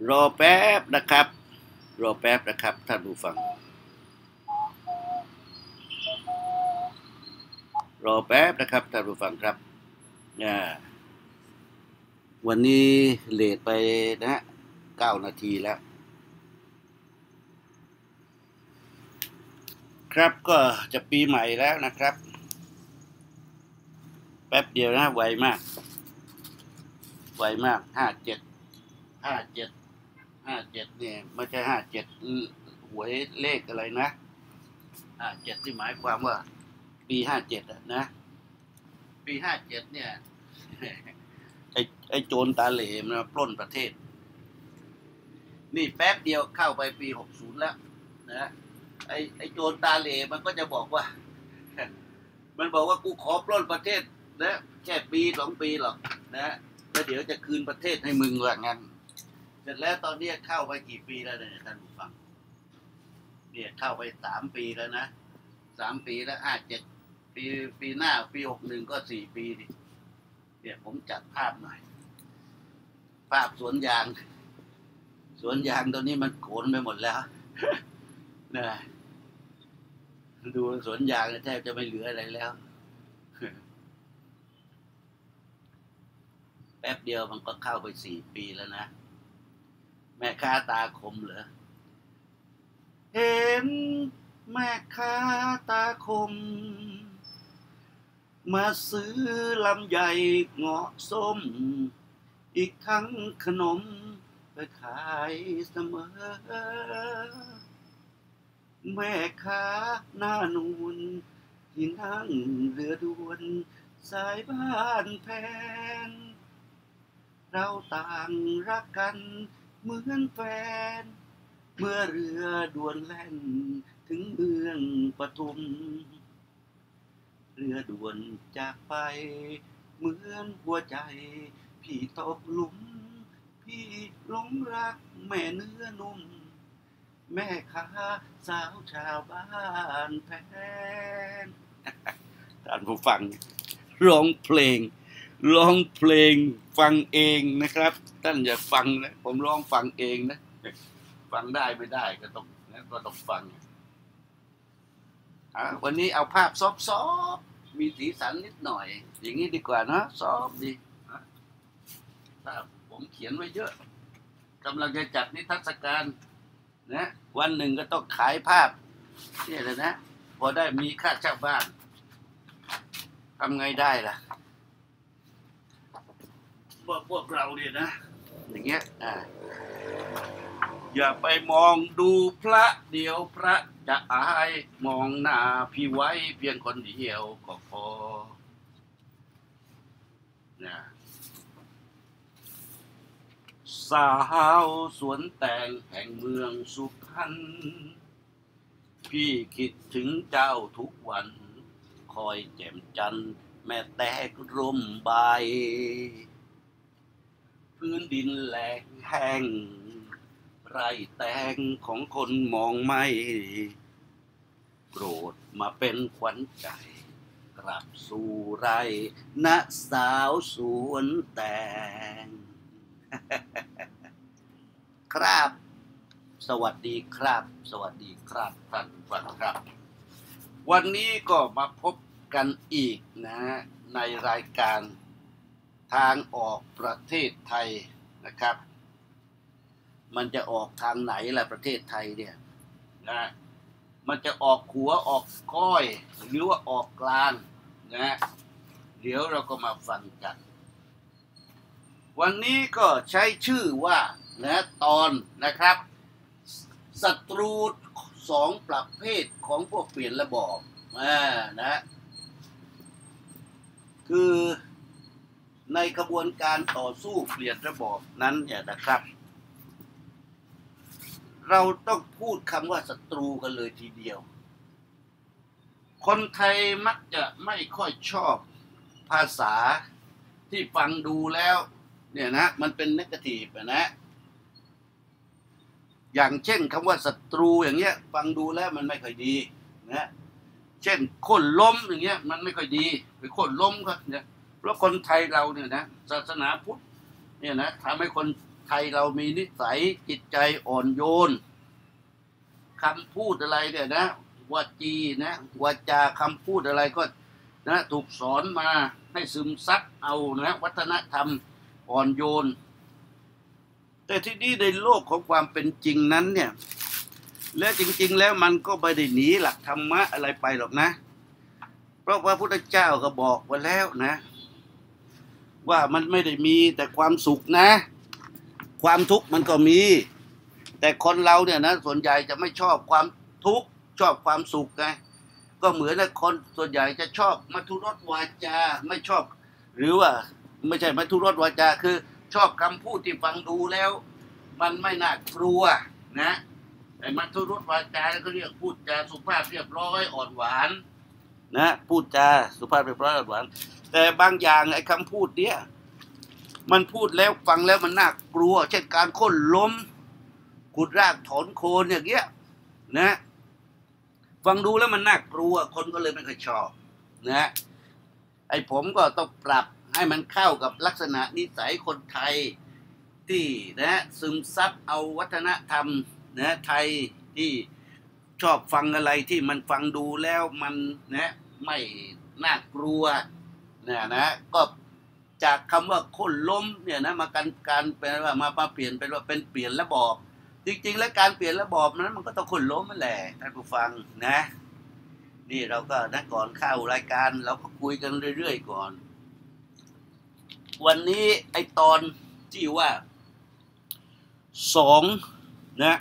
รอแป๊บนะครับรอแป๊บนะครับท่านผู้ฟังรอแป๊บนะครับท่านผู้ฟังครับวันนี้เลทไปนะ9 นาทีแล้วครับก็จะปีใหม่แล้วนะครับแป๊บเดียวนะไวมาก57เนี่ยไม่ใช่57หวยเลขอะไรนะ57ที่หมายความว่าปี57นะปี57เนี่ยไอ้โจรตาเหล่มันมาปล้นประเทศนี่แป๊บเดียวเข้าไปปี60แล้วนะไอ้โจรตาเหล่มันก็จะบอกว่ามันบอกว่ากูขอปล้นประเทศนะแค่ปี2 ปีหรอกนะแล้วเดี๋ยวจะคืนประเทศให้มึงว่างั้นเสร็จแล้วตอนนี้เข้าไปกี่ปีแล้วเนี่ยท่านผู้ฟังเนี่ยเข้าไป3 ปีแล้วนะ3 ปีแล้วปีหน้าปี61ก็4 ปีดิเนี่ยผมจัดภาพหน่อยภาพสวนยางตัวนี้มันโขนไปหมดแล้วนะดูสวนยางแทบจะไม่เหลืออะไรแล้วแป๊บเดียวมันก็เข้าไป4 ปีแล้วนะแม่ค้าตาคมเหรอเห็นแม่ค้าตาคมมาซื้อลำไยเงาะส้มอีกทั้งขนมไปขายเสมอแม่ค้าหน้านูนที่นั่งเรือด่วนสายบ้านแพงเราต่างรักกันเหมือนแฟนเมื่อเรือด่วนแล่นถึงเมืองปทุมเรือด่วนจากไปเหมือนหัวใจพี่ตกหลุมพี่หลงรักแม่เนื้อนุ่มแม่ค้าสาวชาวบ้านแพงท่านผู้ฟังร้องเพลงฟังเองนะครับท่านอย่าฟังนะผมร้องฟังเองนะฟังได้ไม่ได้ก็ต้องฟังวันนี้เอาภาพซอฟๆมีสีสันนิดหน่อยอย่างนี้ดีกว่านะซอฟดีผมเขียนไว้เยอะกำลังจะจัดนิทรรศการนะวันหนึ่งก็ต้องขายภาพนี่เลยนะพอได้มีค่าเช่าบ้านทำไงได้ล่ะพวกเราเนี่ยนะอย่างเงี้ยอย่าไปมองดูพระเดียวพระจะอายมองหน้าพี่ไว้เพียงคนเดียวก็พอนะสาวสวนแตงแห่งเมืองสุพรรณพี่คิดถึงเจ้าทุกวันคอยแจ่มจันทร์แม่แตกร่มใบพื้นดินแหลกแห้งไรแตงของคนมองไม่โปรดมาเป็นขวัญใจกลับสู่ไรณสาวสวนแตงครับสวัสดีครับท่านฟังครับวันนี้ก็มาพบกันอีกนะในรายการทางออกประเทศไทยนะครับมันจะออกทางไหนล่ะประเทศไทยเนี่ยนะมันจะออกหัวออกก้อยหรือว่าออกกลางนะเดี๋ยวเราก็มาฟังกันวันนี้ก็ใช้ชื่อว่านะตอนนะครับศัตรู2 ประเภทของพวกเปลี่ยนระบอบนะคือในกระบวนการต่อสู้เปลี่ยนระบอบนั้นเนี่ยนะครับเราต้องพูดคำว่าศัตรูกันเลยทีเดียวคนไทยมักจะไม่ค่อยชอบภาษาที่ฟังดูแล้วเนี่ยนะมันเป็นเนกาทีฟนะอย่างเช่นคำว่าศัตรูอย่างเงี้ยฟังดูแล้วมันไม่ค่อยดีนะเช่นโค่นล้มอย่างเงี้ยมันไม่ค่อยดีไปโค่นล้มครับเนี่ยเพราะคนไทยเราเนี่ยนะศาสนาพุทธเนี่ยนะทำให้คนไทยเรามีนิสัยจิตใจอ่อนโยนคำพูดอะไรเนี่ยนะวาจีนะวาจาคำพูดอะไรก็นะถูกสอนมาให้ซึมซับเอานะวัฒนธรรมอ่อนโยนแต่ที่นี่ในโลกของความเป็นจริงนั้นเนี่ยและจริงๆแล้วมันก็ไม่ได้หนีหลักธรรมะอะไรไปหรอกนะเพราะว่าพระพุทธเจ้าก็บอกไว้แล้วนะว่ามันไม่ได้มีแต่ความสุขนะความทุกข์มันก็มีแต่คนเราเนี่ยนะส่วนใหญ่จะไม่ชอบความทุกข์ชอบความสุขไงก็เหมือนกับคนส่วนใหญ่จะชอบมัทุรสวาจาไม่ชอบหรือว่าไม่ใช่มัทุรสวาจาคือชอบคำพูดที่ฟังดูแล้วมันไม่น่ากลัวนะไอ้มัทุรสวาจาก็เรียกพูดจาสุภาพเรียบร้อยอ่อนหวานนะพูดจาสุภาพเรียบร้อยอ่อนหวานแต่บางอย่างไอ้คำพูดเนี้ยมันพูดแล้วฟังแล้วมันน่ากลัวเช่นการโค่นล้มขุดรากถอนโคนอย่างเงี้ยนะฟังดูแล้วมันน่ากลัวคนก็เลยไม่ค่อยชอบนะไอ้ผมก็ต้องปรับให้มันเข้ากับลักษณะนิสัยคนไทยที่นะซึมซับเอาวัฒนธรรมนะไทยที่ชอบฟังอะไรที่มันฟังดูแล้วมันนะไม่น่ากลัวนะก็จากคำว่าโค่นล้มเนี่ยนะมาการเป็นว่ามาเปลี่ยนเป็นว่าเป็นเปลี่ยนระบอบจริงๆแล้วการเปลี่ยนระบอบนั้นมันก็ต้องโค่นล้มนั่นแหละท่านผู้ฟังนะนี่เราก็นะก่อนเข้ารายการเราก็คุยกันเรื่อยๆก่อนวันนี้ไอตอนที่ว่านะ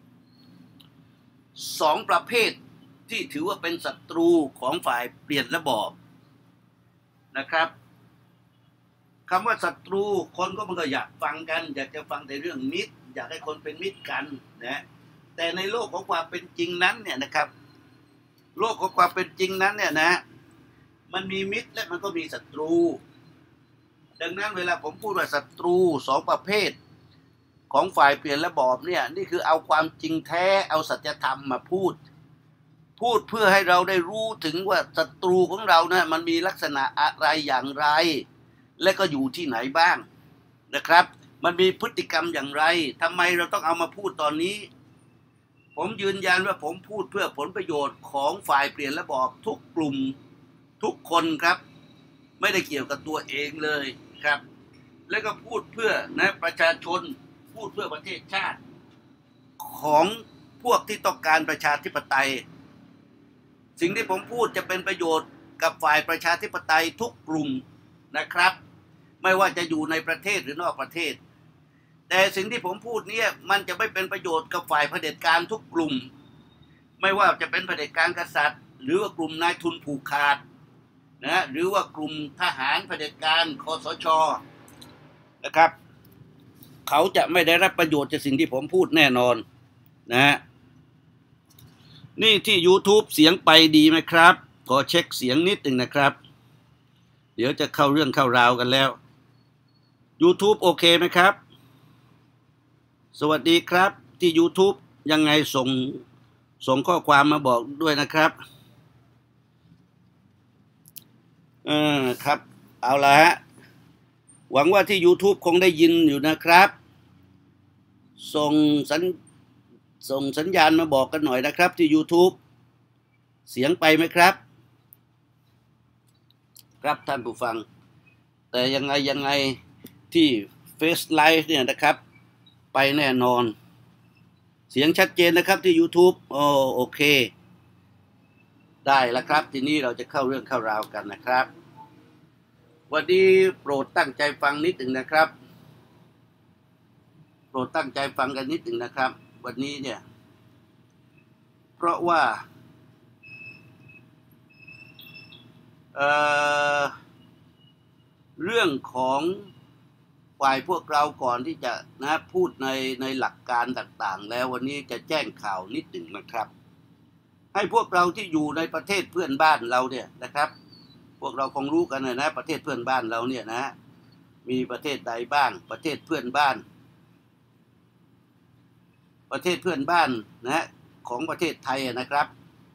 2ประเภทที่ถือว่าเป็นศัตรูของฝ่ายเปลี่ยนระบอบนะครับคำว่าศัตรูคนก็มันก็อยากฟังกันอยากจะฟังแต่เรื่องมิตรอยากให้คนเป็นมิตรกันนะแต่ในโลกของความเป็นจริงนั้นเนี่ยนะครับโลกของความเป็นจริงนั้นเนี่ยนะมันมีมิตรและมันก็มีศัตรูดังนั้นเวลาผมพูดว่าศัตรู2ประเภทของฝ่ายเปลี่ยนระบอบเนี่ยนี่คือเอาความจริงแท้เอาสัจธรรมมาพูดเพื่อให้เราได้รู้ถึงว่าศัตรูของเราเนี่ยมันมีลักษณะอะไรอย่างไรและก็อยู่ที่ไหนบ้างนะครับมันมีพฤติกรรมอย่างไรทำไมเราต้องเอามาพูดตอนนี้ผมยืนยันว่าผมพูดเพื่อผลประโยชน์ของฝ่ายเปลี่ยนระบอบทุกกลุ่มทุกคนครับไม่ได้เกี่ยวกับตัวเองเลยครับแล้วก็พูดเพื่อนะประชาชนพูดเพื่อประเทศชาติของพวกที่ต้องการประชาธิปไตยสิ่งที่ผมพูดจะเป็นประโยชน์กับฝ่ายประชาธิปไตยทุกกลุ่มนะครับไม่ว่าจะอยู่ในประเทศหรือนอกประเทศแต่สิ่งที่ผมพูดเนี่ยมันจะไม่เป็นประโยชน์กับฝ่ายเผด็จการทุกกลุ่มไม่ว่าจะเป็นเผด็จการกษัตริย์หรือว่ากลุ่มนายทุนผูกขาดนะหรือว่ากลุ่มทหารเผด็จการคสช.นะครับเขาจะไม่ได้รับประโยชน์จากสิ่งที่ผมพูดแน่นอนนะนี่ที่ YouTube เสียงไปดีไหมครับขอเช็คเสียงนิดหนึ่งนะครับเดี๋ยวจะเข้าเรื่องเข้าราวกันแล้ว YouTube โอเคไหมครับสวัสดีครับที่ YouTube ยังไงส่งข้อความมาบอกด้วยนะครับครับเอาละฮะหวังว่าที่ YouTube คงได้ยินอยู่นะครับส่งสัญญาณมาบอกกันหน่อยนะครับที่ YouTube เสียงไปไหมครับครับท่านผู้ฟังแต่ยังไงที่ Face Live เนี่ยนะครับไปแน่นอนเสียงชัดเจนนะครับที่ YouTube โอเคได้แล้วครับทีนี้เราจะเข้าเรื่องเข้าราวกันนะครับวันนี้โปรดตั้งใจฟังนิดหนึ่งนะครับโปรดตั้งใจฟังกันนิดหนึ่งนะครับวันนี้เนี่ยเพราะว่าเรื่องของฝ่ายพวกเราก่อนที่จะนะพูดในหลักการต่างๆแล้ววันนี้จะแจ้งข่าวนิดหนึ่งนะครับให้พวกเราที่อยู่ในประเทศเพื่อนบ้านเราเนี่ยนะครับพวกเราคงรู้กันนะประเทศเพื่อนบ้านเราเนี่ยนะมีประเทศใดบ้างประเทศเพื่อนบ้านนะของประเทศไทยนะครับ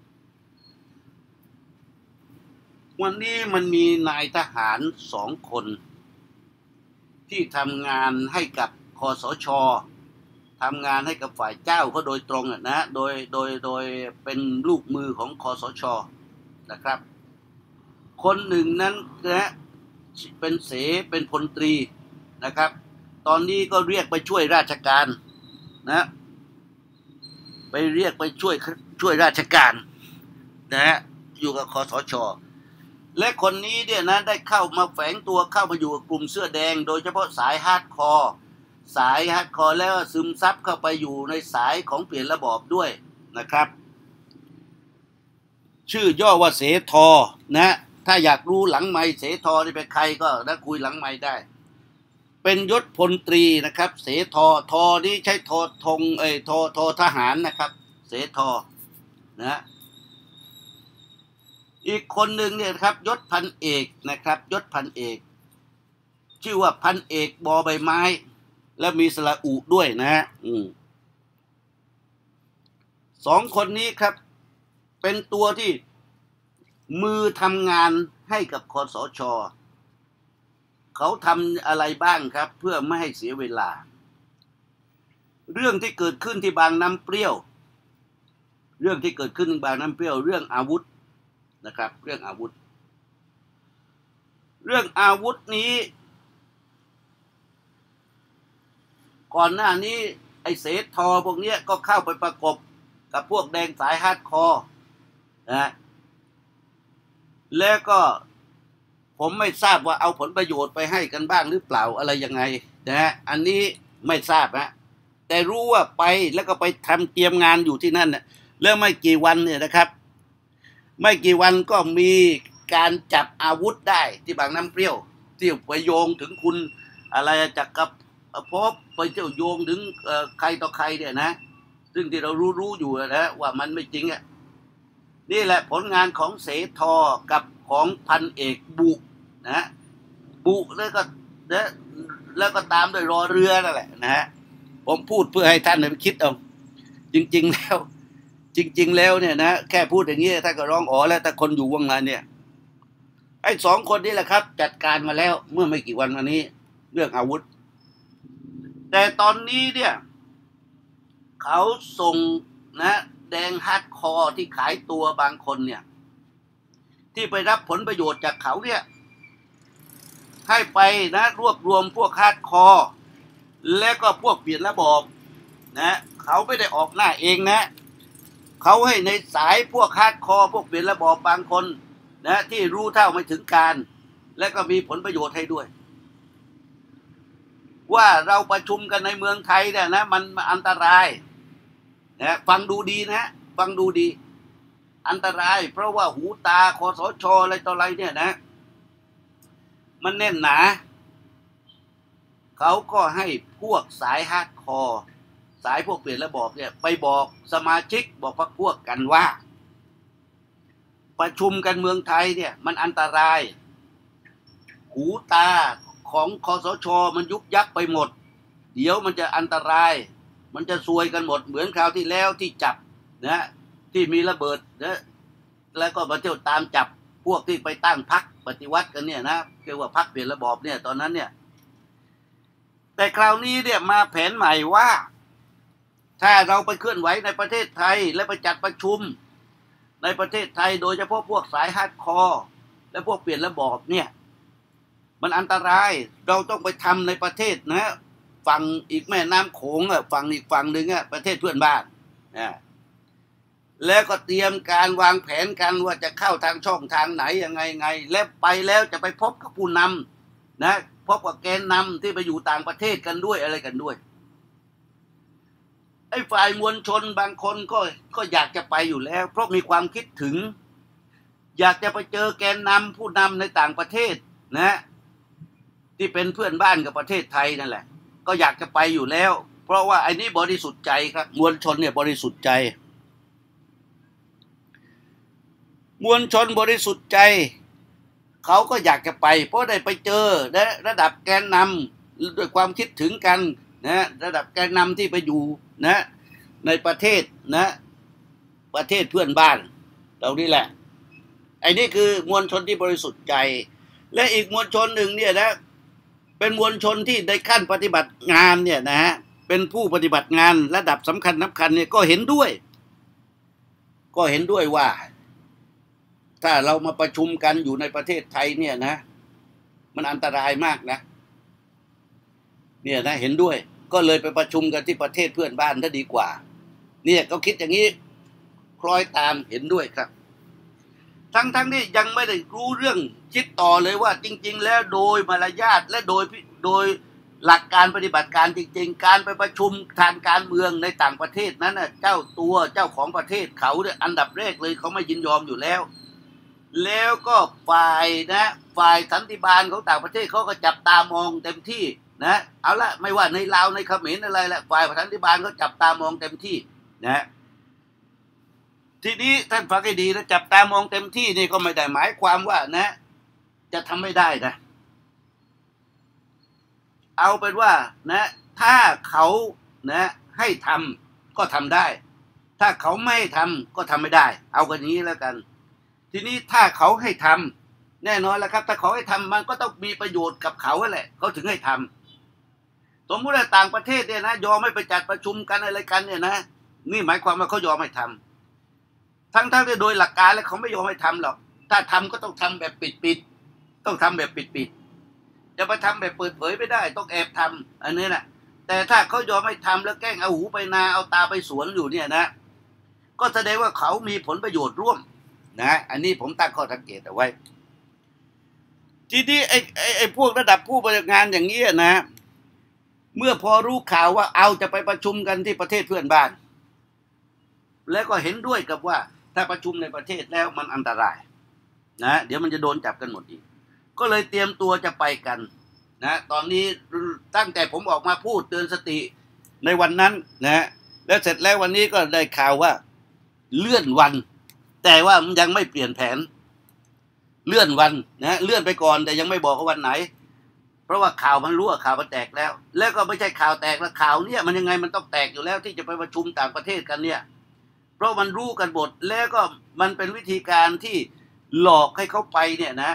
วันนี้มันมีนายทหาร2 คนที่ทำงานให้กับคสช.ทำงานให้กับฝ่ายเจ้าเขาโดยตรงนะโดยเป็นลูกมือของคสช.นะครับคนหนึ่งนั้นนะเป็นเป็นพลตรีนะครับตอนนี้ก็เรียกไปช่วยราชการนะไปเรียกไปช่วยราชการนะฮะอยู่กับคสช.และคนนี้เนี่ยนะได้เข้ามาแฝงตัวเข้ามาอยู่กับกลุ่มเสื้อแดงโดยเฉพาะสายฮาร์ดคอร์แล้วซึมซับเข้าไปอยู่ในสายของเปลี่ยนระบอบด้วยนะครับชื่อย่อว่าเสทอนะถ้าอยากรู้หลังไมค์เสทอนี่เป็นใครก็ได้คุยหลังไมค์ได้เป็นยศพลตรีนะครับเสทอนี่ใช้ทอธงทอทหารนะครับเสทอนะอีกคนหนึ่งเนี่ยครับยศพันเอกนะครับยศพันเอกชื่อว่าพันเอกบอใบไม้และมีสระอุด้วยนะสองคนนี้ครับเป็นตัวที่มือทำงานให้กับคสช.เขาทำอะไรบ้างครับเพื่อไม่ให้เสียเวลาเรื่องที่เกิดขึ้นที่บางน้ำเปรี้ยวเรื่องอาวุธนะครับเรื่องอาวุธนี้ก่อนหน้านี้ไอ้เสทอพวกนี้ก็เข้าไปประกบกับพวกแดงสายฮาร์ดคอร์นะแล้วก็ผมไม่ทราบว่าเอาผลประโยชน์ไปให้กันบ้างหรือเปล่าอะไรยังไงนะอันนี้ไม่ทราบนะแต่รู้ว่าไปแล้วก็ไปทำเตรียมงานอยู่ที่นั่นนะแล้วไม่กี่วันเนี่ยนะครับไม่กี่วันก็มีการจับอาวุธได้ที่บางน้ำเปรี้ยวที่ไปโยงถึงคุณอะไรจักรภพไปเจ้าโยงถึงใครต่อใครเนี่ยนะซึ่งที่เรารู้อยู่นะว่ามันไม่จริงอ่ะนี่แหละผลงานของเสทอกับของพันเอกบุนะบุแล้วก็ตามด้วยรอเรือนั่นแหละนะฮะผมพูดเพื่อให้ท่านไปคิดเอาจริงๆแล้วเนี่ยนะแค่พูดอย่างนี้ท่านก็ร้องอ๋อแล้วแต่คนอยู่วงในเนี่ยไอ้สองคนนี้แหละครับจัดการมาแล้วเมื่อไม่กี่วันมานี้เรื่องอาวุธแต่ตอนนี้เนี่ยเขาส่งนะแดงฮาร์ดคอร์ที่ขายตัวบางคนเนี่ยที่ไปรับผลประโยชน์จากเขาเนี่ยให้ไปนะรวบรวมพวกฮาร์ดคอร์และก็พวกเปลี่ยนระบอบนะเขาไม่ได้ออกหน้าเองนะเขาให้ในสายพวกฮาร์ดคอร์พวกเปลี่ยนระบอบบางคนนะที่รู้เท่าไม่ถึงการและก็มีผลประโยชน์ให้ด้วยว่าเราประชุมกันในเมืองไทยเนี่ยนะมันอันตรายนะฟังดูดีนะฟังดูดีอันตรายเพราะว่าหูตาคสช.อะไรต่ออะไรเนี่ยนะมันแน่นหนาเขาก็ให้พวกสายฮาร์ดคอร์สายพวกเปลี่ยนระบอบเนี่ยไปบอกสมาชิกบอกพรรคพวกกันว่าประชุมกันเมืองไทยเนี่ยมันอันตรายหูตาของคสช.มันยุบยับไปหมดเดี๋ยวมันจะอันตรายมันจะซวยกันหมดเหมือนคราวที่แล้วที่จับนะที่มีระเบิดนะแล้วก็มาเที่ยวตามจับพวกที่ไปตั้งพรรคปฏิวัติกันเนี่ยนะเรียกว่าพรรคเปลี่ยนระบอบเนี่ยตอนนั้นเนี่ยแต่คราวนี้เนี่ยมาแผนใหม่ว่าถ้าเราไปเคลื่อนไหวในประเทศไทยและไปจัดประชุมในประเทศไทยโดยเฉพาะพวกสายฮาร์ดคอร์และพวกเปลี่ยนระบอบเนี่ยมันอันตรายเราต้องไปทำในประเทศนะฝั่งอีกแม่น้ำโขงฝั่งอีกฝั่งหนึ่งประเทศเพื่อนบ้านแล้วก็เตรียมการวางแผนกันว่าจะเข้าทางช่องทางไหนยังไงแล้วไปแล้วจะไปพบกับผู้นำนะพบกับแกนนำที่ไปอยู่ต่างประเทศกันด้วยอะไรกันด้วยไอ้ฝ่ายมวลชนบางคนก็อยากจะไปอยู่แล้วเพราะมีความคิดถึงอยากจะไปเจอแกนนำผู้นำในต่างประเทศนะที่เป็นเพื่อนบ้านกับประเทศไทยนั่นแหละก็อยากจะไปอยู่แล้วเพราะว่าไอ้นี่บริสุทธิ์ใจครับมวลชนเนี่ยบริสุทธิ์ใจมวลชนบริสุทธิ์ใจเขาก็อยากจะไปเพราะได้ไปเจอนะระดับแกนนำด้วยความคิดถึงกันนะระดับแกนนำที่ไปอยู่นะในประเทศนะประเทศเพื่อนบ้านเรานี่แหละไอ้นี่คือมวลชนที่บริสุทธิ์ใจและอีกมวลชนหนึ่งเนี่ยนะเป็นมวลชนที่ในขั้นปฏิบัติงานเนี่ยนะฮะเป็นผู้ปฏิบัติงานระดับสำคัญเนี่ยก็เห็นด้วยว่า ถ้าเรามาประชุมกันอยู่ในประเทศไทยเนี่ยนะมันอันตรายมากนะเนี่ยนะเห็นด้วยก็เลยไปประชุมกันที่ประเทศเพื่อนบ้านถ้าดีกว่าเนี่ยเขาคิดอย่างนี้คล้อยตามเห็นด้วยครับทั้งนี้ยังไม่ได้รู้เรื่องคิดต่อเลยว่าจริงๆแล้วโดยมารยาทและโดยหลักการปฏิบัติการจริงๆการไปประชุมทางการเมืองในต่างประเทศนั้นน่ะเจ้าของประเทศเขาเนี่ยอันดับแรกเลยเขาไม่ยินยอมอยู่แล้วก็ฝ่ายสันติบาลของต่างประเทศเขาก็จับตามองเต็มที่นะเอาละไม่ว่าในลาวในเขมรอะไรละฝ่ายสันติบาลเขาจับตามองเต็มที่นะทีนี้ท่านฟังให้ดีนะจับตามองเต็มที่นี่ก็ไม่ได้หมายความว่านะจะทำไม่ได้นะเอาเป็นว่านะถ้าเขานะให้ทำก็ทำได้ถ้าเขาไม่ทำก็ทำไม่ได้เอากันนี้แล้วกันทีนี้ถ้าเขาให้ทำแน่นอนแล้วครับถ้าเขาให้ทำมันก็ต้องมีประโยชน์กับเขาแหละเขาถึงให้ทำสมมติว่าต่างประเทศเนี่ยนะยอมไม่ไปจัดประชุมกันอะไรกันเนี่ยนะนี่หมายความว่าเขายอมให้ทำทั้งที่โดยหลักการแล้วเขาไม่ยอมให้ทำหรอกถ้าทำก็ต้องทำแบบปิดต้องทำแบบปิดจะไปทำแบบเปิดเผยไม่ได้ต้องแอบทำอันนี้นะแต่ถ้าเขายอมให้ทำแล้วแกล้งเอาหูไปนาเอาตาไปสวนอยู่เนี่ยนะก็แสดงว่าเขามีผลประโยชน์ร่วมนะอันนี้ผมตั้งข้อสังเกตเอาไว้ทีนี้ไอ้พวกระดับผู้บริหารงานอย่างนี้นะเมื่อพอรู้ข่าวว่าเอาจะไปประชุมกันที่ประเทศเพื่อนบ้านแล้วก็เห็นด้วยกับว่าถ้าประชุมในประเทศแล้วมันอันตรายนะเดี๋ยวมันจะโดนจับกันหมดอีกก็เลยเตรียมตัวจะไปกันนะตอนนี้ตั้งแต่ผมออกมาพูดเตือนสติในวันนั้นนะแล้วเสร็จแล้ววันนี้ก็ได้ข่าวว่าเลื่อนวันแต่ว่ามันยังไม่เปลี่ยนแผนเลื่อนวันนะเลื่อนไปก่อนแต่ยังไม่บอกว่าวันไหนเพราะว่าข่าวมันรู้ว่าข่าวมันแตกแล้วก็ไม่ใช่ข่าวแตกแล้วข่าวเนี่ยมันยังไงมันต้องแตกอยู่แล้วที่จะไปประชุมต่างประเทศกันเนี่ยเพราะมันรู้กันหมดแล้วก็มันเป็นวิธีการที่หลอกให้เขาไปเนี่ยนะ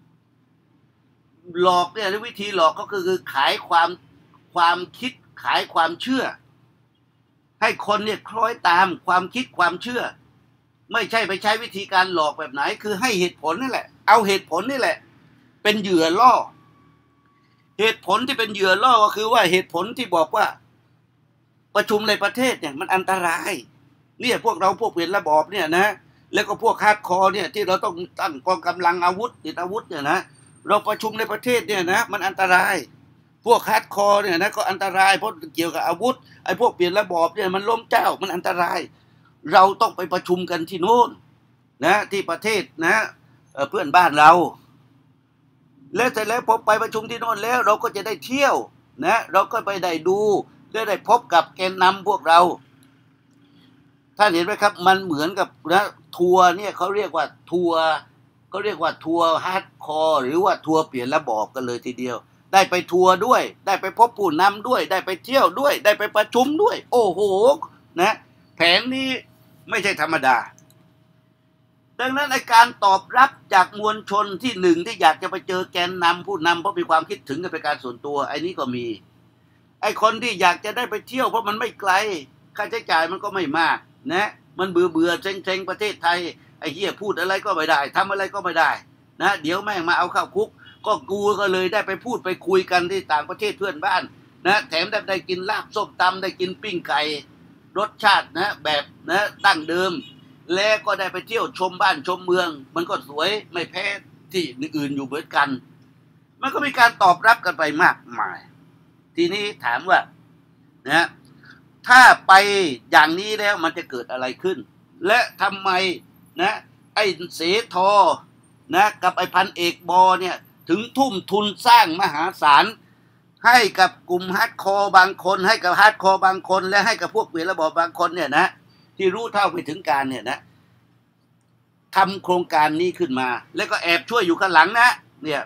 หลอกเนี่ยวิธีหลอกก็คือขายความคิดขายความเชื่อให้คนเนี่ยคล้อยตามความคิดความเชื่อไม่ใช่ไปใช้วิธีการหลอกแบบไหนคือให้เหตุผลนี่แหละเอาเหตุผลนี่แหละเป็นเหยื่อล่อเหตุผลที่เป็นเหยื่อล่อก็คือว่าเหตุผลที่บอกว่าประชุมในประเทศเนี่ยมันอันตรายเนี่ยพวกเราพวกเปลี่ยนระบอบเนี่ยนะแล้วก็พวกฮาร์ดคอร์เนี่ยที่เราต้องตั้งกองกำลังอาวุธติดอาวุธเนี่ยนะเราประชุมในประเทศเนี่ยนะมันอันตรายพวกฮาร์ดคอร์เนี่ยนะก็อันตรายเพราะเกี่ยวกับอาวุธไอ้พวกเปลี่ยนระบอบเนี่ยมันล้มเจ้ามันอันตรายเราต้องไปประชุมกันที่โน่นนะที่ประเทศนะเพื่อนบ้านเราแล้วเสร็จแล้วพอไปประชุมที่โน่นแล้วเราก็จะได้เที่ยวนะเราก็ไปได้ดูได้พบกับแกนนำพวกเราท่านเห็นไหมครับมันเหมือนกับนะทัวร์เนี่ยเขาเรียกว่าทัวร์ฮาร์ดคอร์หรือว่าทัวร์เปลี่ยนระบอบกันเลยทีเดียวได้ไปทัวร์ด้วยได้ไปพบผู้นำด้วยได้ไปเที่ยวด้วยได้ไปประชุมด้วยโอ้โหนะแผนนี้ไม่ใช่ธรรมดาดังนั้นในการตอบรับจากมวลชนที่หนึ่งที่อยากจะไปเจอแกนนำผู้นำเพราะมีความคิดถึงกันเป็นการส่วนตัวไอ้นี้ก็มีไอ้คนที่อยากจะได้ไปเที่ยวเพราะมันไม่ไกลค่าใช้จ่ายมันก็ไม่มากนะมันเบื่อเซ็งประเทศไทยไอ้เหี้ยพูดอะไรก็ไม่ได้ทำอะไรก็ไม่ได้นะเดี๋ยวแม่งมาเอาเข้าคุกก็กูก็เลยได้ไปพูดไปคุยกันที่ต่างประเทศเพื่อนบ้านนะแถมได้กินลาบส้มตำได้กินปิ้งไก่รสชาตินะแบบนะตั้งเดิมแล้วก็ได้ไปเที่ยวชมบ้านชมเมืองมันก็สวยไม่แพ้ที่อื่นอยู่เหมือนกันมันก็มีการตอบรับกันไปมากมายทีนี้ถามว่านะถ้าไปอย่างนี้แล้วมันจะเกิดอะไรขึ้นและทำไมนะไอ้เสทอนะกับไอ้พันเอกบอเนี่ยถึงทุ่มทุนสร้างมหาศาลให้กับกลุ่มฮาร์ดคอร์บางคนให้กับฮาร์ดคอร์บางคนและให้กับพวกเปลี่ยนระบอบบางคนเนี่ยนะที่รู้เท่าไม่ถึงการเนี่ยนะทำโครงการนี้ขึ้นมาแล้วก็แอบช่วยอยู่ข้างหลังนะเนี่ย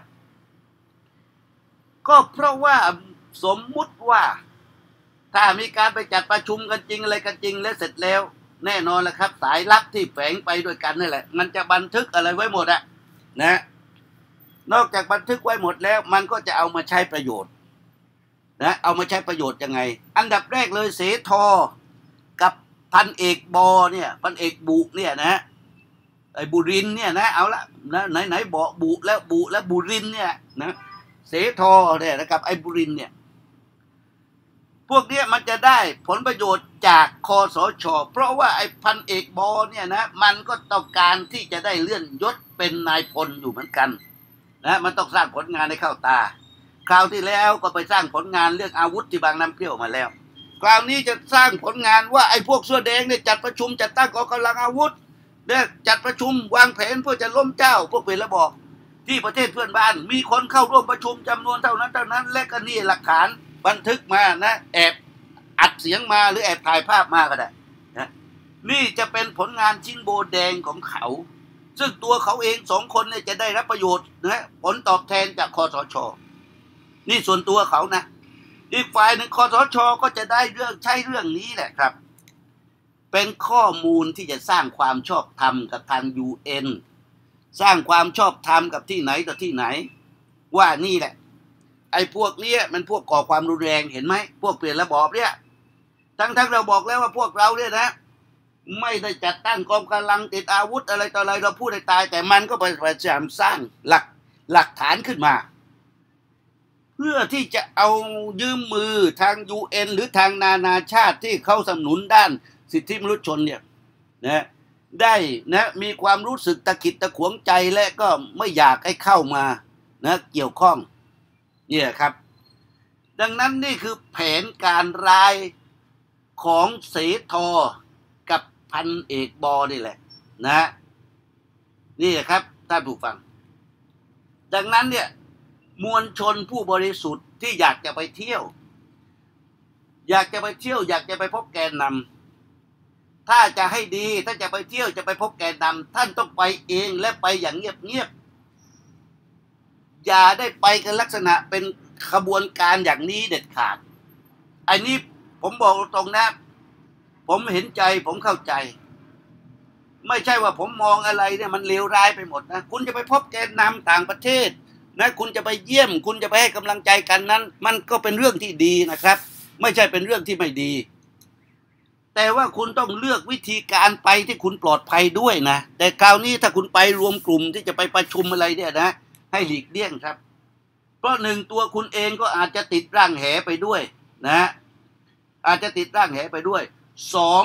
ก็เพราะว่าสมมุติว่าถ้ามีการไปจัดประชุมกันจริงอะไรกันจริงแล้วเสร็จแล้วแน่นอนแหละครับสายลับที่แฝงไปด้วยกันนี่แหละมันจะบันทึกอะไรไว้หมดอะนะนอกจากบันทึกไว้หมดแล้วมันก็จะเอามาใช้ประโยชน์นะเอามาใช้ประโยชน์ยังไงอันดับแรกเลยเสทอกับพันเอกบอเนี่ยพันเอกบุเนี่ยนะไอ้บุรินเนี่ยนะเอาละนะไหนบอกบุแล้วบุรินเนี่ยนะเสทอเนี่ยนะครับไอ้บุรินเนี่ยพวกนี้มันจะได้ผลประโยชน์จากคสช.เพราะว่าไอ้พันเอกบอเนี่ยนะมันก็ต้องการที่จะได้เลื่อนยศเป็นนายพลอยู่เหมือนกันนะมันต้องสร้างผลงานให้เข้าตาคราวที่แล้วก็ไปสร้างผลงานเรื่องอาวุธที่บางน้ำเปรี้ยวมาแล้วคราวนี้จะสร้างผลงานว่าไอ้พวกเสื้อแดงเนี่ยจัดประชุมจัดตั้งกองกำลังอาวุธเนี่ยจัดประชุมวางแผนเพื่อจะล้มเจ้าพวกเป็นระบอบที่ประเทศเพื่อนบ้านมีคนเข้าร่วมประชุมจำนวนเท่านั้นและก็นี่หลักฐานบันทึกมานะแอบอัดเสียงมาหรือแอบถ่ายภาพมาก็ได้นะนี่จะเป็นผลงานชิ้นโบแดงของเขาซึ่งตัวเขาเองสองคนเนี่ยจะได้รับประโยชน์นะผลตอบแทนจากคสช.นี่ส่วนตัวเขานะอีกฝ่ายหนึ่งคสช.ก็จะได้ใช้เรื่องนี้แหละครับเป็นข้อมูลที่จะสร้างความชอบธรรมกับทาง UN สร้างความชอบธรรมกับที่ไหนต่อที่ไหนว่านี่แหละไอ้พวกนี้มันพวกก่อความรุนแรงเห็นไหมพวกเปลี่ยนระบอบเนี่ยทั้งเราบอกแล้วว่าพวกเราเนี่ยนะไม่ได้จัดตั้งกองกำลังติดอาวุธอะไรต่ออะไรเราพูดให้ตายแต่มันก็ไปพยายามสร้างหลักฐานขึ้นมาเพื่อที่จะเอายืมมือทาง UN หรือทางนานาชาติที่เขาสนับสนุนด้านสิทธิมนุษยชนเนี่ยนะได้นะมีความรู้สึกตะขิดตะขวงใจและก็ไม่อยากให้เข้ามานะเกี่ยวข้องเนี่ยครับดังนั้นนี่คือแผนการร้ายของเสทอกับพันเอกบอนี่แหละนะนี่ครับท่านผู้ฟังดังนั้นเนี่ยมวลชนผู้บริสุทธิ์ที่อยากจะไปเที่ยวอยากจะไปพบแกนนำถ้าจะให้ดีถ้าจะไปเที่ยวจะไปพบแกนนำท่านต้องไปเองและไปอย่างเงียบอย่าได้ไปกันลักษณะเป็นขบวนการอย่างนี้เด็ดขาดอันนี้ผมบอกตรงนะผมเห็นใจผมเข้าใจไม่ใช่ว่าผมมองอะไรเนี่ยมันเลวร้ายไปหมดนะคุณจะไปพบแกนนำต่างประเทศนะคุณจะไปเยี่ยมคุณจะไปให้กำลังใจกันนั้นมันก็เป็นเรื่องที่ดีนะครับไม่ใช่เป็นเรื่องที่ไม่ดีแต่ว่าคุณต้องเลือกวิธีการไปที่คุณปลอดภัยด้วยนะแต่คราวนี้ถ้าคุณไปรวมกลุ่มที่จะไปประชุมอะไรเนี่ยนะให้หลีกเลี่ยงครับเพราะหนึ่งตัวคุณเองก็อาจจะติดร่างแหไปด้วยนะอาจจะติดร่างแหไปด้วยสอง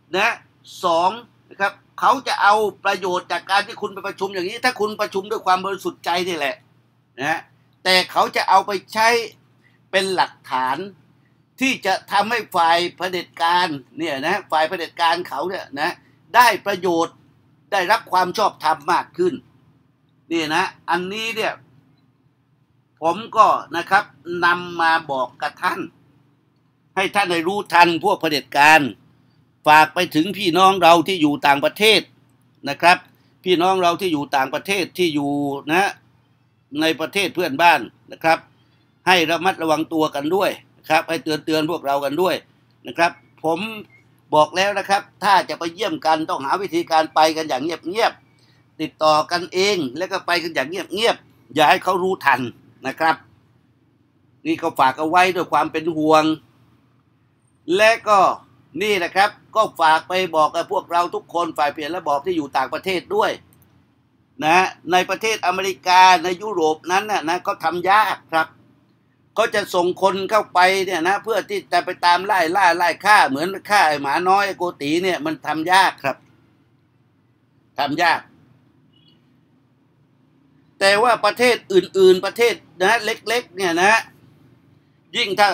นะครับเขาจะเอาประโยชน์จากการที่คุณไปประชุมอย่างนี้ถ้าคุณประชุมด้วยความบริสุทธิ์ใจนี่แหละนะแต่เขาจะเอาไปใช้เป็นหลักฐานที่จะทำให้ฝ่ายเผด็จการเนี่ยนะฝ่ายเผด็จการเขาเนี่ยนะได้ประโยชน์ได้รับความชอบธรรมมากขึ้นนี่นะอันนี้เนี่ยผมก็นะครับนำมาบอกกับท่านให้ท่านได้รู้ทันพวกเผด็จการฝากไปถึงพี่น้องเราที่อยู่ต่างประเทศนะครับพี่น้องเราที่อยู่ต่างประเทศที่อยู่นะในประเทศเพื่อนบ้านนะครับให้ระมัดระวังตัวกันด้วยนะครับให้เตือนพวกเรากันด้วยนะครับผมบอกแล้วนะครับถ้าจะไปเยี่ยมกันต้องหาวิธีการไปกันอย่างเงียบติดต่อกันเองแล้วก็ไปกันอย่างเงียบอย่าให้เขารู้ทันนะครับนี่ก็ฝากเอาไว้ด้วยความเป็นห่วงและก็นี่นะครับก็ฝากไปบอกกับพวกเราทุกคนฝ่ายเปลี่ยนระบอบที่อยู่ต่างประเทศด้วยนะในประเทศอเมริกาในยุโรปนั้นนะก็ทำยากครับก็จะส่งคนเข้าไปเนี่ยนะเพื่อที่จะไปตามไล่ฆ่าเหมือนฆ่าไอ้หมาน้อยโกตีเนี่ยมันทำยากครับทำยากแต่ว่าประเทศอื่นๆประเทศนะเล็กๆเนี่ยนะยิ่งถ้า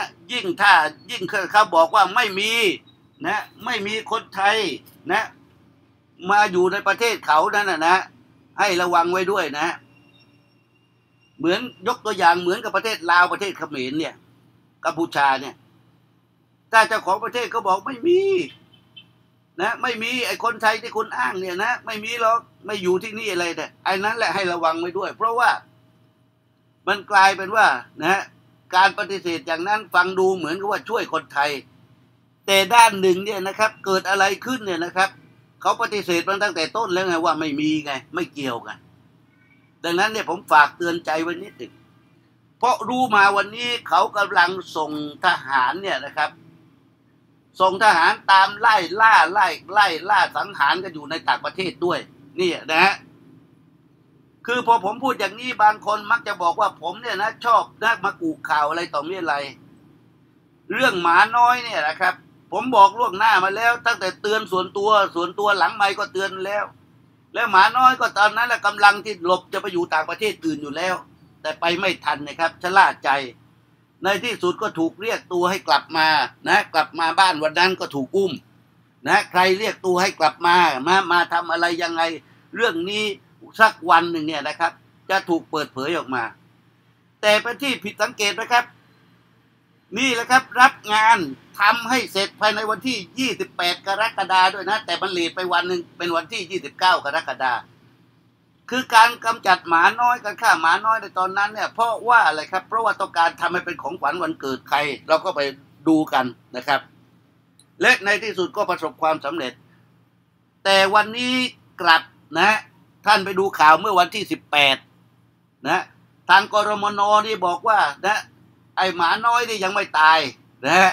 เขาบอกว่าไม่มีนะไม่มีคนไทยนะมาอยู่ในประเทศเขานั้นนะให้ระวังไว้ด้วยนะเหมือนยกตัวอย่างเหมือนกับประเทศลาวประเทศเขมรเนี่ยกัมพูชาเนี่ยถ้าเจ้าของประเทศเขาบอกไม่มีนะไม่มีไอ้คนไทยที่คุณอ้างเนี่ยนะไม่มีหรอกไม่อยู่ที่นี่อะไรแต่ไอ้นั้นแหละให้ระวังไว้ด้วยเพราะว่ามันกลายเป็นว่านะการปฏิเสธอย่างนั้นฟังดูเหมือนกับว่าช่วยคนไทยแต่ด้านหนึ่งเนี่ยนะครับเกิดอะไรขึ้นเนี่ยนะครับเขาปฏิเสธมาตั้งแต่ต้นแล้วไงว่าไม่มีไงไม่เกี่ยวกันดังนั้นเนี่ยผมฝากเตือนใจไว้นิดหนึ่งเพราะรู้มาวันนี้เขากำลังส่งทหารเนี่ยนะครับส่งทหารตามไล่ล่าสังหารกันอยู่ในต่างประเทศด้วยนี่นะฮะคือพอผมพูดอย่างนี้บางคนมักจะบอกว่าผมเนี่ยนะชอบนะมากูข่าวอะไรต่อมีอะไรเรื่องหมาน้อยเนี่ยนะครับผมบอกล่วงหน้ามาแล้วตั้งแต่เตือนส่วนตัวหลังไมค์ก็เตือนแล้วหมาน้อยก็ตอนนั้นแหละกำลังที่หลบจะไปอยู่ต่างประเทศอื่นอยู่แล้วแต่ไปไม่ทันนะครับชะล่าใจในที่สุดก็ถูกเรียกตัวให้กลับมานะกลับมาบ้านวันนั้นก็ถูกอุ้มนะใครเรียกตัวให้กลับมาทำอะไรยังไงเรื่องนี้สักวันหนึ่งเนี่ยนะครับจะถูกเปิดเผยออกมาแต่เป็นที่ผิดสังเกตนะครับนี่แหละครับรับงานทำให้เสร็จภายในวันที่28 กรกฎาคมด้วยนะแต่มันเลทไปวันหนึ่งเป็นวันที่29 กรกฎาคมคือการกำจัดหมาน้อยการฆ่าหมาน้อยในตอนนั้นเนี่ยเพราะว่าอะไรครับเพราะว่าต้องการทำให้เป็นของขวัญวันเกิดใครเราก็ไปดูกันนะครับและในที่สุดก็ประสบความสำเร็จแต่วันนี้กลับนะท่านไปดูข่าวเมื่อวันที่18นะทางกรมน.นี่บอกว่านะไอหมาน้อยนี่ยังไม่ตายนะ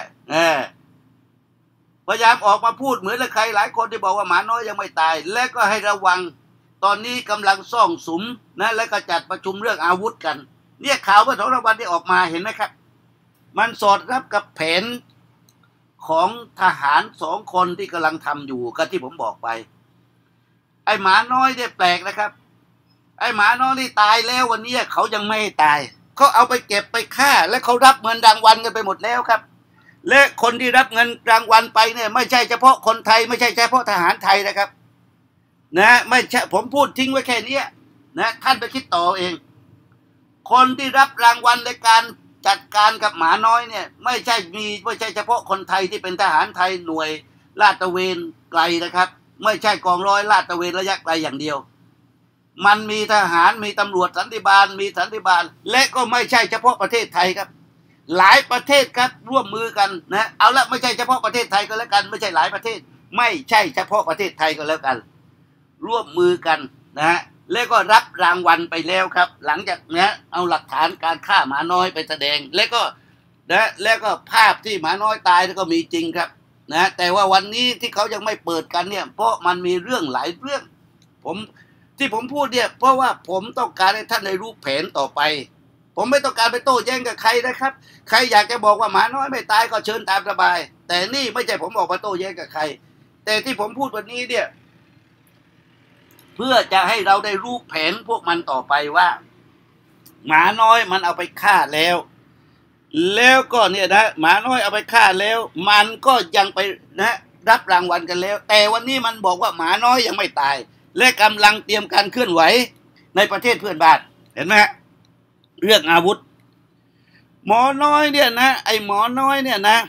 พยายามออกมาพูดเหมือนใครหลายคนที่บอกว่าหมาน้อยยังไม่ตายและก็ให้ระวังตอนนี้กำลังซ่องสุมนะและก็จัดประชุมเรื่องอาวุธกันเนี่ยข่าวเมื่อ2 วันที่ออกมาเห็นไหมครับมันสอดรับกับแผนของทหาร2 คนที่กำลังทำอยู่ก็ที่ผมบอกไปไอหมาน้อยเนี่ยแปลกนะครับไอหมาน้อยที่ตายแล้ววันนี้เขายังไม่ตายเขาเอาไปเก็บไปฆ่าและเขารับเงินรางวัลกันไปหมดแล้วครับและคนที่รับเงินรางวัลไปเนี่ยไม่ใช่เฉพาะคนไทยไม่ใช่เฉพาะทหารไทยนะครับนะไม่ใช่ผมพูดทิ้งไว้แค่นี้นะท่านไปคิดต่อเองคนที่รับรางวัลในการจัดการกับหมาน้อยเนี่ยไม่ใช่เฉพาะคนไทยที่เป็นทหารไทยหน่วยลาดตระเวนไกลนะครับไม่ใช่กองร้อยลาดตระเวนระยะไกลอย่างเดียวมันมีทหารมีตำรวจสันติบาลและก็ไม่ใช่เฉพาะประเทศไทยครับหลายประเทศครับร่วมมือกันนะเอาละไม่ใช่เฉพาะประเทศไทยก็แล้วกันไม่ใช่หลายประเทศไม่ใช่เฉพาะประเทศไทยก็แล้วกันร่วมมือกันนะฮะแล้วก็รับรางวัลไปแล้วครับหลังจากนี้เอาหลักฐานการฆ่าหมาน้อยไปแสดงแล้วก็ภาพที่หมาน้อยตายก็มีจริงครับนะแต่ว่าวันนี้ที่เขายังไม่เปิดกันเนี่ยเพราะมันมีเรื่องหลายเรื่องที่ผมพูดเนี่ยเพราะว่าผมต้องการให้ท่านได้รู้แผนต่อไปผมไม่ต้องการไปโต้แย้งกับใครนะครับใครอยากจะบอกว่าหมาน้อยไม่ตายก็เชิญตามสบายแต่นี่ไม่ใช่ผมออกมาโต้แย้งกับใครแต่ที่ผมพูดวันนี้เนี่ยเพื่อจะให้เราได้รู้แผนพวกมันต่อไปว่าหมาน้อยมันเอาไปฆ่าแล้วก็เนี่ยนะหมาน้อยเอาไปฆ่าแล้วมันก็ยังไปนะรับรางวัลกันแล้วแต่วันนี้มันบอกว่าหมาน้อยยังไม่ตายและกำลังเตรียมการเคลื่อนไหวในประเทศเพื่อนบ้านเห็นไหมเรื่องอาวุธหมอน้อยเนี่ยนะไอหมอน้อยเนี่ยนะ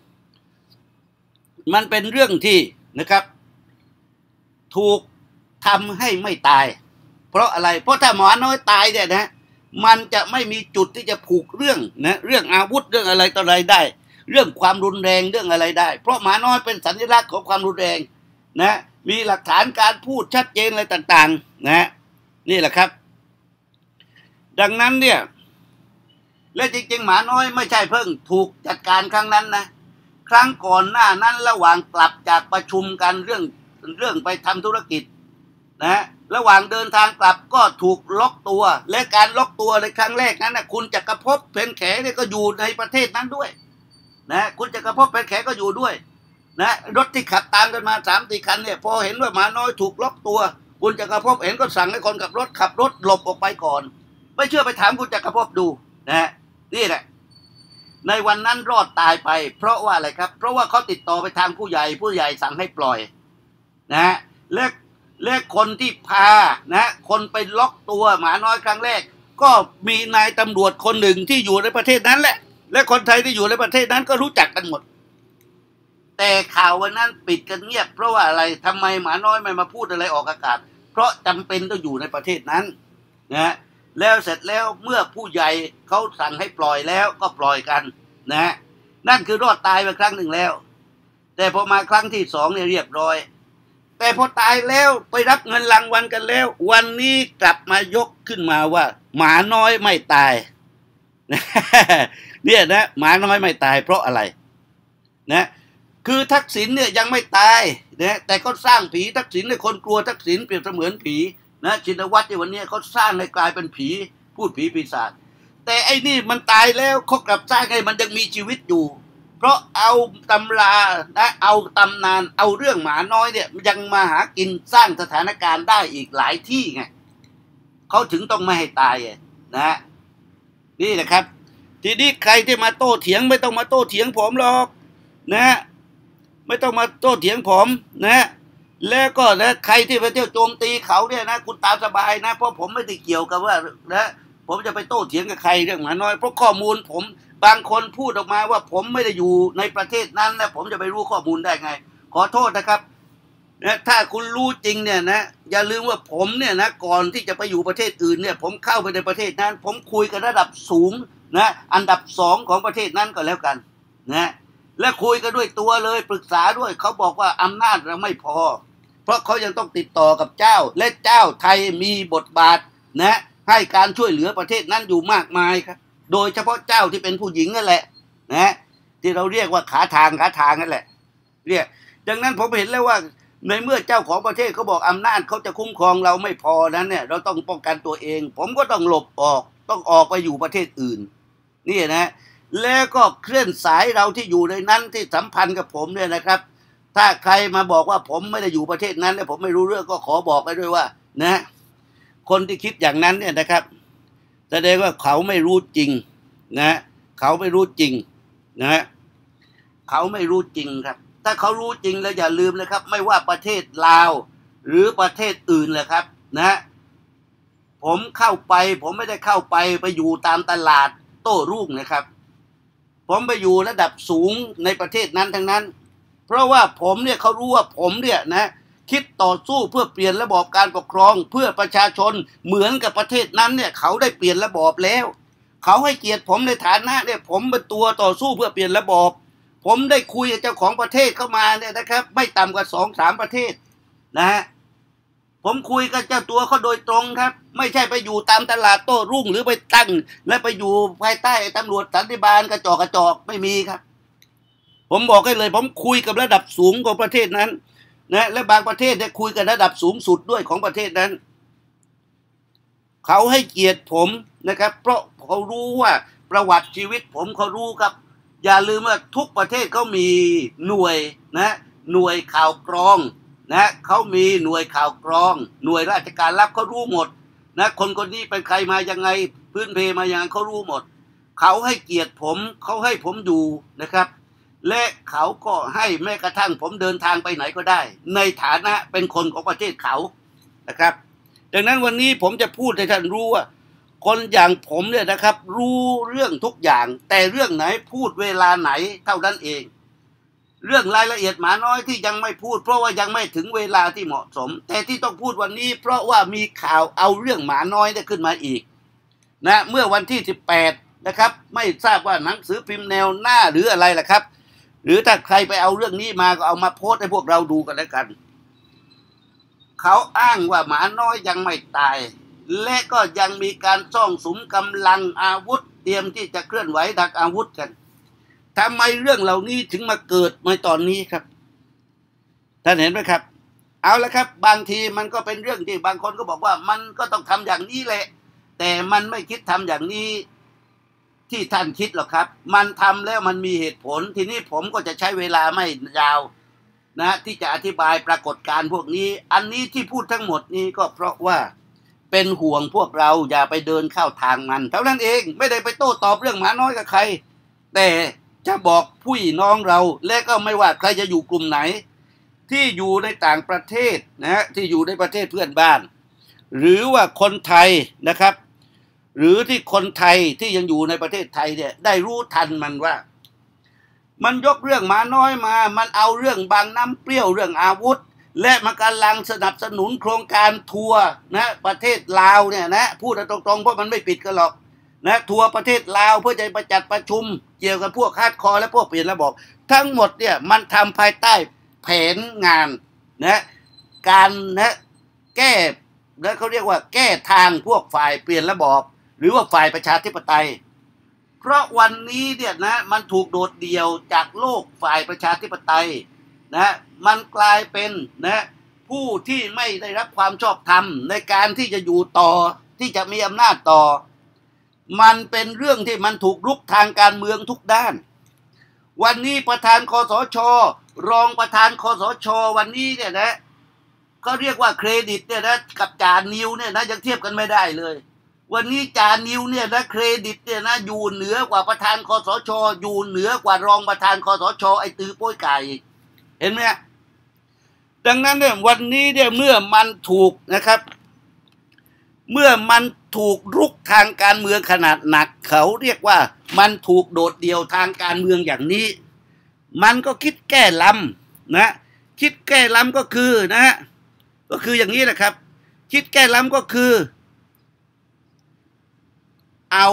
มันเป็นเรื่องที่นะครับถูกทำให้ไม่ตายเพราะอะไรเพราะถ้าหมอน้อยตายเนี่ยนะมันจะไม่มีจุดที่จะผูกเรื่องอาวุธเรื่องอะไรต่ออะไรได้เรื่องความรุนแรงเรื่องอะไรได้เพราะหมาน้อยเป็นสัญลักษณ์ของความรุนแรงนะมีหลักฐานการพูดชัดเจนอะไรต่างๆนะนี่แหละครับดังนั้นเนี่ยและจริงๆหมาน้อยไม่ใช่เพิ่งถูกจัดการครั้งนั้นนะครั้งก่อนหน้านั้นระหว่างกลับจากประชุมกันเรื่องไปทำธุรกิจนะระหว่างเดินทางกลับก็ถูกล็อกตัวและการล็อกตัวในครั้งแรกนั้นนะคุณจักรภพเพ็ญแขเนี่ยก็อยู่ในประเทศนั้นด้วยนะคุณจักรภพเพ็ญแขก็อยู่ด้วยนะรถที่ขับตามกันมา3-4 คันเนี่ยพอเห็นว่าหมาน้อยถูกล็อกตัวคุณจักรภพเห็นก็สั่งให้คนขับรถหลบออกไปก่อนไม่เชื่อไปถามคุณจักรภพดูนะนี่แหละในวันนั้นรอดตายไปเพราะว่าอะไรครับเพราะว่าเขาติดต่อไปทางผู้ใหญ่สั่งให้ปล่อยนะและคนที่พานะคนไปล็อกตัวหมาน้อยครั้งแรกก็มีนายตำรวจคนหนึ่งที่อยู่ในประเทศนั้นแหละและคนไทยที่อยู่ในประเทศนั้นก็รู้จักกันหมดแต่ข่าววันนั้นปิดกันเงียบเพราะว่าอะไรทำไมหมาน้อยไม่มาพูดอะไรออกอากาศเพราะจำเป็นต้องอยู่ในประเทศนั้นนะแล้วเสร็จแล้วเมื่อผู้ใหญ่เขาสั่งให้ปล่อยแล้วก็ปล่อยกันนะนั่นคือรอดตายไปครั้งหนึ่งแล้วแต่พอมาครั้งที่2เนี่ยเรียบร้อยแต่พอตายแล้วไปรับเงินรางวัลกันแล้ววันนี้กลับมายกขึ้นมาว่าหมาน้อยไม่ตายเนี่ยนะหมาน้อยไม่ตายเพราะอะไรนะคือทักษิณเนี่ยยังไม่ตายนะแต่ก็สร้างผีทักษิณเลยคนกลัวทักษิณเปรียบเสมือนผีนะชินวัตรในวันนี้เขาสร้างให้กลายเป็นผีพูดผีปีศาจแต่ไอ้นี่มันตายแล้วเขากลับสร้างให้มันยังมีชีวิตอยู่เพราะเอาตำรานะเอาตำนานเอาเรื่องหมาน้อยเนี่ยยังมาหากินสร้างสถานการณ์ได้อีกหลายที่ไงเขาถึงต้องไม่ให้ตายนะนี่แหละครับทีนี้ใครที่มาโต้เถียงไม่ต้องมาโต้เถียงผมหรอกนะไม่ต้องมาโต้เถียงผมนะแล้วก็นะใครที่ไปเที่ยวโจมตีเขาเนี่ยนะคุณตามสบายนะเพราะผมไม่ได้เกี่ยวกับว่านะผมจะไปโต้เถียงกับใครเรื่องหมาน้อยเพราะข้อมูลผมบางคนพูดออกมาว่าผมไม่ได้อยู่ในประเทศนั้นนะผมจะไปรู้ข้อมูลได้ไงขอโทษนะครับนะถ้าคุณรู้จริงเนี่ยนะอย่าลืมว่าผมเนี่ยนะก่อนที่จะไปอยู่ประเทศอื่นเนี่ยผมเข้าไปในประเทศนั้นผมคุยกับระดับสูงนะอันดับ2ของประเทศนั้นก็แล้วกันนะและคุยกันด้วยตัวเลยปรึกษาด้วยเขาบอกว่าอำนาจเราไม่พอเพราะเขายังต้องติดต่อกับเจ้าและเจ้าไทยมีบทบาทนะให้การช่วยเหลือประเทศนั้นอยู่มากมายครับโดยเฉพาะเจ้าที่เป็นผู้หญิงนั่นแหละนะที่เราเรียกว่าขาทางนั่นแหละเรียกดังนั้นผมเห็นแล้วว่าในเมื่อเจ้าของประเทศเขาบอกอำนาจเขาจะคุ้มครองเราไม่พอนั้นเนี่ยเราต้องป้องกันตัวเองผมก็ต้องหลบออกต้องออกไปอยู่ประเทศอื่นนี่นะแล้วก็เคลื่อนสายเราที่อยู่ในนั้นที่สัมพันธ์กับผมเนี่ยนะครับถ้าใครมาบอกว่าผมไม่ได้อยู่ประเทศนั้นและผมไม่รู้เรื่องก็ขอบอกไปด้วยว่านะคนที่คิดอย่างนั้นเนี่ยนะครับแสดงว่าเขาไม่รู้จริงนะเขาไม่รู้จริงนะเขาไม่รู้จริงครับถ้าเขารู้จริงแล้วอย่าลืมนะครับไม่ว่าประเทศลาวหรือประเทศอื่นเลยครับนะผมเข้าไปผมไม่ได้เข้าไปอยู่ตามตลาดโต้รุ่งนะครับผมไปอยู่ระดับสูงในประเทศนั้นทั้งนั้นเพราะว่าผมเนี่ยเขารู้ว่าผมเนี่ยนะคิดต่อสู้เพื่อเปลี่ยนระบอบการปกครองเพื่อประชาชนเหมือนกับประเทศนั้นเนี่ยเขาได้เปลี่ยนระบอบแล้วเขาให้เกียรติผมในฐานะเนี่ยผมเป็นตัวต่อสู้เพื่อเปลี่ยนระบอบผมได้คุยกับเจ้าของประเทศเข้ามาเนี่ยนะครับไม่ต่ำกว่า2-3ประเทศนะฮะผมคุยกับเจ้าตัวเขาโดยตรงครับไม่ใช่ไปอยู่ตามตลาดโต้รุ่งหรือไปตั้งและไปอยู่ภายใต้ตำรวจสันติบาลกระจอกไม่มีครับผมบอกให้เลยผมคุยกับระดับสูงของประเทศนั้นนะและบางประเทศเนี่ยคุยกับระดับสูงสุดด้วยของประเทศนั้นเขาให้เกียรติผมนะครับเพราะเขารู้ว่าประวัติชีวิตผมเขารู้ครับอย่าลืมว่าทุกประเทศเขามีหน่วยนะหน่วยข่าวกรองนะเขามีหน่วยข่าวกรองหน่วยราชการลับเขารู้หมดนะคนนี้เป็นใครมายังไงพื้นเพมายังไงเขารู้หมดเขาให้เกียรติผมเขาให้ผมอยู่นะครับและเขาก็ให้แม้กระทั่งผมเดินทางไปไหนก็ได้ในฐานะเป็นคนของประเทศเขานะครับดังนั้นวันนี้ผมจะพูดให้ท่านรู้ว่าคนอย่างผมเนี่ยนะครับรู้เรื่องทุกอย่างแต่เรื่องไหนพูดเวลาไหนเท่านั้นเองเรื่องรายละเอียดหมาน้อยที่ยังไม่พูดเพราะว่ายังไม่ถึงเวลาที่เหมาะสมแต่ที่ต้องพูดวันนี้เพราะว่ามีข่าวเอาเรื่องหมาน้อยได้ขึ้นมาอีกนะเมื่อวันที่18นะครับไม่ทราบว่าหนังสือพิมพ์แนวหน้าหรืออะไรล่ะครับหรือถ้าใครไปเอาเรื่องนี้มาก็เอามาโพสต์ให้พวกเราดูกันแล้วกันเขาอ้างว่าหมาน้อยยังไม่ตายและก็ยังมีการซ่องสุมกำลังอาวุธเตรียมที่จะเคลื่อนไหวทางอาวุธกันทำไมเรื่องเหล่านี้ถึงมาเกิดในตอนนี้ครับท่านเห็นไหมครับเอาละครับบางทีมันก็เป็นเรื่องที่บางคนก็บอกว่ามันก็ต้องทำอย่างนี้แหละแต่มันไม่คิดทำอย่างนี้ที่ท่านคิดหรอกครับมันทำแล้วมันมีเหตุผลทีนี้ผมก็จะใช้เวลาไม่ยาวนะที่จะอธิบายปรากฏการณ์พวกนี้อันนี้ที่พูดทั้งหมดนี้ก็เพราะว่าเป็นห่วงพวกเราอย่าไปเดินเข้าทางมันเท่านั้นเองไม่ได้ไปโต้ตอบเรื่องหมาน้อยกับใครแต่จะบอกผู้น้องเราและก็ไม่ว่าใครจะอยู่กลุ่มไหนที่อยู่ในต่างประเทศนะที่อยู่ในประเทศเพื่อนบ้านหรือว่าคนไทยนะครับหรือที่คนไทยที่ยังอยู่ในประเทศไทยเนี่ยได้รู้ทันมันว่ามันยกเรื่องหมาน้อยมามันเอาเรื่องบางน้ำเปรี้ยวเรื่องอาวุธและมันกำลังสนับสนุนโครงการทัวร์นะประเทศลาวเนี่ยนะพูดตรงๆเพราะมันไม่ปิดกันหรอกนะทัวร์ประเทศลาวเพื่อจะไปจัดประชุมเกี่ยวกับพวกฮาร์ดคอร์และพวกเปลี่ยนระบบทั้งหมดเนี่ยมันทำภายใต้แผนงานนะการนะแก้แล้วเขาเรียกว่าแก้ทางพวกฝ่ายเปลี่ยนระบอบหรือว่าฝ่ายประชาธิปไตยเพราะวันนี้เนี่ยนะมันถูกโดดเดี่ยวจากโลกฝ่ายประชาธิปไตยนะมันกลายเป็นนะผู้ที่ไม่ได้รับความชอบธรรมในการที่จะอยู่ต่อที่จะมีอำนาจต่อมันเป็นเรื่องที่มันถูกรุกทางการเมืองทุกด้านวันนี้ประธานคสช.รองประธานคสช.วันนี้เนี่ยนะเขาเรียกว่าเครดิตเนี่ยนะกับจานิวเนี่ยนะยังเทียบกันไม่ได้เลยวันนี้จานิวเนี่ยนะเครดิตเนี่ยนะอยู่เหนือกว่าประธานคสช.อยู่เหนือกว่ารองประธานคสช.ไอ้ตือโป้ยไก่เห็นไหมดังนั้นเนี่ยวันนี้เนี่ยเมื่อมันถูกนะครับเมื่อมันถูกรุกทางการเมืองขนาดหนักเขาเรียกว่ามันถูกโดดเดี่ยวทางการเมืองอย่างนี้มันก็คิดแก้ล้ำนะคิดแก้ล้ำก็คือนะก็คืออย่างนี้แหละครับคิดแก้ล้ำก็คือเอา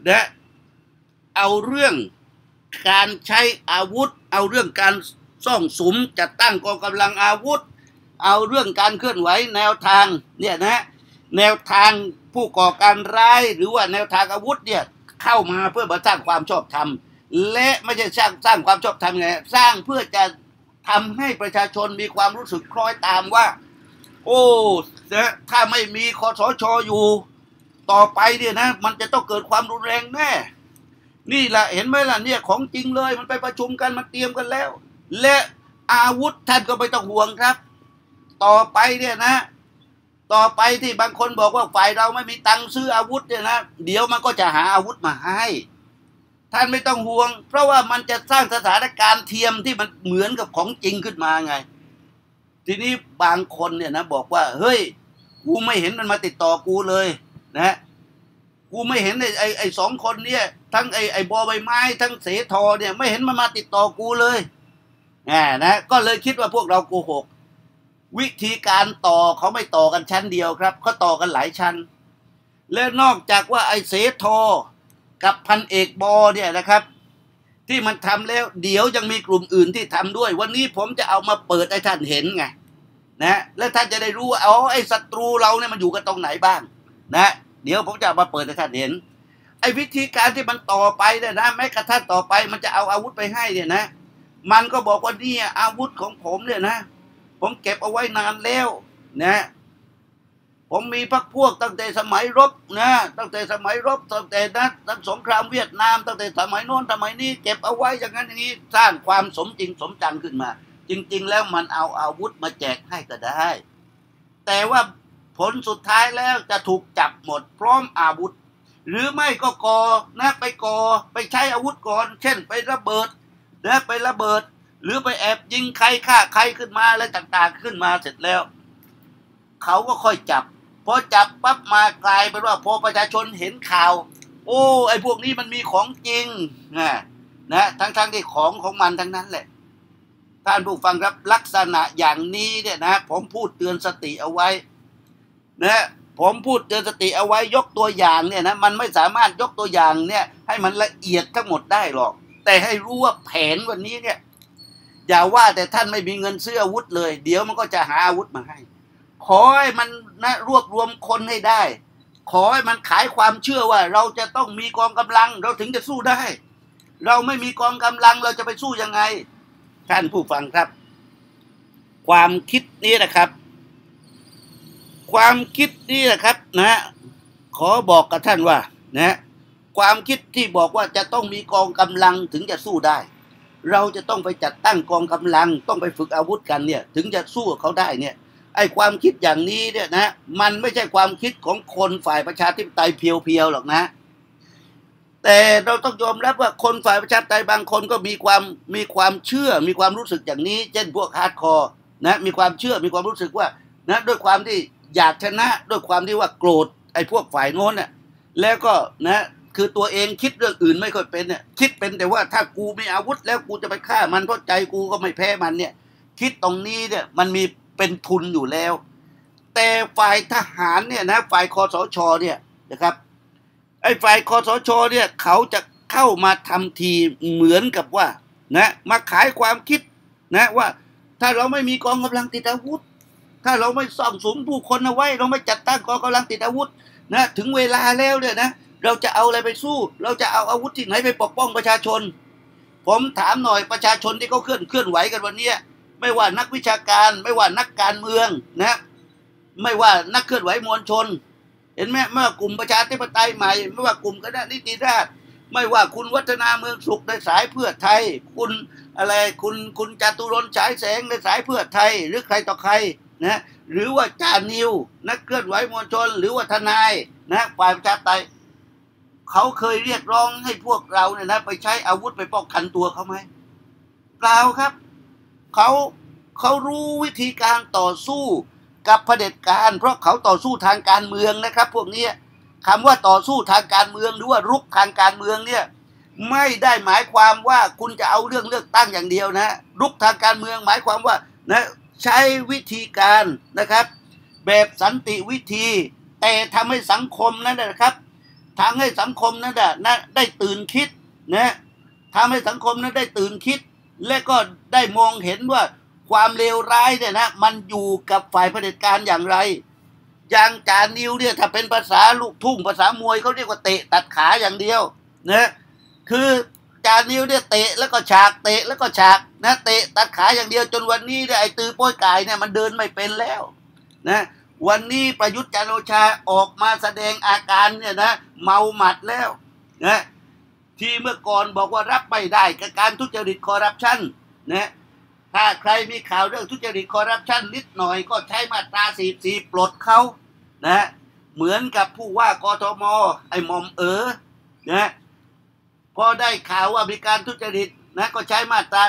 เรื่องการใช้อาวุธเอาเรื่องการซ่องสุมจัดตั้งกองกำลังอาวุธเอาเรื่องการเคลื่อนไหวแนวทางเนี่ยนะแนวทางผู้ก่อการร้ายหรือว่าแนวทางอาวุธเนี่ยเข้ามาเพื่อมาสร้างความชอบธรรมและไม่ใช่สร้างความชอบธรรมไงสร้างเพื่อจะทำให้ประชาชนมีความรู้สึกคล้อยตามว่าโอ้ถ้าไม่มีคสช.อยู่ต่อไปเนี่ยนะมันจะต้องเกิดความรุนแรงแน่นี่แหละเห็นไหมล่ะเนี่ยของจริงเลยมันไปประชุมกันมันเตรียมกันแล้วและอาวุธท่านก็ไม่ต้องห่วงครับต่อไปเนี่ยนะต่อไปที่บางคนบอกว่าฝ่ายเราไม่มีตังค์ซื้ออาวุธเนี่ยนะเดี๋ยวมันก็จะหาอาวุธมาให้ท่านไม่ต้องห่วงเพราะว่ามันจะสร้างสถานการณ์เทียมที่มันเหมือนกับของจริงขึ้นมาไงทีนี้บางคนเนี่ยนะบอกว่าเฮ้ยกูไม่เห็นมันมาติดต่อกูเลยนะกูไม่เห็นไอ้สองคนเนี่ยทั้งไอ้บอใบไม้ทั้งเสทอเนี่ยไม่เห็นมันมาติดต่อกูเลยนะก็เลยคิดว่าพวกเราโกหกวิธีการต่อเขาไม่ต่อกันชั้นเดียวครับเขาต่อกันหลายชั้นและนอกจากว่าไอ้เสทอกับพันเอกบอเนี่ยนะครับที่มันทำแล้วเดี๋ยวยังมีกลุ่มอื่นที่ทำด้วยวันนี้ผมจะเอามาเปิดให้ท่านเห็นไงนะและท่านจะได้รู้ว่าไอ้ศัตรูเราเนี่ยมันอยู่กันตรงไหนบ้างนะเดี๋ยวผมจะเอามาเปิดให้ท่านเห็นไอ้วิธีการที่มันต่อไปเนี่ยนะแม้กระทั่งต่อไปมันจะเอาอาวุธไปให้เนี่ยนะมันก็บอกว่านี่อาวุธของผมเนี่ยนะผมเก็บเอาไว้นานแล้วนะผมมีพรรคพวกตั้งแต่สมัยรบนะตั้งแต่สมัยรบตั้งแต่นั้นสงครามเวียดนามตั้งแต่สมัยโน้นสมัยนี้เก็บเอาไว้อย่างนั้นอย่างนี้สร้างความสมจริงสมจังขึ้นมาจริงๆแล้วมันเอาอาวุธมาแจกให้ก็ได้แต่ว่าผลสุดท้ายแล้วจะถูกจับหมดพร้อมอาวุธหรือไม่ก็ไปใช้อาวุธก่อนเช่นไประเบิดนะไประเบิดหรือไปแอบยิงใครฆ่าใครขึ้นมาอะไรต่างๆขึ้นมาเสร็จแล้วเขาก็ค่อยจับพอจับปั๊บมากลายเป็นว่าพอประชาชนเห็นข่าวโอ้ไอ้พวกนี้มันมีของจริงนะทั้งที่ของมันทั้งนั้นแหละท่านผู้ฟังครับลักษณะอย่างนี้เนี่ยนะผมพูดเตือนสติเอาไว้นะผมพูดเตือนสติเอาไว้ยกตัวอย่างเนี่ยนะมันไม่สามารถยกตัวอย่างเนี่ยให้มันละเอียดทั้งหมดได้หรอกแต่ให้รู้ว่าแผนวันนี้เนี่ยอย่าว่าแต่ท่านไม่มีเงินซื้ออาวุธเลยเดี๋ยวมันก็จะหาอาวุธมาให้ขอให้มันนะรวบรวมคนให้ได้ขอให้มันขายความเชื่อว่าเราจะต้องมีกองกำลังเราถึงจะสู้ได้เราไม่มีกองกำลังเราจะไปสู้ยังไงท่านผู้ฟังครับความคิดนี้นะครับความคิดนี้นะครับนะขอบอกกับท่านว่านะความคิดที่บอกว่าจะต้องมีกองกำลังถึงจะสู้ได้เราจะต้องไปจัดตั้งกองกำลังต้องไปฝึกอาวุธกันเนี่ยถึงจะสู้เขาได้เนี่ยไอ้ความคิดอย่างนี้เนี่ยนะมันไม่ใช่ความคิดของคนฝ่ายประชาธิปไตยเพียวๆหรอกนะแต่เราต้องยอมรับว่าคนฝ่ายประชาธิปไตยบางคนก็มีความเชื่อมีความรู้สึกอย่างนี้เช่นพวกฮาร์ดคอร์นะมีความเชื่อมีความรู้สึกว่านะด้วยความที่อยากชนะด้วยความที่ว่าโกรธไอ้พวกฝ่ายโน้นเนี่ยแล้วก็นะคือตัวเองคิดเรื่องอื่นไม่ค่อยเป็นเนี่ยคิดเป็นแต่ว่าถ้ากูมีอาวุธแล้วกูจะไปฆ่ามันเพราะใจกูก็ไม่แพ้มันเนี่ยคิดตรงนี้เนี่ยมันมีเป็นทุนอยู่แล้วแต่ฝ่ายทหารเนี่ยนะฝ่ายคสช.เนี่ยนะครับไอ้ฝ่ายคสช.เนี่ยเขาจะเข้ามาทำทีเหมือนกับว่านะมาขายความคิดนะว่าถ้าเราไม่มีกองกำลังติดอาวุธถ้าเราไม่ซ่องสุมผู้คนเอาไว้เราไม่จัดตั้งกองกำลังติดอาวุธนะถึงเวลาแล้วเนี่ยนะเราจะเอาอะไรไปสู้เราจะเอาอาวุธที่ไหนไปปกป้องประชาชนผมถามหน่อยประชาชนที่เขาเคลื่อนไหวกันวันนี้ไม่ว่านักวิชาการไม่ว่านักการเมืองนะไม่ว่านักเคลื่อนไหวมวลชนเห็นไหมเมื่อกลุ่มประชาธิปไตยใหม่ไม่ว่ากลุ่มคณะนิติราษฎร์ไม่ว่าคุณวัฒนาเมืองสุขในสายเพื่อไทยคุณอะไรคุณจตุรนต์ฉายแสงในสายเพื่อไทยหรือใครต่อใครนะหรือว่าจ่านิวนักเคลื่อนไหวมวลชนหรือว่าทนายนะฝ่ายประชาธิปไตยเขาเคยเรียกร้องให้พวกเราเนี่ยนะไปใช้อาวุธไปป้องกันตัวเขาไหมเปล่าครับเขารู้วิธีการต่อสู้กับเผด็จการเพราะเขาต่อสู้ทางการเมืองนะครับพวกนี้คำว่าต่อสู้ทางการเมืองหรือว่ารุกทางการเมืองเนี่ยไม่ได้หมายความว่าคุณจะเอาเรื่องเลือกตั้งอย่างเดียวนะรุกทางการเมืองหมายความว่านะใช้วิธีการนะครับแบบสันติวิธีแต่ทำให้สังคมนั้นนะครับทำให้สังคมนั้นนะได้ตื่นคิดนะทำให้สังคมนั้นได้ตื่นคิดและก็ได้มองเห็นว่าความเลวร้ายเนี่ยนะมันอยู่กับฝ่ายเผด็จการอย่างไรอย่างจานิวเนี่ยถ้าเป็นภาษาลูกทุ่งภาษามวยเขาเรียกว่าเตะตัดขาอย่างเดียวนะคือจานิวเนี่ยเตะแล้วก็ฉากเตะแล้วก็ฉากนะเตะตัดขาอย่างเดียวจนวันนี้เนี่ยไอ้ตือโป้ยกายเนี่ยมันเดินไม่เป็นแล้วนะวันนี้ประยุทธ์จันทร์โอชาออกมาแสดงอาการเนี่ยนะเมาหมัดแล้วนะที่เมื่อก่อนบอกว่ารับไม่ได้กับการทุจริตคอร์รัปชันนะถ้าใครมีข่าวเรื่องทุจริตคอร์รัปชันนิดหน่อยก็ใช้มาตรา44ปลดเขานะเหมือนกับผู้ว่ากทมไอ้หม่อมนะพอได้ข่าวว่ามีการทุจริตนะก็ใช้มาตรา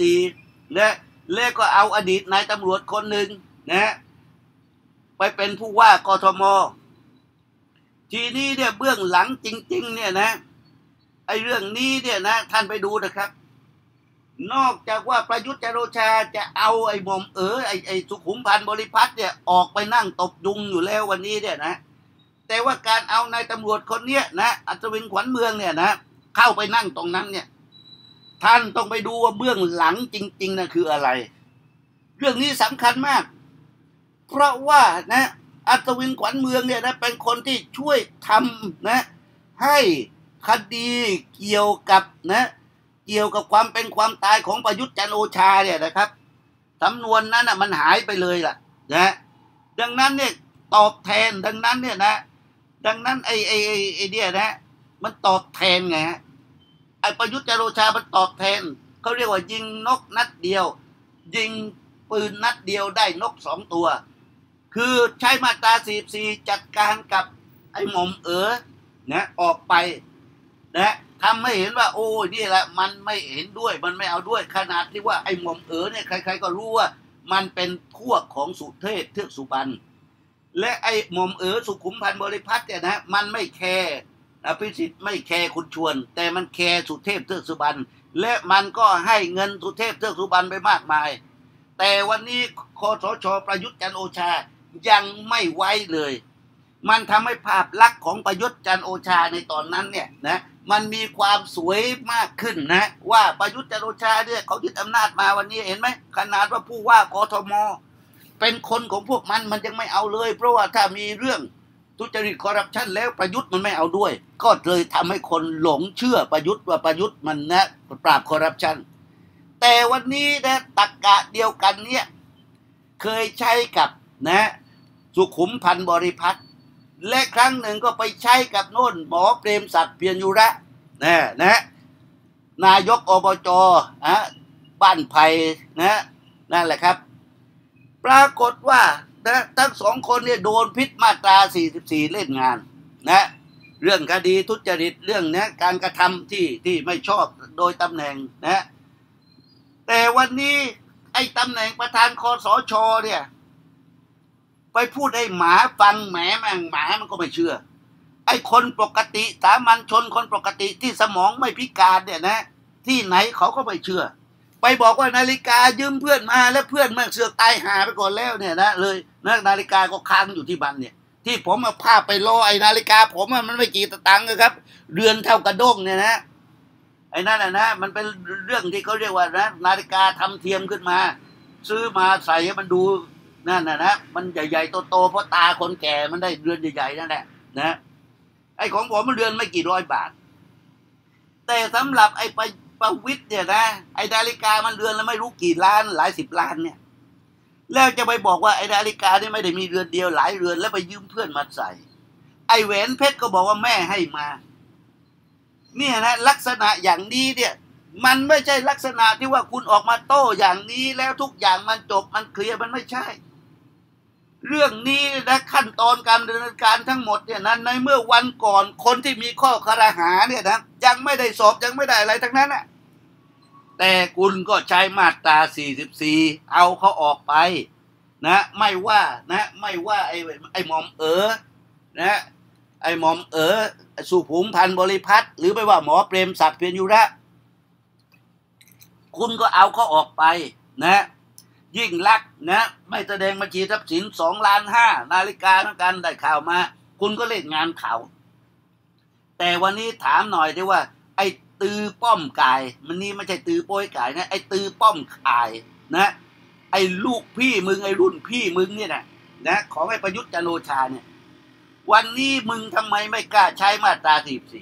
44นะแล้วก็เอาอดีตนายตำรวจคนหนึ่งนะไปเป็นผู้ว่ากทมทีนี้เนี่ยเบื้องหลังจริงๆเนี่ยนะไอ้เรื่องนี้เนี่ยนะท่านไปดูนะครับนอกจากว่าประยุทธ์จันทร์โอชาจะเอาไอ้หม่อมไอ้สุขุมพันธ์บริพัตรเนี่ยออกไปนั่งตบยุงอยู่แล้ววันนี้เนี่ยนะแต่ว่าการเอานายตำรวจคนเนี้ยนะอัศวินขวัญเมืองเนี่ยนะเข้าไปนั่งตรงนั้นเนี่ยท่านต้องไปดูว่าเบื้องหลังจริงๆนะคืออะไรเรื่องนี้สำคัญมากเพราะว่านะอัศวินขวัญเมืองเนี่ยนะเป็นคนที่ช่วยทำนะให้คดีเกี่ยวกับความเป็นความตายของประยุทธ์จันทร์โอชาเนี่ยนะครับสำนวนนั้นนะมันหายไปเลยล่ะนะดังนั้นเนี่ยตอบแทนดังนั้นเนี่ยนะดังนั้นไอ้เนี่ยนะมันตอบแทนไงไอ้ประยุทธ์จันทร์โอชามันตอบแทนเขาเรียกว่ายิงนกนัดเดียวยิงปืนนัดเดียวได้นก2 ตัวคือใช้มาตรา44จัดการกับไอ้หม่อมนะออกไปนะทำให้เห็นว่าโอ้นี่แหละมันไม่เห็นด้วยมันไม่เอาด้วยขนาดที่ว่าไอ้หม่อมเนี่ยใครๆก็รู้ว่ามันเป็นพวกของสุเทพเทือกสุบรรณและไอ้หม่อมสุขุมพันธ์บริพัตรเนี่ยนะมันไม่แคร์อภิสิทธิ์ไม่แคร์คุณชวนแต่มันแคร์สุเทพเทือกสุบรรณและมันก็ให้เงินสุเทพเทือกสุบรรณไปมากมายแต่วันนี้คสช.ประยุทธ์จันทร์โอชายังไม่ไว้เลยมันทำให้ภาพลักษณ์ของประยุทธ์จันทร์โอชาในตอนนั้นเนี่ยนะมันมีความสวยมากขึ้นนะว่าประยุทธ์จันทร์โอชาเนี่ยเขายึดอำนาจมาวันนี้เห็นไหมขนาดว่าผู้ว่ากทมเป็นคนของพวกมันยังไม่เอาเลยเพราะว่าถ้ามีเรื่องทุจริตคอร์รัปชันแล้วประยุทธ์มันไม่เอาด้วยก็เลยทำให้คนหลงเชื่อประยุทธ์ว่าประยุทธ์มันนะปราบคอร์รัปชันแต่วันนี้นะตรรกะเดียวกันเนี่ยเคยใช้กับนะสุขุมพันธ์บริพัตรและครั้งหนึ่งก็ไปใช้กับโน่นหมอเปรมศักดิ์เพียรยุระนะนายกอบจบ้านไผ่นะนั่นแหละครับปรากฏว่านะทั้ง2 คนเนี่ยโดนพิษมาตรา44เล่นงานนะเรื่องคดีทุจริตเรื่องนะการกระทำที่ไม่ชอบโดยตำแหน่งนะแต่วันนี้ไอ้ตำแหน่งประธานคสช.เนี่ยไปพูดให้หมาฟังแหมแม่งหมามันก็ไม่เชื่อไอ้คนปกติสามัญชนคนปกติที่สมองไม่พิการเนี่ยนะที่ไหนเขาก็ไม่เชื่อไปบอกว่านาฬิกายืมเพื่อนมาแล้วเพื่อนแม่งเสือกตายหาไปก่อนแล้วเนี่ยนะเลยนะนาฬิกาก็ค้างอยู่ที่บ้านเนี่ยที่ผมเอาภาพไปรอไอ้นาฬิกาผมมันไม่กี่ตังค์ครับเรือนเท่ากระด้งเนี่ยนะไอ้นั่นนะมันเป็นเรื่องที่เขาเรียกว่านะนาฬิกาทำเทียมขึ้นมาซื้อมาใส่ให้มันดูนั่นนะมันใหญ่ๆโตๆเพราะตาคนแก่มันได้เรือนใหญ่ๆนั่นแหละนะไอ้ของผมมันเรือนไม่กี่ร้อยบาทแต่สำหรับไอ้ประวิตรเนี่ยนะไอ้นาฬิกามันเรือนแล้วไม่รู้กี่ล้านหลายสิบล้านเนี่ยแล้วจะไปบอกว่าไอ้นาฬิกานี่ไม่ได้มีเรือนเดียวหลายเรือนแล้วไปยืมเพื่อนมาใส่ไอ้แหวนเพชรก็บอกว่าแม่ให้มาเนี่ยนะลักษณะอย่างนี้เนี่ยมันไม่ใช่ลักษณะที่ว่าคุณออกมาโต้อย่างนี้แล้วทุกอย่างมันจบมันเคลียร์มันไม่ใช่เรื่องนี้นะขั้นตอนการดำเนินการทั้งหมดเนี่ยนั้นในเมื่อวันก่อนคนที่มีข้อคารหาเนี่ยนะยังไม่ได้สอบยังไม่ได้อะไรทั้งนั้นนะแต่คุณก็ใช้มาตรา44เอาเขาออกไปนะไม่ว่าไอ้หม่อมนะไอ้หม่อมสุขุมพันธ์บริพัตรหรือไม่ว่าหมอเปรมศักดิ์เพียรยุระคุณก็เอาเขาออกไปนะยิ่งลักษณ์นะไม่แสดงบัญชีทรัพย์สิน2,500,000นาฬิกาทั้งกันได้ข่าวมาคุณก็เล่นงานเขาแต่วันนี้ถามหน่อยที่ว่าไอ้ตือป้อมกายมันนี่ไม่ใช่ตือโป้ยกายนะไอ้ตือป้อมกายนะไอ้ลูกพี่มึงไอ้รุ่นพี่มึงเนี่ยนะของไอ้ประยุทธ์จันทร์โอชาเนี่ยวันนี้มึงทำไมไม่กล้าใช้มาตรา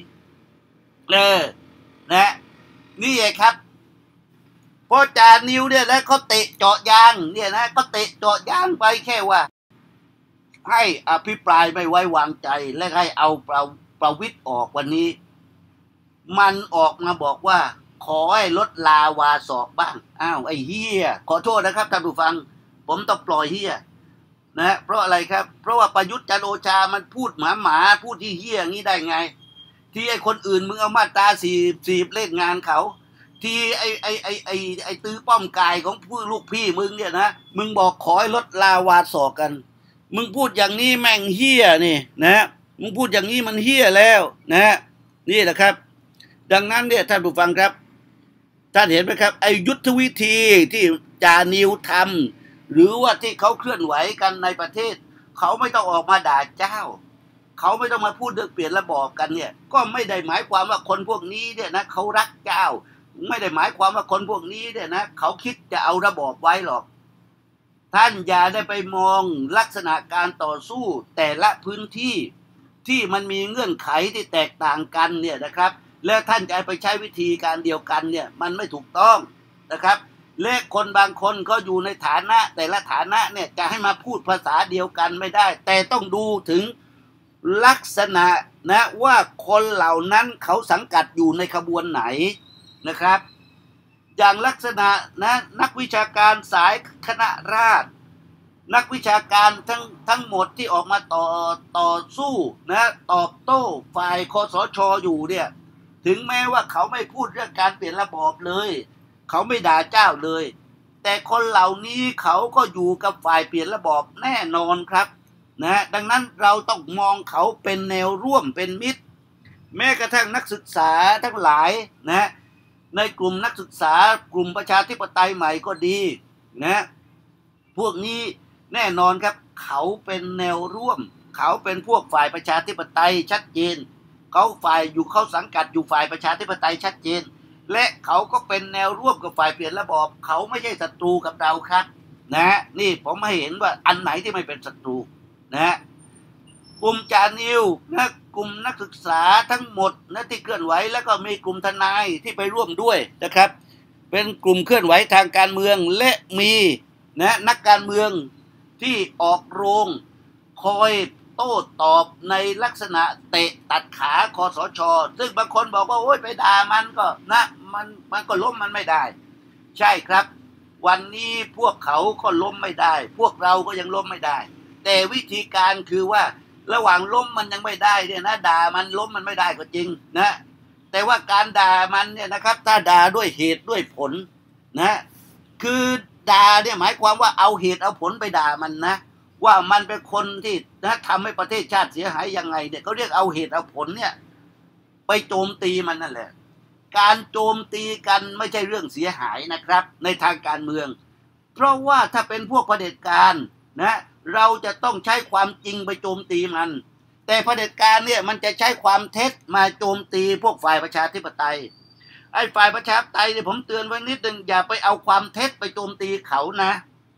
44นะนี่ไงครับเพราะจานิวเนี่ยแล้วเขาเตะเจาะยางเนี่ยนะก็เตะเจาะยางไปแค่ว่าให้อภิปรายไม่ไว้วางใจและให้เอาประวิตรออกวันนี้มันออกมาบอกว่าขอให้ลดลาวาสอกบ้างอ้าวไอ้เฮียขอโทษนะครับท่านผู้ฟังผมต้องปล่อยเฮียนะเพราะอะไรครับเพราะว่าประยุทธ์จันทร์โอชามันพูดหมาพูดที่เฮียอย่างนี้ได้ไงที่ไอ้คนอื่นมึงเอามาตรา44เล่นงานเขาที่ไอ้ตื้อป้อมกายของผู้ลูกพี่มึงเนี่ยนะมึงบอกขอให้ลดลาวาสอกกันมึงพูดอย่างนี้แม่งเฮียนี่นะมึงพูดอย่างนี้มันเฮียแล้วนะนี่แหละครับดังนั้นเนี่ยท่านผู้ฟังครับท่านเห็นไหมครับไอ้ยุทธวิธีที่จานิวทำหรือว่าที่เขาเคลื่อนไหวกันในประเทศเขาไม่ต้องออกมาด่าเจ้าเขาไม่ต้องมาพูดเรื่องเปลี่ยนระบอบกันเนี่ยก็ไม่ได้หมายความว่าคนพวกนี้เนี่ยนะเขารักเจ้าไม่ได้หมายความว่าคนพวกนี้เนี่ยนะเขาคิดจะเอาระบอบไว้หรอกท่านอย่าได้ไปมองลักษณะการต่อสู้แต่ละพื้นที่ที่มันมีเงื่อนไขที่แตกต่างกันเนี่ยนะครับแล้วท่านจะไปใช้วิธีการเดียวกันเนี่ยมันไม่ถูกต้องนะครับและคนบางคนเขาอยู่ในฐานะแต่ละฐานะเนี่ยจะให้มาพูดภาษาเดียวกันไม่ได้แต่ต้องดูถึงลักษณะนะว่าคนเหล่านั้นเขาสังกัดอยู่ในขบวนไหนนะครับอย่างลักษณะนะนักวิชาการสายคณะราษฎรนักวิชาการทั้งหมดที่ออกมาต่อสู้นะตอบโต้ฝ่ายคสช.อยู่เนี่ยถึงแม้ว่าเขาไม่พูดเรื่องการเปลี่ยนระบอบเลยเขาไม่ด่าเจ้าเลยแต่คนเหล่านี้เขาก็อยู่กับฝ่ายเปลี่ยนระบอบแน่นอนครับนะดังนั้นเราต้องมองเขาเป็นแนวร่วมเป็นมิตรแม้กระทั่งนักศึกษาทั้งหลายนะในกลุ่มนักศึกษากลุ่มประชาธิปไตยใหม่ก็ดีนะพวกนี้แน่นอนครับเขาเป็นแนวร่วมเขาเป็นพวกฝ่ายประชาธิปไตยชัดเจนเขาสังกัดอยู่ฝ่ายประชาธิปไตยชัดเจนและเขาก็เป็นแนวร่วมกับฝ่ายเปลี่ยนระบอบเขาไม่ใช่ศัตรูกับเราครับนะนี่ผมให้เห็นว่าอันไหนที่ไม่เป็นศัตรูนะกลุ่มจานิวนะกลุ่มนักศึกษาทั้งหมดนะที่เคลื่อนไหวแล้วก็มีกลุ่มทนายที่ไปร่วมด้วยนะครับเป็นกลุ่มเคลื่อนไหวทางการเมืองและมีนะนักการเมืองที่ออกโรงคอยโต้ตอบในลักษณะเตะตัดขาคสช.ซึ่งบางคนบอกว่าโอ๊ยไปด่ามันก็นะมันก็ล้มมันไม่ได้ใช่ครับวันนี้พวกเขาก็ล้มไม่ได้พวกเราก็ยังล้มไม่ได้แต่วิธีการคือว่าระหว่างล้มมันยังไม่ได้เนี่ยนะด่ามันล้มมันไม่ได้ก็จริงนะแต่ว่าการด่ามันเนี่ยนะครับถ้าด่าด้วยเหตุด้วยผลนะคือด่าเนี่ยหมายความว่าเอาเหตุเอาผลไปด่ามันนะว่ามันเป็นคนที่นะทำให้ประเทศชาติเสียหายยังไงเนี่ยเขาเรียกเอาเหตุเอาผลเนี่ยไปโจมตีมันนั่นแหละการโจมตีกันไม่ใช่เรื่องเสียหายนะครับในทางการเมืองเพราะว่าถ้าเป็นพวกเผด็จการนะเราจะต้องใช้ความจริงไปโจมตีมันแต่เผด็จการเนี่ยมันจะใช้ความเท็จมาโจมตีพวกฝ่ายประชาธิปไตยไอ้ฝ่ายประชาธิปไตยเนี่ยผมเตือนไว้นิดนึงอย่าไปเอาความเท็จไปโจมตีเขานะเพ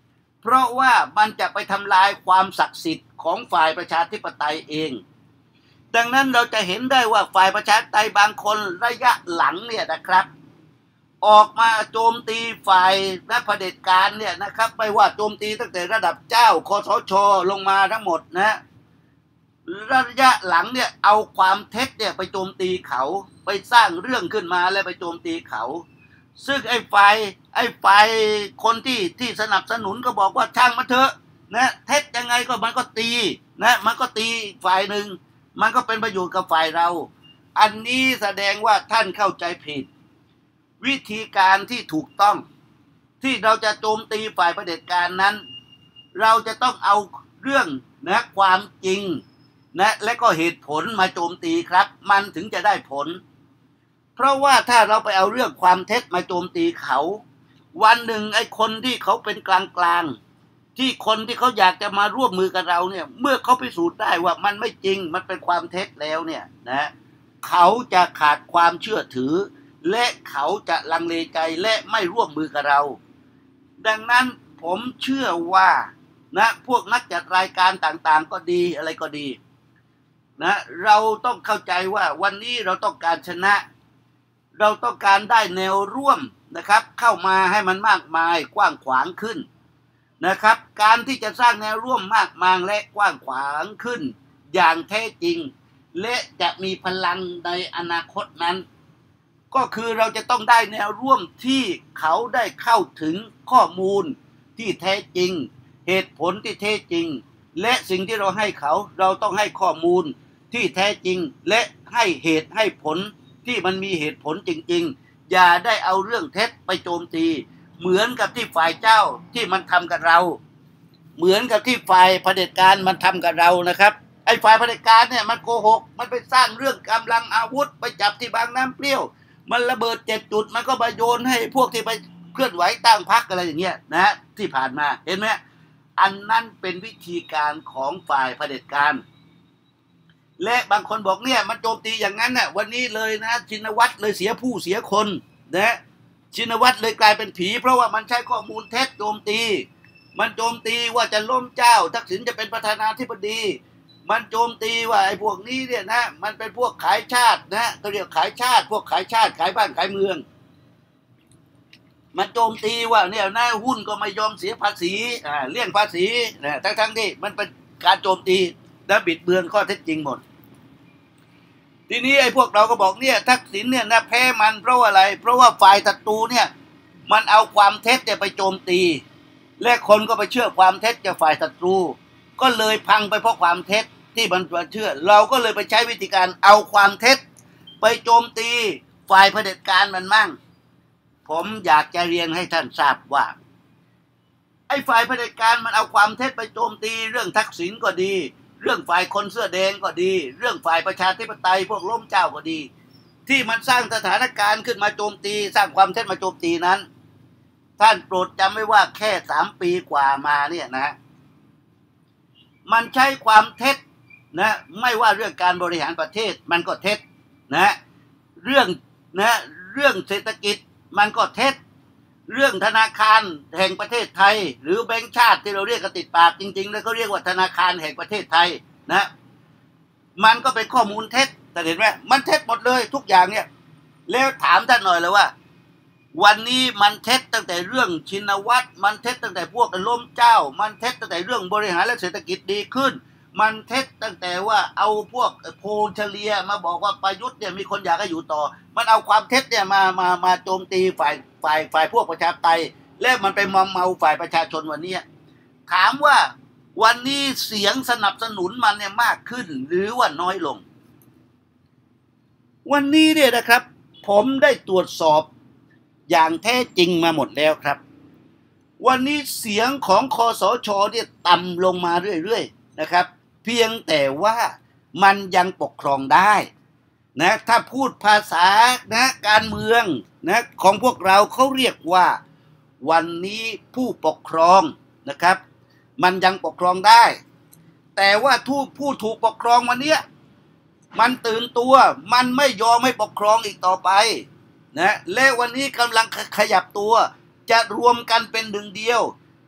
เพราะว่ามันจะไปทำลายความศักดิ์สิทธิ์ของฝ่ายประชาธิปไตยเองดังนั้นเราจะเห็นได้ว่าฝ่ายประชาธิปไตยบางคนระยะหลังเนี่ยนะครับออกมาโจมตีฝ่ายเผด็จการเนี่ยนะครับไม่ว่าโจมตีตั้งแต่ระดับเจ้าคสช.ลงมาทั้งหมดนะระยะหลังเนี่ยเอาความเท็จเนี่ยไปโจมตีเขาไปสร้างเรื่องขึ้นมาแล้วไปโจมตีเขาซึ่งไอ้ฝ่ายคนที่สนับสนุนก็บอกว่าช่างมันเถอะนะเท็จยังไงก็มันก็ตีนะมันก็ตีฝ่ายหนึ่งมันก็เป็นประโยชน์กับฝ่ายเราอันนี้แสดงว่าท่านเข้าใจผิดวิธีการที่ถูกต้องที่เราจะโจมตีฝ่ายเผด็จการนั้นเราจะต้องเอาเรื่องนะความจริงนะและก็เหตุผลมาโจมตีครับมันถึงจะได้ผลเพราะว่าถ้าเราไปเอาเรื่องความเท็จมาโจมตีเขาวันหนึ่งไอ้คนที่เขาเป็นกลางที่คนที่เขาอยากจะมาร่วมมือกับเราเนี่ยเมื่อเขาพิสูจน์ได้ว่ามันไม่จริงมันเป็นความเท็จแล้วเนี่ยนะเขาจะขาดความเชื่อถือและเขาจะลังเลใจและไม่ร่วมมือกับเราดังนั้นผมเชื่อว่านะพวกนักจัดรายการต่างๆก็ดีอะไรก็ดีนะเราต้องเข้าใจว่าวันนี้เราต้องการชนะเราต้องการได้แนวร่วมนะครับเข้ามาให้มันมากมายกว้างขวางขึ้นนะครับการที่จะสร้างแนวร่วมมากมายและกว้างขวางขึ้นอย่างแท้จริงและจะมีพลังในอนาคตนั้นก็คือเราจะต้องได้แนวร่วมที่เขาได้เข้าถึงข้อมูลที่แท้จริงเหตุผลที่แท้จริงและสิ่งที่เราให้เขาเราต้องให้ข้อมูลที่แท้จริงและให้เหตุให้ผลที่มันมีเหตุผลจริงๆอย่าได้เอาเรื่องเท็จไปโจมตีเหมือนกับที่ฝ่ายเจ้าที่มันทำกับเราเหมือนกับที่ฝ่ายเผด็จการมันทำกับเรานะครับไอ้ฝ่ายเผด็จการเนี่ยมันโกหกมันไปสร้างเรื่องกำลังอาวุธไปจับที่บางน้ำเปรี้ยวมันระเบิด7 จุดมันก็ไปโยนให้พวกที่ไปเคลื่อนไหวตั้งพรรคอะไรอย่างเงี้ยนะที่ผ่านมาเห็นไหมอันนั้นเป็นวิธีการของฝ่ายเผด็จการและบางคนบอกเนี่ยมันโจมตีอย่างนั้นน่ะวันนี้เลยนะชินวัตรเลยเสียผู้เสียคนนะชินวัตรเลยกลายเป็นผีเพราะว่ามันใช้ข้อมูลเท็จโจมตีมันโจมตีว่าจะล้มเจ้าทักษิณจะเป็นประธานาธิบดีมันโจมตีว่าไอ้พวกนี้เนี่ยนะมันเป็นพวกขายชาตินะเขาเรียกขายชาติพวกขายชาติขายบ้านขายเมืองมันโจมตีว่าเนี่ยนะหุ้นก็ไม่ยอมเสียภาษีเลี่ยงภาษีนะทั้งที่มันเป็นการโจมตีและบิดเบือนข้อเท็จจริงหมดทีนี้ไอ้พวกเราก็บอกเนี่ยทักษิณเนี่ยนะแพ้มันเพราะอะไรเพราะว่าฝ่ายศัตรูเนี่ยมันเอาความเท็จไปโจมตีและคนก็ไปเชื่อความเท็จจากฝ่ายศัตรูก็เลยพังไปเพราะความเท็จที่มันเชื่อเราก็เลยไปใช้วิธีการเอาความเท็จไปโจมตีฝ่ายเผด็จการมันมั่งผมอยากจะเรียนให้ท่านทราบว่าไอ้ฝ่ายเผด็จการมันเอาความเท็จไปโจมตีเรื่องทักษิณก็ดีเรื่องฝ่ายคนเสื้อแดงก็ดีเรื่องฝ่ายประชาธิปไตยพวกล้มเจ้าก็ดีที่มันสร้างสถานการณ์ขึ้นมาโจมตีสร้างความเท็จมาโจมตีนั้นท่านโปรดจำไว้ว่าแค่3 ปีกว่ามาเนี่ยนะมันใช้ความเท็จนะไม่ว่าเรื่องการบริหารประเทศมันก็เท็จนะเรื่องเศรษฐกิจมันก็เท็จเรื่องธนาคารแห่งประเทศไทยหรือแบงก์ชาติที่เราเรียกกันติดปากจริงๆแล้วก็เรียกว่าธนาคารแห่งประเทศไทยนะมันก็เป็นข้อมูลเท็จแต่เห็นไหมมันเท็จหมดเลยทุกอย่างเนี่ยแล้วถามท่านหน่อยเลยว่าวันนี้มันเท็จตั้งแต่เรื่องชินวัตรมันเท็จตั้งแต่พวกล้มเจ้ามันเท็จตั้งแต่เรื่องบริหารและเศรษฐกิจดีขึ้นมันเท็จตั้งแต่ว่าเอาพวกโพลเฉลี่ยมาบอกว่าประยุทธ์เนี่ยมีคนอยากให้อยู่ต่อมันเอาความเท็จเนี่ยมาโจมตีฝ่ายพวกประชาธิปไตยและมันไปมอมเมาฝ่ายประชาชนวันนี้ถามว่าวันนี้เสียงสนับสนุนมันเนี่ยมากขึ้นหรือว่าน้อยลงวันนี้เนี่ยนะครับผมได้ตรวจสอบอย่างแท้จริงมาหมดแล้วครับวันนี้เสียงของคสช.เนี่ยต่ำลงมาเรื่อยๆนะครับเพียงแต่ว่ามันยังปกครองได้นะถ้าพูดภาษานะการเมืองนะของพวกเราเขาเรียกว่าวันนี้ผู้ปกครองนะครับมันยังปกครองได้แต่ว่าผู้ถูกปกครองวันนี้มันตื่นตัวมันไม่ยอมให้ปกครองอีกต่อไปนะและวันนี้กำลังขยับตัวจะรวมกันเป็นหนึ่งเดียว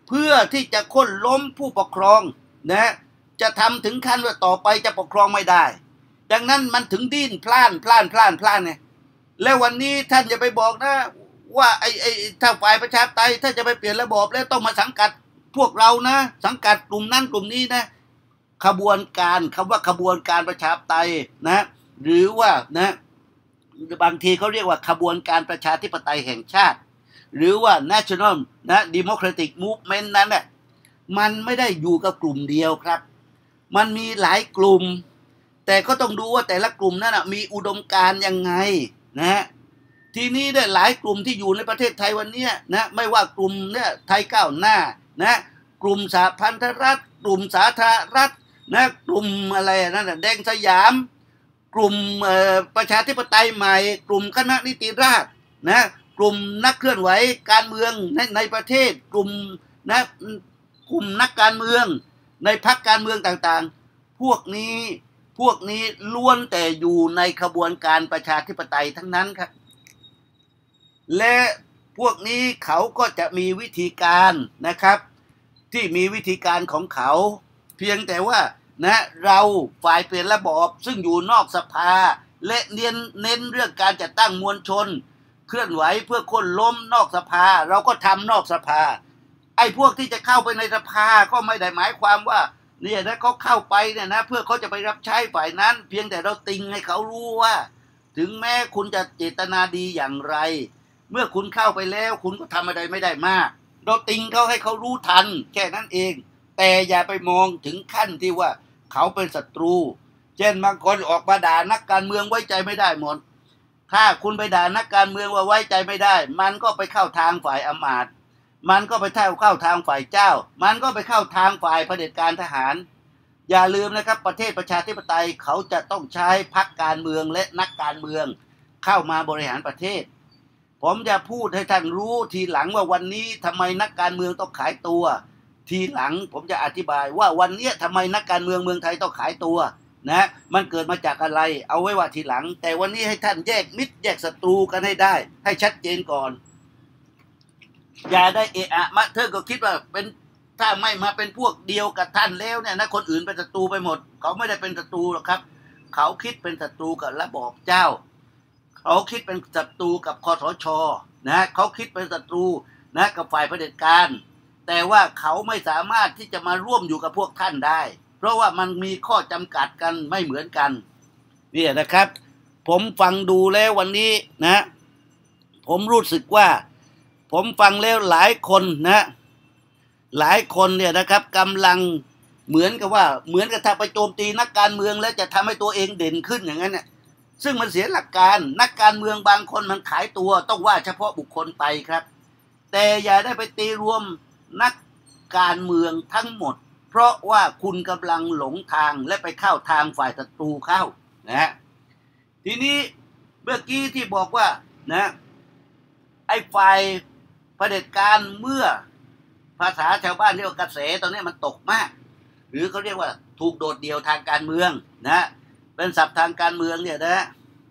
เพื่อที่จะค้นล้มผู้ปกครองนะจะทำถึงขั้นว่าต่อไปจะปกครองไม่ได้ดังนั้นมันถึงดิ้นพล่านเนี่ยแล้ววันนี้ท่านอย่าไปบอกนะว่าถ้าฝ่ายประชาธิปไตยถ้าจะไปเปลี่ยนระบอบแล้วต้องมาสังกัดพวกเรานะสังกัดกลุ่มนั้นกลุ่มนี้นะขบวนการคำว่าขบวนการประชาธิปไตยนะหรือว่านะบางทีเขาเรียกว่าขบวนการประชาธิปไตยแห่งชาติหรือว่า National นะ Democratic Movement นั้นน่ะมันไม่ได้อยู่กับกลุ่มเดียวครับมันมีหลายกลุ่มแต่ก็ต้องดูว่าแต่ละกลุ่มนั้นนะมีอุดมการณ์ยังไงนะทีนี้ได้หลายกลุ่มที่อยู่ในประเทศไทยวันนี้นะไม่ว่ากลุ่มเนี่ยไทยก้าวหน้านะกลุ่มสหพันธรัฐกลุ่มสาธารณรัฐนะกลุ่มอะไรนั่นนะแดงสยามกลุ่มประชาธิปไตยใหม่กลุ่มคณะนิติราษฎร์นะกลุ่มนักเคลื่อนไหวการเมืองในประเทศกลุ่มนะกลุ่มนักการเมืองในพรรคการเมืองต่างๆพวกนี้ล้วนแต่อยู่ในขบวนการประชาธิปไตยทั้งนั้นครับและพวกนี้เขาก็จะมีวิธีการนะครับที่มีวิธีการของเขาเพียงแต่ว่านะเราฝ่ายเปลี่ยนระบอบซึ่งอยู่นอกสภาและเน้นเรื่องการจัดตั้งมวลชนเคลื่อนไหวเพื่อค้นล้มนอกสภาเราก็ทำนอกสภาไอ้พวกที่จะเข้าไปในสภาก็ไม่ได้หมายความว่าเนี่ยนะเขาเข้าไปเนี่ยนะเพื่อเขาจะไปรับใช้ฝ่ายนั้นเพียงแต่เราติงให้เขารู้ว่าถึงแม้คุณจะเจตนาดีอย่างไรเมื่อคุณเข้าไปแล้วคุณก็ทำอะไรไม่ได้มากเราติงเขาให้เขารู้ทันแค่นั้นเองแต่อย่าไปมองถึงขั้นที่ว่าเขาเป็นศัตรูเช่นบางคนออกมาด่านักการเมืองไว้ใจไม่ได้หมดถ้าคุณไปด่านักการเมืองว่าไว้ใจไม่ได้มันก็ไปเข้าทางฝ่ายอำมาตย์มันก็ไปเข้าทางฝ่ายเจ้ามันก็ไปเข้าทางฝ่ายเผด็จการทหารอย่าลืมนะครับประเทศประชาธิปไตยเขาจะต้องใช้พรรคการเมืองและนักการเมืองเข้ามาบริหารประเทศผมจะพูดให้ท่านรู้ทีหลังว่าวันนี้ทำไมนักการเมืองต้องขายตัวทีหลังผมจะอธิบายว่าวันนี้ทำไมนักการเมืองเมืองไทยต้องขายตัวนะมันเกิดมาจากอะไรเอาไว้ว่าทีหลังแต่วันนี้ให้ท่านแยกมิตรแยกศัตรูกันให้ได้ให้ชัดเจนก่อนอย่าได้เอะอะมะเธอก็คิดว่าเป็นถ้าไม่มาเป็นพวกเดียวกับท่านแล้วเนี่ยนะคนอื่นเป็นศัตรูไปหมดเขาไม่ได้เป็นศัตรูหรอกครับเขาคิดเป็นศัตรูกับระบอบเจ้าเขาคิดเป็นศัตรูกับคสช.นะเขาคิดเป็นศัตรูนะกับฝ่ายเผด็จการแต่ว่าเขาไม่สามารถที่จะมาร่วมอยู่กับพวกท่านได้เพราะว่ามันมีข้อจำกัดกันไม่เหมือนกันนี่นะครับผมฟังดูแล้ววันนี้นะผมรู้สึกว่าผมฟังแล้วหลายคนนะหลายคนเนี่ยนะครับกำลังเหมือนกับถ้าไปโจมตีนักการเมืองแล้วจะทำให้ตัวเองเด่นขึ้นอย่างนั้นเนี่ยซึ่งมันเสียหลักการนักการเมืองบางคนมันขายตัวต้องว่าเฉพาะบุคคลไปครับแต่อย่าได้ไปตีรวมนักการเมืองทั้งหมดเพราะว่าคุณกำลังหลงทางและไปเข้าทางฝ่ายศัตรูเข้านะทีนี้เมื่อกี้ที่บอกว่านะไอ้ฝ่ายเผด็จการเมื่อภาษาชาวบ้านเรียกว่ากระแสตอนนี้มันตกมากหรือเขาเรียกว่าถูกโดดเดี่ยวทางการเมืองนะเป็นศัพท์ทางการเมืองเนี่ยนะ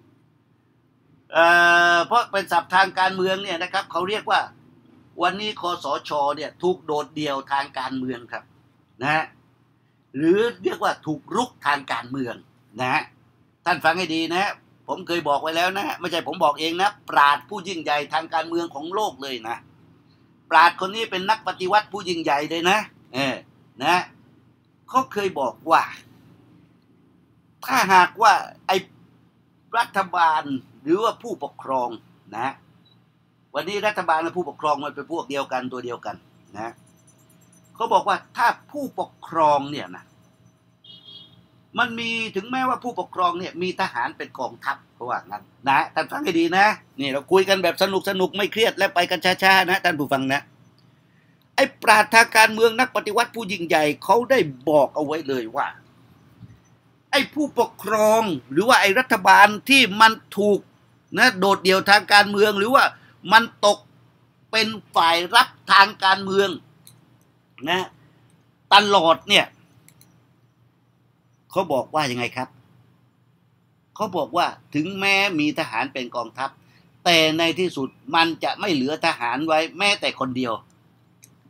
เพราะเป็นศัพท์ทางการเมืองเนี่ยนะครับเขาเรียกว่าวันนี้คสช.เนี่ยถูกโดดเดี่ยวทางการเมืองครับนะหรือเรียกว่าถูกรุกทางการเมืองนะท่านฟังให้ดีนะผมเคยบอกไว้แล้วนะไม่ใช่ผมบอกเองนะปราชญ์ผู้ยิ่งใหญ่ทางการเมืองของโลกเลยนะปราชญ์คนนี้เป็นนักปฏิวัติผู้ยิ่งใหญ่เลยนะนะเขาเคยบอกว่าถ้าหากว่าไอ้รัฐบาลหรือว่าผู้ปกครองนะวันนี้รัฐบาลและผู้ปกครองมันเป็นพวกเดียวกันตัวเดียวกันนะเขาบอกว่าถ้าผู้ปกครองเนี่ยนะมันมีถึงแม้ว่าผู้ปกครองเนี่ยมีทหารเป็นกองทัพเพราะว่างั้นนะท่านฟังให้ดีนะนี่เราคุยกันแบบสนุกไม่เครียดและไปกันช้าๆนะท่านผู้ฟังนะไอ้ปราชญ์ทางการเมืองนักปฏิวัติผู้ยิ่งใหญ่เขาได้บอกเอาไว้เลยว่าไอ้ผู้ปกครองหรือว่าไอ้รัฐบาลที่มันถูกนะโดดเดี่ยวทางการเมืองหรือว่ามันตกเป็นฝ่ายรับทางการเมืองนะตลอดเนี่ยเขาบอกว่ายังไงครับเขาบอกว่าถึงแม้มีทหารเป็นกองทัพแต่ในที่สุดมันจะไม่เหลือทหารไว้แม้แต่คนเดียว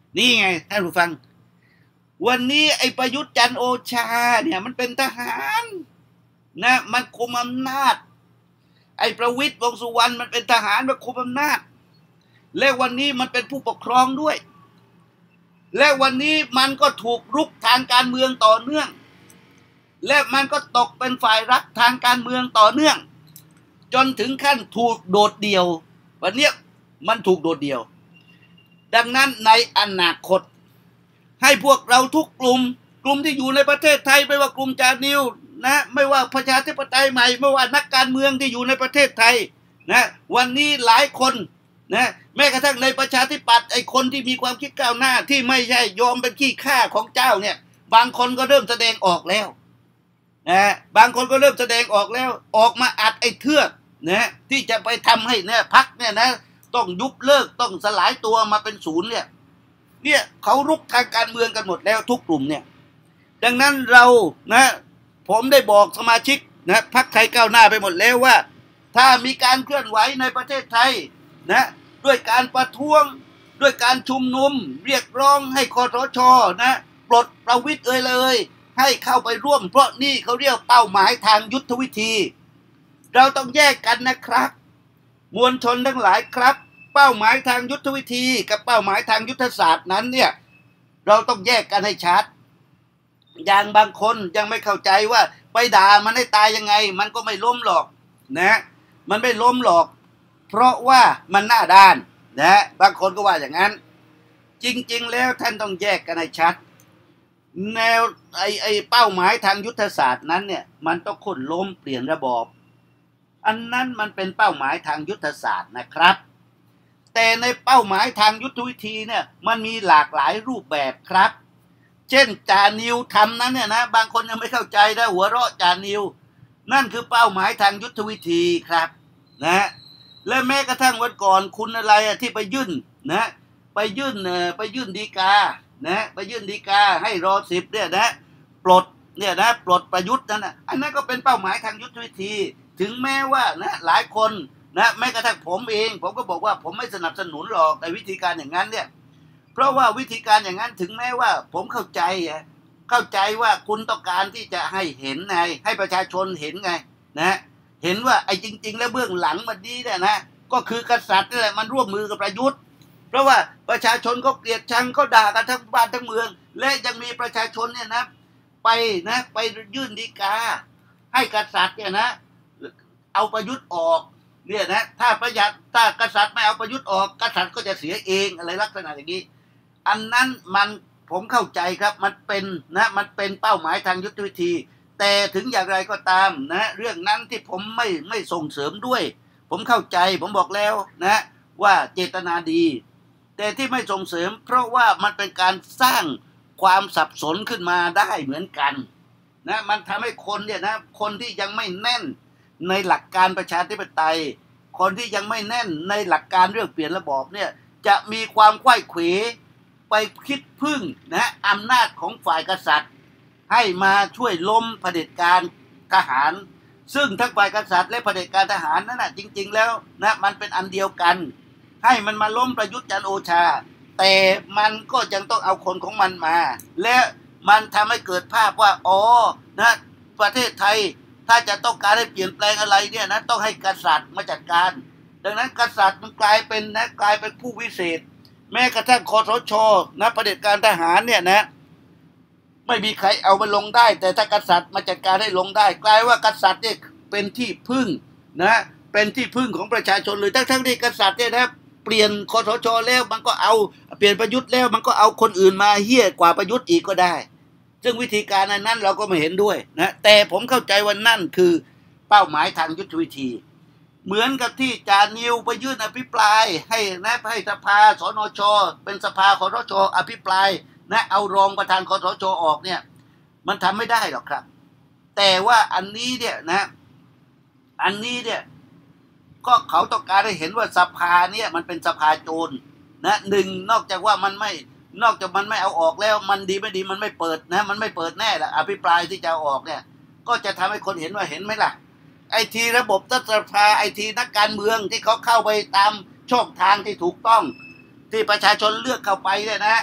นี่ไงท่านผู้ฟังวันนี้ไอ้ประยุทธ์จันทร์โอชาเนี่ยมันเป็นทหารนะมันคุมอำนาจไอ้ประวิตรวงษ์สุวรรณมันเป็นทหารมาคุมอำนาจและวันนี้มันเป็นผู้ปกครองด้วยและวันนี้มันก็ถูกรุกทางการเมืองต่อเนื่องและมันก็ตกเป็นฝ่ายรักทางการเมืองต่อเนื่องจนถึงขั้นถูกโดดเดี่ยววันนี้มันถูกโดดเดี่ยวดังนั้นในอนาคตให้พวกเราทุกกลุ่มที่อยู่ในประเทศไทยไม่ว่ากลุ่มจานิวนะไม่ว่าประชาธิปไตยใหม่ไม่ว่านักการเมืองที่อยู่ในประเทศไทยนะวันนี้หลายคนนะแม้กระทั่งในประชาธิปัตย์ไอ้คนที่มีความคิดก้าวหน้าที่ไม่ใช่ยอมเป็นขี้ข้าของเจ้าเนี่ยบางคนก็เริ่มแสดงออกแล้วนะบางคนก็เริ่มแสดงออกแล้วออกมาอัดไอ้เทือกนะที่จะไปทำให้เนี่ยพรรคเนี่ยนะต้องยุบเลิกต้องสลายตัวมาเป็นศูนย์เนี่ยเขารุกทางการเมืองกันหมดแล้วทุกกลุ่มเนี่ยดังนั้นเรานะผมได้บอกสมาชิกนะพรรคไทยก้าวหน้าไปหมดแล้วว่าถ้ามีการเคลื่อนไหวในประเทศไทยนะด้วยการประท้วงด้วยการชุมนุมเรียกร้องให้คสช.นะปลดประวิตรเลยให้เข้าไปร่วมเพราะนี่เขาเรียกเป้าหมายทางยุทธวิธีเราต้องแยกกันนะครับมวลชนทั้งหลายครับเป้าหมายทางยุทธวิธีกับเป้าหมายทางยุทธศาสตร์นั้นเนี่ยเราต้องแยกกันให้ชัดอย่างบางคนยังไม่เข้าใจว่าไปด่ามันให้ตายยังไงมันก็ไม่ล้มหรอกนะมันไม่ล้มหรอกเพราะว่ามันหน้าด้านนะบางคนก็ว่าอย่างนั้นจริงๆแล้วท่านต้องแยกกันให้ชัดแนวไอ้เป้าหมายทางยุทธศาสตร์นั้นเนี่ยมันต้องคนล้มเปลี่ยนระบอบอันนั้นมันเป็นเป้าหมายทางยุทธศาสตร์นะครับแต่ในเป้าหมายทางยุทธวิธีเนี่ยมันมีหลากหลายรูปแบบครับเช่นจานิวทำนั้นเนี่ยนะบางคนยังไม่เข้าใจนะหัวเราะจานิวนั่นคือเป้าหมายทางยุทธวิธีครับนะและแม้กระทั่งวันก่อนคุณอะไรที่ไปยื่นนะไปยื่นฎีกานะไปยื่นฎีกาให้ร.10เนี่ยนะปลดเนี่ยนะปลดประยุทธ์นั่นนะอันนั้นก็เป็นเป้าหมายทางยุทธวิธีถึงแม้ว่านะหลายคนนะแม้กระทั่งผมเองผมก็บอกว่าผมไม่สนับสนุนหรอกในวิธีการอย่างนั้นเนี่ยเพราะว่าวิธีการอย่างนั้นถึงแม้ว่าผมเข้าใจว่าคุณต้องการที่จะให้เห็นไงให้ประชาชนเห็นไงนะเห็นว่าไอ้จริงๆแล้วเบื้องหลังมันดีเนี่ยนะก็คือกษัตริย์นี่แหละมันร่วมมือกับประยุทธ์เพราะว่าประชาชนก็เกลียดชังก็ด่ากันทั้งบ้านทั้งเมืองและยังมีประชาชนเนี่ยนะไปยื่นฎีกาให้กษัตริย์เนี่ยนะเอาประยุทธ์ออกเนี่ยนะถ้ากษัตริย์ไม่เอาประยุทธ์ออกกษัตริย์ก็จะเสียเองอะไรลักษณะอย่างนี้อันนั้นผมเข้าใจครับมันเป็นเป้าหมายทางยุทธวิธีแต่ถึงอย่างไรก็ตามนะเรื่องนั้นที่ผมไม่ส่งเสริมด้วยผมเข้าใจผมบอกแล้วนะว่าเจตนาดีแต่ที่ไม่ส่งเสริมเพราะว่ามันเป็นการสร้างความสับสนขึ้นมาได้เหมือนกันนะมันทำให้คนเนี่ยนะคนที่ยังไม่แน่นในหลักการประชาธิปไตยคนที่ยังไม่แน่นในหลักการเรื่องเปลี่ยนระบอบเนี่ยจะมีความไขว้เขวไปคิดพึ่งนะอำนาจของฝ่ายกษัตริย์ให้มาช่วยล้มเผด็จการทหารซึ่งทั้งฝ่ายกษัตริย์และเผด็จการทหารนั่นนะจริงๆแล้วนะมันเป็นอันเดียวกันให้มันมาล้มประยุทธ์จันทร์โอชาแต่มันก็ยังต้องเอาคนของมันมาและมันทำให้เกิดภาพว่าอ๋อนะประเทศไทยถ้าจะต้องการให้เปลี่ยนแปลงอะไรเนี่ยนะต้องให้กษัตริย์มาจัดการดังนั้นกษัตริย์มันกลายเป็นผู้วิเศษแม้กระทั่งคสช.นะเผด็จการทหารเนี่ยนะไม่มีใครเอามาลงได้แต่ถ้ากษัตริย์มาจัดการให้ลงได้กลายว่ากษัตริย์เนี่ยเป็นที่พึ่งนะเป็นที่พึ่งของประชาชนเลยทั้งที่กษัตริย์เนี่ยนะเปลี่ยนคสช.แล้วมันก็เอาเปลี่ยนประยุทธ์แล้วมันก็เอาคนอื่นมาเหี้ยกว่าประยุทธ์อีกก็ได้ซึ่งวิธีการนั้นเราก็ไม่เห็นด้วยนะแต่ผมเข้าใจว่านั่นคือเป้าหมายทางยุทธวิธีเหมือนกับที่จานิวไปยื่นอภิปรายให้สภาสนช.เป็นสภาคสช.อภิปรายนะเอารองประธานคสช.ออกเนี่ยมันทำไม่ได้หรอกครับแต่ว่าอันนี้เนี่ยก็เขาต้องการให้เห็นว่าสภาเนี่ยมันเป็นสภาโจรนะหนึ่งนอกจากมันไม่เอาออกแล้วมันดีไม่ดีมันไม่เปิดนะมันไม่เปิดแน่ละอภิปรายที่จะเอาออกเนี่ยก็จะทำให้คนเห็นว่าเห็นไหมล่ะไอทีระบบรัฐสภาไอทีนักการเมืองที่เขาเข้าไปตามช่องทางที่ถูกต้องที่ประชาชนเลือกเข้าไปเนี่ยนะ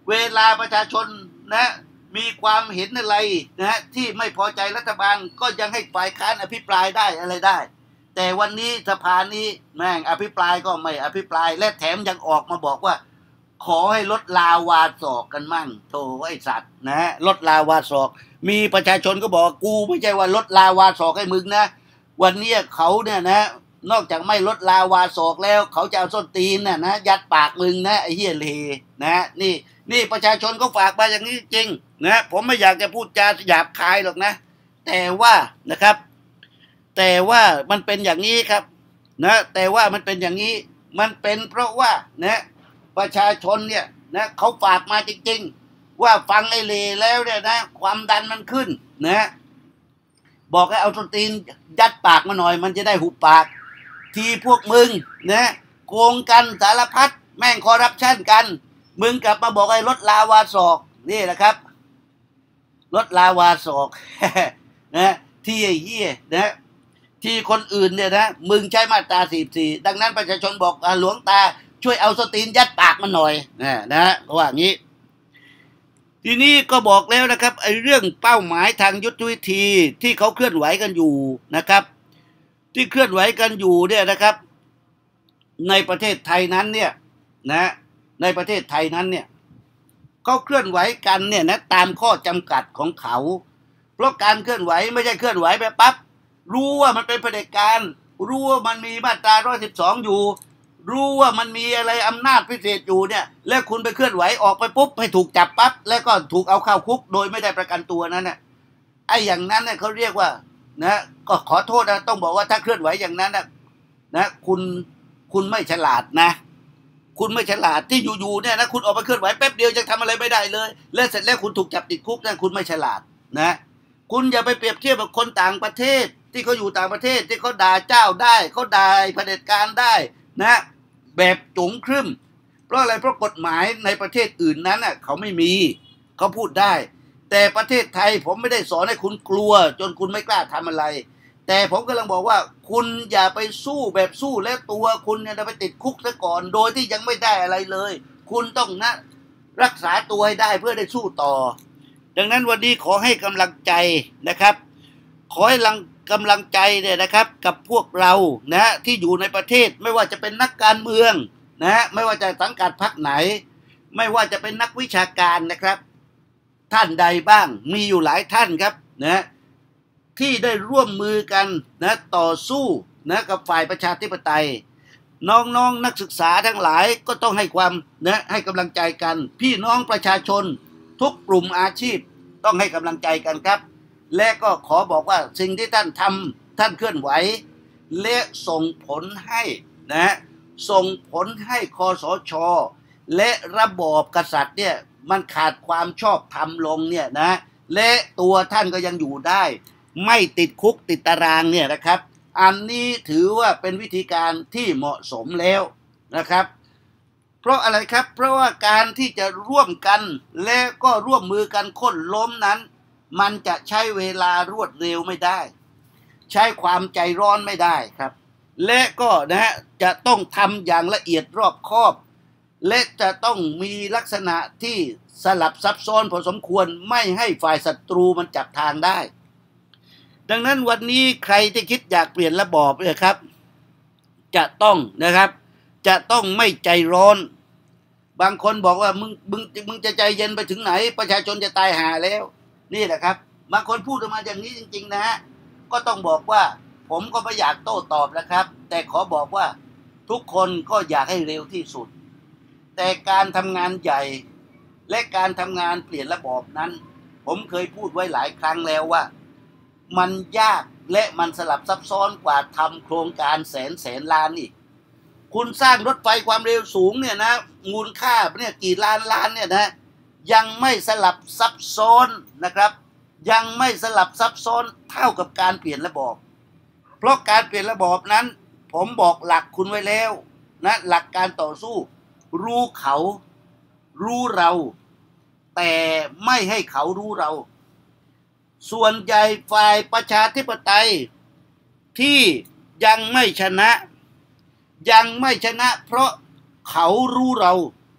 เวลาประชาชนนะมีความเห็นอะไรนะที่ไม่พอใจรัฐบาลก็ยังให้ฝ่ายค้านอภิปรายได้อะไรได้แต่วันนี้สภานี้แม่งอภิปรายก็ไม่อภิปรายและแถมยังออกมาบอกว่าขอให้ลดลาวาศอกกันมั่งโธ่ไอ้สัตว์นะลดลาวาศอกมีประชาชนก็บอกกูไม่ใช่ว่าลดลาวาศอกให้มึงนะวันนี้เขาเนี่ยนะนอกจากไม่ลดลาวาศอกแล้วเขาจะเอาส้นตีนนะยัดปากมึงนะไอ้เหี้ยเลนะนี่ประชาชนก็ฝากมาอย่างนี้จริงนะผมไม่อยากจะพูดจาหยาบคายหรอกนะแต่ว่านะครับแต่ว่ามันเป็นอย่างนี้ครับนะแต่ว่ามันเป็นอย่างนี้มันเป็นเพราะว่านะประชาชนเนี่ยนะเขาฝากมาจริงๆว่าฟังไอ้เลแล้วเนี่ยนะความดันมันขึ้นนะบอกให้เอาส้นตีนยัดปากมาหน่อยมันจะได้หุบปากที่พวกมึงนะโกงกันสารพัดแม่งคอร์รัปชันกันมึงกลับมาบอกไอ้ลดลาวาศอกนี่แหละครับลดลาวาศอก นะที่ไอ้เหี้ยนะที่คนอื่นเนี่ยนะมึงใช้มาตรา44ดังนั้นประชาชนบอกหลวงตาช่วยเอาสตีนยัดปากมันหน่อยนะเขาว่างี้ทีนี้ก็บอกแล้วนะครับไอ้เรื่องเป้าหมายทางยุทธวิธีที่เขาเคลื่อนไหวกันอยู่นะครับที่เคลื่อนไหวกันอยู่เนี่ยนะครับในประเทศไทยนั้นเนี่ยนะในประเทศไทยนั้นเนี่ยเขาเคลื่อนไหวกันเนี่ยนะตามข้อจำกัดของเขาเพราะการเคลื่อนไหวไม่ใช่เคลื่อนไหวไปปั๊บรู้ว่ามันเป็นเผด็จการรู้ว่ามันมีมาตรา112อยู่รู้ว่ามันมีอะไรอำนาจพิเศษอยู่เนี่ยแล้วคุณไปเคลื่อนไหวออกไปปุ๊บให้ถูกจับปั๊บแล้วก็ถูกเอาเข้าคุกโดยไม่ได้ประกันตัวนั้นน่ะไอ้อย่างนั้นเนี่ยเขาเรียกว่านะก็ขอโทษนะต้องบอกว่าถ้าเคลื่อนไหวอย่างนั้นนะคุณไม่ฉลาดนะคุณไม่ฉลาดที่อยู่ๆเนี่ยนะคุณออกไปเคลื่อนไหวแป๊บเดียวยังทำอะไรไม่ได้เลยแล้วเสร็จแล้วคุณถูกจับติดคุกนั่นคุณไม่ฉลาดนะคุณอย่าไปเปรียบเทียบกับคนต่างประเทศที่เขาอยู่ต่างประเทศที่เขาด่าเจ้าได้เขาด่าเผด็จการได้นะแบบจุ๋งครึ่มเพราะอะไรเพราะกฎหมายในประเทศอื่นนั้นเขาไม่มีเขาพูดได้แต่ประเทศไทยผมไม่ได้สอนให้คุณกลัวจนคุณไม่กล้าทำอะไรแต่ผมกำลังบอกว่าคุณอย่าไปสู้แบบสู้และตัวคุณเนี่ยไปติดคุกซะก่อนโดยที่ยังไม่ได้อะไรเลยคุณต้องนะรักษาตัวให้ได้เพื่อได้สู้ต่อดังนั้นวันนี้ขอให้กำลังใจนะครับขอให้กำลังใจเนี่ยนะครับกับพวกเรานะที่อยู่ในประเทศไม่ว่าจะเป็นนักการเมืองนะไม่ว่าจะสังกัดพรรคไหนไม่ว่าจะเป็นนักวิชาการนะครับท่านใดบ้างมีอยู่หลายท่านครับนะที่ได้ร่วมมือกันนะต่อสู้นะกับฝ่ายประชาธิปไตยน้องนักศึกษาทั้งหลายก็ต้องให้ความนะให้กำลังใจกันพี่น้องประชาชนทุกกลุ่มอาชีพต้องให้กำลังใจกันครับและก็ขอบอกว่าสิ่งที่ท่านทำท่านเคลื่อนไหวและส่งผลให้นะส่งผลให้คสช.และระบอบกษัตริย์เนี่ยมันขาดความชอบธรรมลงเนี่ยนะและตัวท่านก็ยังอยู่ได้ไม่ติดคุกติดตารางเนี่ยนะครับอันนี้ถือว่าเป็นวิธีการที่เหมาะสมแล้วนะครับเพราะอะไรครับเพราะว่าการที่จะร่วมกันและก็ร่วมมือกันค้นล้มนั้นมันจะใช้เวลารวดเร็วไม่ได้ใช้ความใจร้อนไม่ได้ครับและก็นะจะต้องทำอย่างละเอียดรอบคอบและจะต้องมีลักษณะที่สลับซับซ้อนพอสมควรไม่ให้ฝ่ายศัตรูมันจับทางได้ดังนั้นวันนี้ใครที่คิดอยากเปลี่ยนระบอบเนี่ยครับจะต้องนะครับจะต้องไม่ใจร้อนบางคนบอกว่ามึงจะใจเย็นไปถึงไหนประชาชนจะตายห่าแล้วนี่แหละครับบางคนพูดออกมาอย่างนี้จริงๆนะฮะก็ต้องบอกว่าผมก็ไม่อยากโต้ตอบนะครับแต่ขอบอกว่าทุกคนก็อยากให้เร็วที่สุดแต่การทำงานใหญ่และการทำงานเปลี่ยนระบอบนั้นผมเคยพูดไว้หลายครั้งแล้วว่ามันยากและมันสลับซับซ้อนกว่าทำโครงการแสนล้านอีกคุณสร้างรถไฟความเร็วสูงเนี่ยนะมูลค่าเนี่ยกี่ล้านเนี่ยนะยังไม่สลับซับซ้อนนะครับยังไม่สลับซับซ้อนเท่ากับการเปลี่ยนระบอบเพราะการเปลี่ยนระบอบนั้นผมบอกหลักคุณไว้แล้วนะหลักการต่อสู้รู้เขารู้เราแต่ไม่ให้เขารู้เราส่วนใหญ่ฝ่ายประชาธิปไตยที่ยังไม่ชนะเพราะเขารู้เรา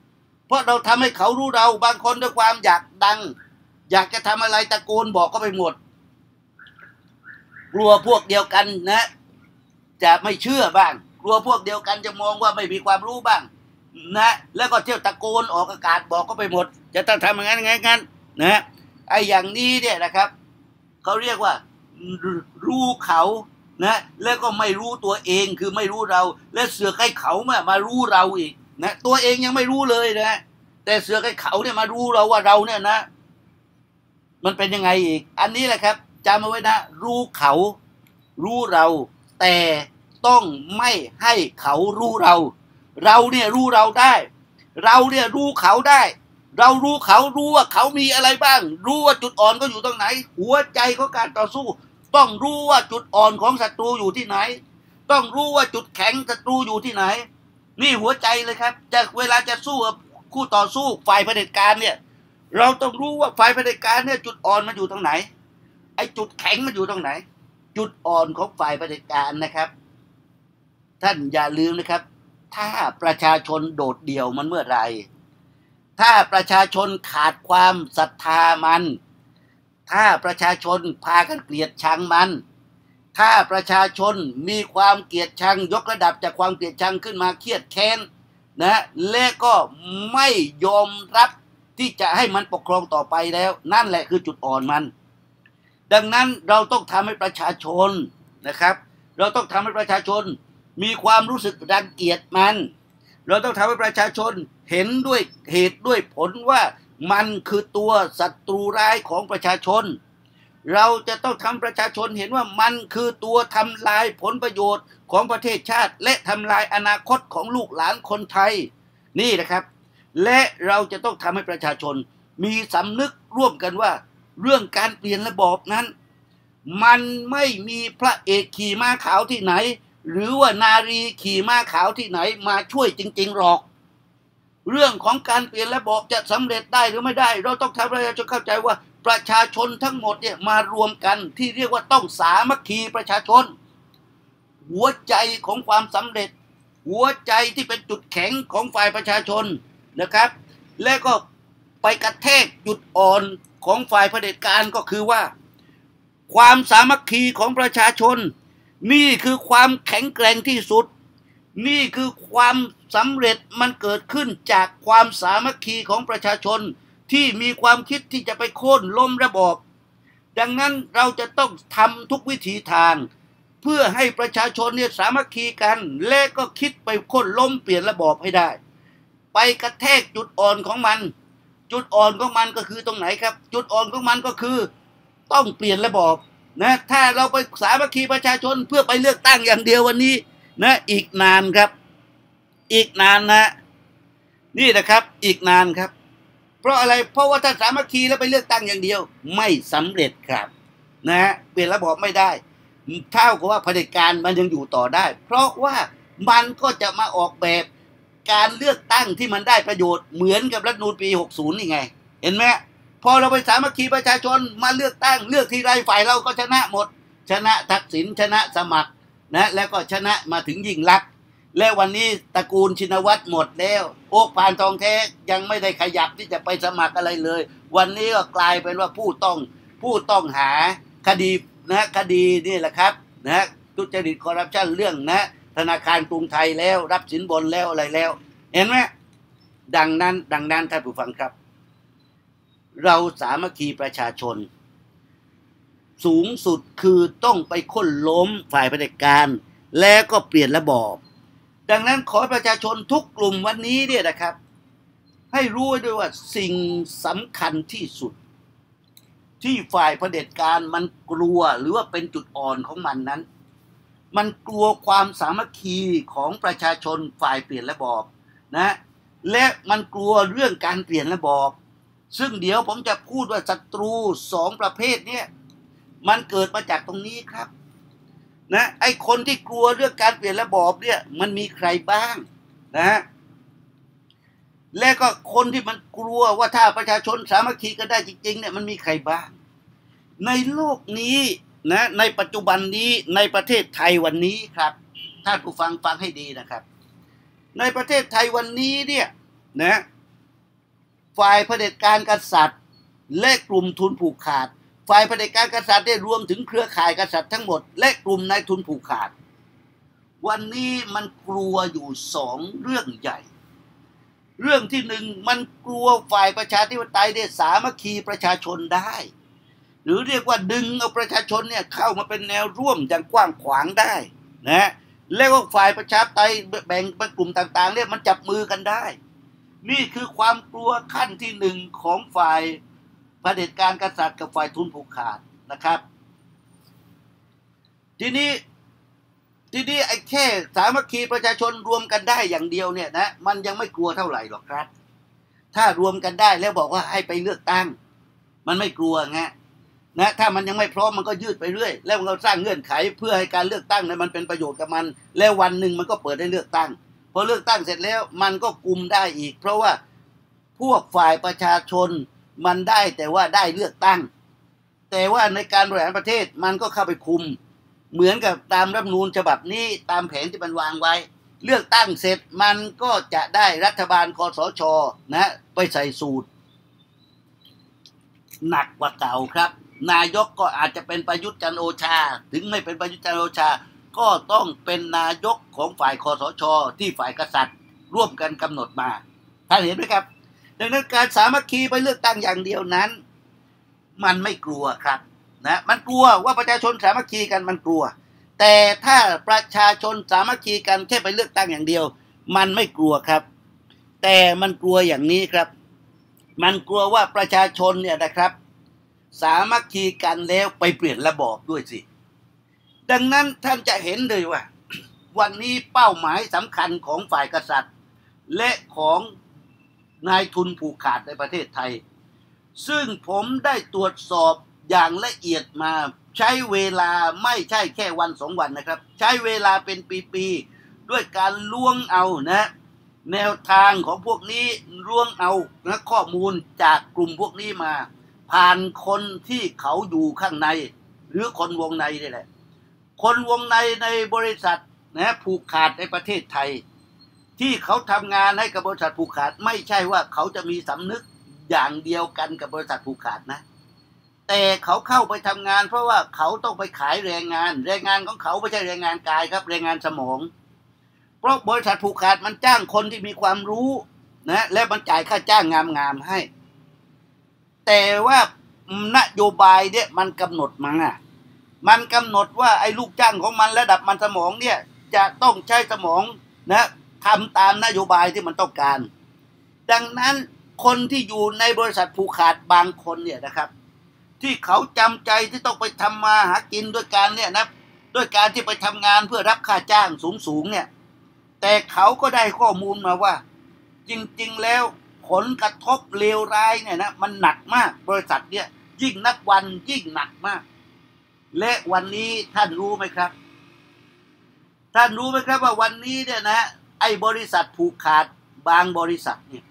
เพราะเราทำให้เขารู้เราบางคนด้วยความอยากดังอยากจะทำอะไรตะโกนบอกก็ไปหมดกลัวพวกเดียวกันนะจะไม่เชื่อบ้างกลัวพวกเดียวกันจะมองว่าไม่มีความรู้บ้างนะแล้วก็เที่ยวตะโกนออกอากาศบอกก็ไปหมดจะต้องทำอย่างนั้นงั้นนะไอ้อย่างนี้เนี่ยนะครับเขาเรียกว่ารู้เขานะแล้วก็ไม่รู้ตัวเองคือไม่รู้เราและเสือกให้เขามารู้เราอีกนะตัวเองยังไม่รู้เลยนะแต่เสือกให้เขาเนี่ยมารู้เราว่าเราเนี่ยนะมันเป็นยังไงอีกอันนี้แหละครับจำเอาไว้นะรู้เขารู้เราแต่ต้องไม่ให้เขารู้เราเราเนี่ยรู้เราได้เราเนี่ยรู้เขาได้เรารู้เขารู้ว่าเขามีอะไรบ้างรู้ว่าจุดอ่อนเขาอยู่ตรงไหนหัวใจของการต่อสู้ต้องรู้ว่าจุดอ่อนของศัตรูอยู่ที่ไหนต้องรู้ว่าจุดแข็งศัตรูอยู่ที่ไหนนี่หัวใจเลยครับจะเวลาจะสู้กับคู่ต่อสู้ฝ่ายเผด็จการเนี่ยเราต้องรู้ว่าฝ่ายเผด็จการเนี่ยจุดอ่อนมันอยู่ตรงไหนไอ้จุดแข็งมันอยู่ตรงไหนจุดอ่อนของฝ่ายเผด็จการนะครับท่านอย่าลืมนะครับถ้าประชาชนโดดเดี่ยวมันเมื่อไรถ้าประชาชนขาดความศรัทธามันถ้าประชาชนพากันเกลียดชังมันถ้าประชาชนมีความเกลียดชังยกระดับจากความเกลียดชังขึ้นมาเครียดแค้นนะและก็ไม่ยอมรับที่จะให้มันปกครองต่อไปแล้วนั่นแหละคือจุดอ่อนมันดังนั้นเราต้องทำให้ประชาชนนะครับเราต้องทำให้ประชาชนมีความรู้สึกรังเกียจมันเราต้องทำให้ประชาชนเห็นด้วยเหตุด้วยผลว่ามันคือตัวศัตรูร้ายของประชาชนเราจะต้องทำประชาชนเห็นว่ามันคือตัวทำลายผลประโยชน์ของประเทศชาติและทำลายอนาคตของลูกหลานคนไทยนี่นะครับและเราจะต้องทำให้ประชาชนมีสำนึกร่วมกันว่าเรื่องการเปลี่ยนระบอบนั้นมันไม่มีพระเอกขี่ม้าขาวที่ไหนหรือว่านารีขี่ม้าขาวที่ไหนมาช่วยจริงๆหรอกเรื่องของการเปลี่ยนระบอบจะสำเร็จได้หรือไม่ได้เราต้องทำให้ประชาชนเข้าใจว่าประชาชนทั้งหมดเนี่ยมารวมกันที่เรียกว่าต้องสามัคคีประชาชนหัวใจของความสำเร็จหัวใจที่เป็นจุดแข็งของฝ่ายประชาชนนะครับและก็ไปกระแทกจุดอ่อนของฝ่ายเผด็จการก็คือว่าความสามัคคีของประชาชนนี่คือความแข็งแกร่งที่สุดนี่คือความสำเร็จมันเกิดขึ้นจากความสามัคคีของประชาชนที่มีความคิดที่จะไปโค่นล้มระบอบดังนั้นเราจะต้องทำทุกวิถีทางเพื่อให้ประชาชนเนี่ยสามัคคีกันและก็คิดไปโค่นล้มเปลี่ยนระบอบให้ได้ไปกระแทกจุดอ่อนของมันจุดอ่อนของมันก็คือตรงไหนครับจุดอ่อนของมันก็คือต้องเปลี่ยนระบอบนะถ้าเราไปสามัคคีประชาชนเพื่อไปเลือกตั้งอย่างเดียววันนี้นะอีกนานครับอีกนานนะนี่นะครับอีกนานครับเพราะอะไรเพราะว่าถ้าสามัคคีแล้วไปเลือกตั้งอย่างเดียวไม่สำเร็จครับนะเปลี่ยนระบอบไม่ได้เท่ากับว่าเผด็จการมันยังอยู่ต่อได้เพราะว่ามันก็จะมาออกแบบการเลือกตั้งที่มันได้ประโยชน์เหมือนกับรัฐธรรมนูญปี60นี่ไงเห็นไหมพอเราไปสามัคคีประชาชนมาเลือกตั้งเลือกทีไรฝ่ายเราก็ชนะหมดชนะทักษิณชนะสมัครนะแล้วก็ชนะมาถึงยิ่งลักษณ์และวันนี้ตระกูลชินวัตรหมดแล้วโอ๊คพานทองแท้ยังไม่ได้ขยับที่จะไปสมัครอะไรเลยวันนี้ก็กลายเป็นว่าผู้ต้องหาคดีนะคดีนี่แหละครับนะทุจริตคอร์รัปชันเรื่องนะธนาคารกรุงไทยแล้วรับสินบนแล้วอะไรแล้วเห็นไหมดังนั้นท่านผู้ฟังครับเราสามัคคีประชาชนสูงสุดคือต้องไปโค่นล้มฝ่ายเผด็จการแล้วก็เปลี่ยนระบอบดังนั้นขอประชาชนทุกกลุ่มวันนี้เนี่ยนะครับให้รู้ด้วยว่าสิ่งสำคัญที่สุดที่ฝ่ายเผด็จการมันกลัวหรือว่าเป็นจุดอ่อนของมันนั้นมันกลัวความสามัคคีของประชาชนฝ่ายเปลี่ยนระบอบนะและมันกลัวเรื่องการเปลี่ยนระบอบซึ่งเดี๋ยวผมจะพูดว่าศัตรูสองประเภทเนี่ยมันเกิดมาจากตรงนี้ครับนะไอ้คนที่กลัวเรื่องการเปลี่ยนระบอบเนี่ยมันมีใครบ้างนะและก็คนที่มันกลัวว่าถ้าประชาชนสามัคคีกันได้จริงๆเนี่ยมันมีใครบ้างในโลกนี้นะในปัจจุบันนี้ในประเทศไทยวันนี้ครับท่านผู้ฟังให้ดีนะครับในประเทศไทยวันนี้เนี่ยนะฝ่ายเผด็จการกษัตริย์และกลุ่มทุนผูกขาดฝ่ายเผด็จการกษัตริย์ได้รวมถึงเครือข่ายกษัตริย์ทั้งหมดและกลุ่มนายทุนผูกขาดวันนี้มันกลัวอยู่2เรื่องใหญ่เรื่องที่1มันกลัวฝ่ายประชาธิปไตยได้สามัคคีประชาชนได้หรือเรียกว่าดึงเอาประชาชนเนี่ยเข้ามาเป็นแนวร่วมอย่างกว้างขวางได้นะแล้วก็ฝ่ายประชาธิปไตยแบ่งเป็นกลุ่มต่างๆเนี่ยมันจับมือกันได้นี่คือความกลัวขั้นที่1ของฝ่ายเผด็จการกษัตริย์กับฝ่ายทุนผูกขาดนะครับทีนี้ไอ้แค่สามัคคีประชาชนรวมกันได้อย่างเดียวเนี่ยนะมันยังไม่กลัวเท่าไหร่หรอกครับถ้ารวมกันได้แล้วบอกว่าให้ไปเลือกตั้งมันไม่กลัวไงนะถ้ามันยังไม่พร้อมมันก็ยืดไปเรื่อยแล้วมันก็สร้างเงื่อนไขเพื่อให้การเลือกตั้งนั้นมันเป็นประโยชน์กับมันแล้ววันหนึ่งมันก็เปิดให้เลือกตั้งพอเลือกตั้งเสร็จแล้วมันก็กุมได้อีกเพราะว่าพวกฝ่ายประชาชนมันได้แต่ว่าได้เลือกตั้งแต่ว่าในการบริหารประเทศมันก็เข้าไปคุมเหมือนกับตามรัฐธรรมนูญฉบับนี้ตามแผนที่มันวางไว้เลือกตั้งเสร็จมันก็จะได้รัฐบาลคสช.นะไปใส่สูตรหนักกว่าเก่าครับนายกก็อาจจะเป็นประยุทธ์จันทร์โอชาถึงไม่เป็นประยุทธ์จันทร์โอชาก็ต้องเป็นนายกของฝ่ายคสช.ที่ฝ่ายกษัตริย์ร่วมกันกำหนดมาท่านเห็นไหมครับดังนั้นการสามัคคีไปเลือกตั้งอย่างเดียวนั้นมันไม่กลัวครับนะมันกลัวว่าประชาชนสามัคคีกันมันกลัวแต่ถ้าประชาชนสามัคคีกันแค่ไปเลือกตั้งอย่างเดียวมันไม่กลัวครับแต่มันกลัวอย่างนี้ครับมันกลัวว่าประชาชนเนี่ยนะครับสามัคคีกันแล้วไปเปลี่ยนระบอบด้วยสิดังนั้นท่านจะเห็นเลยว่าวันนี้เป้าหมายสำคัญของฝ่ายกษัตริย์และของนายทุนผูกขาดในประเทศไทยซึ่งผมได้ตรวจสอบอย่างละเอียดมาใช้เวลาไม่ใช่แค่วัน2 วันนะครับใช้เวลาเป็นปีๆด้วยการล้วงเอานะแนวทางของพวกนี้ล้วงเอานะข้อมูลจากกลุ่มพวกนี้มาผ่านคนที่เขาอยู่ข้างในหรือคนวงในนี่แหละคนวงในบริษัทนะผูกขาดในประเทศไทยที่เขาทำงานให้กับบริษัทผูกขาดไม่ใช่ว่าเขาจะมีสำนึกอย่างเดียวกันกับบริษัทผูกขาดนะแต่เขาเข้าไปทำงานเพราะว่าเขาต้องไปขายแรงงานของเขาไม่ใช่แรงงานกายครับแรงงานสมองเพราะบริษัทผูกขาดมันจ้างคนที่มีความรู้นะและมันจ่ายค่าจ้างงามๆให้แต่ว่านโยบายเนี่ยมันกำหนดมามันกำหนดว่าไอ้ลูกจ้างของมันระดับมันสมองเนี่ยจะต้องใช้สมองนะทำตามนโยบายที่มันต้องการดังนั้นคนที่อยู่ในบริษัทผูกขาดบางคนเนี่ยนะครับที่เขาจำใจที่ต้องไปทำมาหากินด้วยการเนี่ยนะด้วยการที่ไปทำงานเพื่อรับค่าจ้างสูงเนี่ยแต่เขาก็ได้ข้อมูลมาว่าจริงๆแล้วผลกระทบเลวร้ายเนี่ยนะมันหนักมากบริษัทเนี่ยยิ่งนับวันยิ่งหนักมากและวันนี้ท่านรู้ไหมครับว่าวันนี้เนี่ยนะไอ้บริษัทผูกขาดบางบริษัทเนี่ย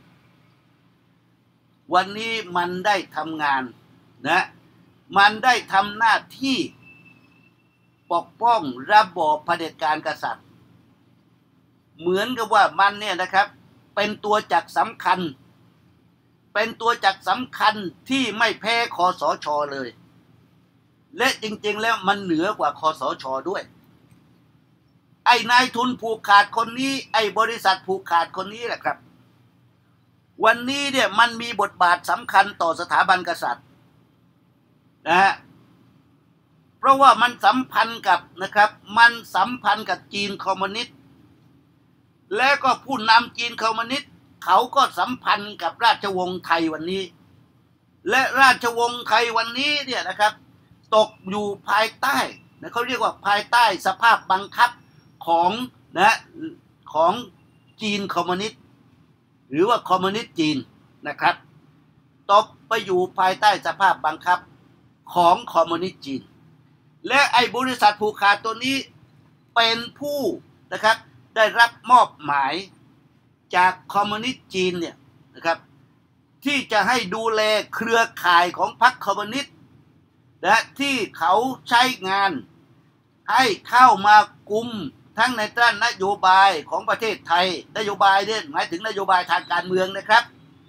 วันนี้มันได้ทำงานนะมันได้ทำหน้าที่ปกป้องระบอบเผด็จการกษัตริย์เหมือนกับว่ามันเนี่ยนะครับเป็นตัวจักรสำคัญที่ไม่แพ้คสช.เลยและจริงๆแล้วมันเหนือกว่าคสช.ด้วยไอ้นายทุนผูกขาดคนนี้ไอ้บริษัทผูกขาดคนนี้แหละครับวันนี้เนี่ยมันมีบทบาทสำคัญต่อสถาบันกษัตริย์นะเพราะว่ามันสัมพันธ์กับจีนคอมมิวนิสต์และก็ผู้นำจีนคอมมิวนิสต์เขาก็สัมพันธ์กับราชวงศ์ไทยวันนี้และราชวงศ์ไทยวันนี้เนี่ยนะครับตกอยู่ภายใต้นะเขาเรียกว่าภายใต้สภาพบังคับของจีนคอมมิวนิสต์หรือว่าคอมมิวนิสต์จีนนะครับตกไปอยู่ภายใต้สภาพบังคับของคอมมิวนิสต์จีนและไอ้บริษัทผูกขาดตัวนี้เป็นผู้นะครับได้รับมอบหมายจากคอมมิวนิสต์จีนเนี่ยนะครับที่จะให้ดูแลเครือข่ายของพรรคคอมมิวนิสต์และที่เขาใช้งานให้เข้ามากุมทั้งในด้านนโยบายของประเทศไทยนโยบายเนี่ยหมายถึงนโยบายทางการเมืองนะครับ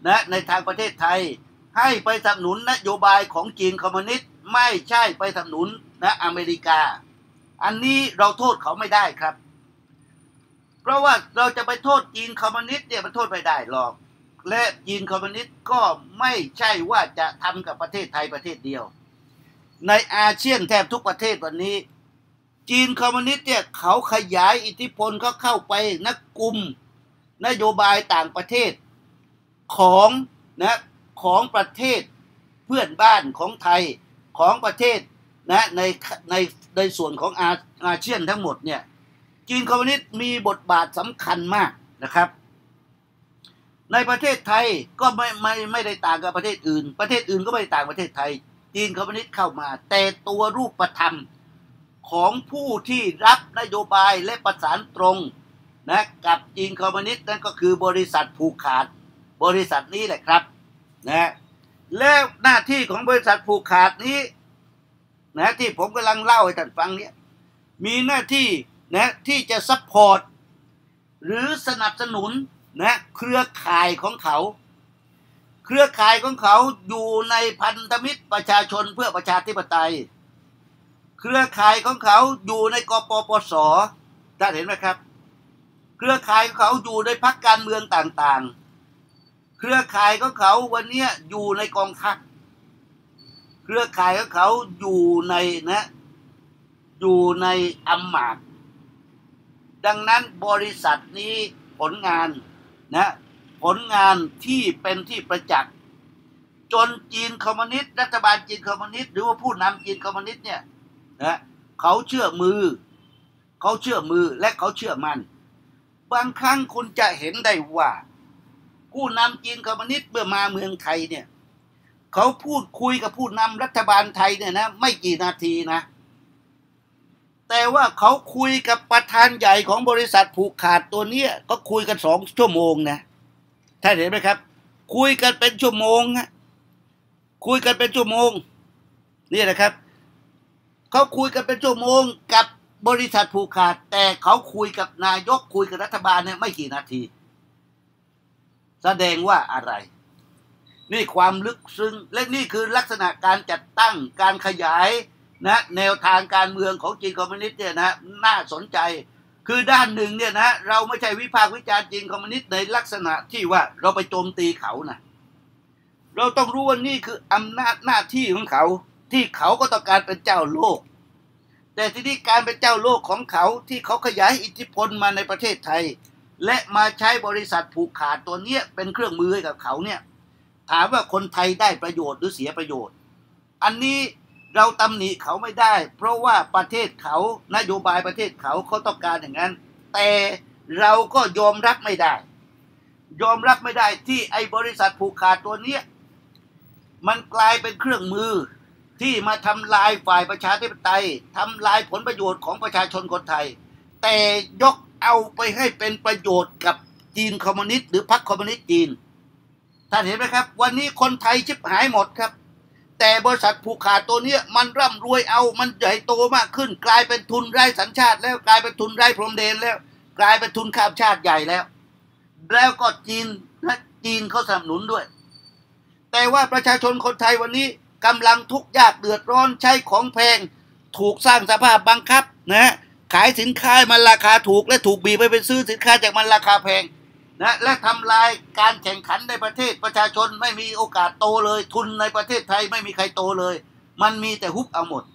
นะในทางประเทศไทยให้ไปสนับสนุนนโยบายของจีนคอมมิวนิสต์ไม่ใช่ไปสนับสนุนนะอเมริกาอันนี้เราโทษเขาไม่ได้ครับเพราะว่าเราจะไปโทษจีนคอมมิวนิสต์เนี่ยมันโทษไม่ได้หรอกและจีนคอมมิวนิสต์ก็ไม่ใช่ว่าจะทำกับประเทศไทยประเทศเดียวในอาเซียนแทบทุกประเทศวันนี้จีนคอมมิวนิสต์เนี่ยเขาขยายอิทธิพลเขาเข้าไปนักกลุ่มนโยบายต่างประเทศของนะของประเทศเพื่อนบ้านของไทยของประเทศนะในส่วนของอาเซียนทั้งหมดเนี่ยจีนคอมมิวนิสต์มีบทบาทสำคัญมากนะครับในประเทศไทยก็ไม่ได้ต่างกับประเทศอื่นประเทศอื่นก็ไม่ได้ต่างประเทศไทยจีนคอมมิวนิสต์เข้ามาแต่ตัวรูปธรรมของผู้ที่รับนโยบายและประสานตรงนะกับจีนคอมมิวนิสต์นั่นก็คือบริษัทผูกขาดบริษัทนี้แหละครับนะแล้วหน้าที่ของบริษัทผูกขาดนี้นะที่ผมกำลังเล่าให้ท่านฟังเนี่ยมีหน้าที่นะที่จะซัพพอร์ตหรือสนับสนุนนะเครือข่ายของเขาเครือข่ายของเขาอยู่ในพันธมิตรประชาชนเพื่อประชาธิปไตยเครือข่ายของเขาอยู่ในกปปส.ท่านเห็นไหมครับเครือข่ายของเขาอยู่ในพรรคการเมืองต่างๆเครือข่ายของเขาวันนี้อยู่ในกองทัพเครือข่ายของเขาอยู่ในนะอยู่ในอำมาตย์ดังนั้นบริษัทนี้ผลงานนะผลงานที่เป็นที่ประจักษ์จนจีนคอมมิวนิสต์รัฐบาลจีนคอมมิวนิสต์หรือว่าผู้นำจีนคอมมิวนิสต์เนี่ยนะเขาเชื่อมือและเขาเชื่อมั่นบางครั้งคุณจะเห็นได้ว่าผู้นำจีนคอมมิวนิสต์เมื่อมาเมืองไทยเนี่ยเขาพูดคุยกับผู้นำรัฐบาลไทยเนี่ยนะไม่กี่นาทีนะแต่ว่าเขาคุยกับประธานใหญ่ของบริษัทผูกขาดตัวนี้ก็คุยกัน2 ชั่วโมงนะท่านเห็นไหมครับคุยกันเป็นชั่วโมงนะคุยกันเป็นชั่วโมงนี่แหละครับเขาคุยกันเป็นชั่วโมงกับบริษัทผูกขาดแต่เขาคุยกับนายกคุยกับรัฐบาลเนี่ยไม่กี่นาทีแสดงว่าอะไรนี่ความลึกซึ้งและนี่คือลักษณะการจัดตั้งการขยายนะแนวทางการเมืองของจีนคอมมิวนิสต์เนี่ยนะน่าสนใจคือด้านหนึ่งเนี่ยนะเราไม่ใช่วิพากษ์วิจารณ์จีนคอมมิวนิสต์ในลักษณะที่ว่าเราไปโจมตีเขานะเราต้องรู้ว่านี่คืออำนาจหน้าที่ของเขาที่เขาก็ต้องการเป็นเจ้าโลกแต่ทีนี้การเป็นเจ้าโลกของเขาที่เขาขยายอิทธิพลมาในประเทศไทยและมาใช้บริษัทผูกขาดตัวเนี้ยเป็นเครื่องมือให้กับเขาเนี่ยถามว่าคนไทยได้ประโยชน์หรือเสียประโยชน์อันนี้เราตำหนิเขาไม่ได้เพราะว่าประเทศเขานโยบายประเทศเขาต้องการอย่างนั้นแต่เราก็ยอมรับไม่ได้ที่ไอ้บริษัทผูกขาดตัวเนี้ยมันกลายเป็นเครื่องมือที่มาทำลายฝ่ายประชาธิปไตยทำลายผลประโยชน์ของประชาชนคนไทยแต่ยกเอาไปให้เป็นประโยชน์กับจีนคอมมิวนิสต์หรือพรรคคอมมิวนิสต์จีนท่านเห็นไหมครับวันนี้คนไทยชิบหายหมดครับแต่บริษัทผูกขาดตัวนี้มันร่ำรวยเอามันใหญ่โตมากขึ้นกลายเป็นทุนไร้สัญชาติแล้วกลายเป็นทุนไร้พรมแดนแล้วกลายเป็นทุนข้ามชาติใหญ่แล้วก็จีนเขาสนับสนุนด้วยแต่ว่าประชาชนคนไทยวันนี้กำลังทุกข์ยากเดือดร้อนใช้ของแพงถูกสร้างสภาพบังคับนะขายสินค้ามันราคาถูกและถูกบีบไปซื้อสินค้าจากมันราคาแพงนะและทำลายการแข่งขันในประเทศประชาชนไม่มีโอกาสโตเลยทุนในประเทศไทยไม่มีใครโตเลยมันมีแต่ฮุบเอาหมด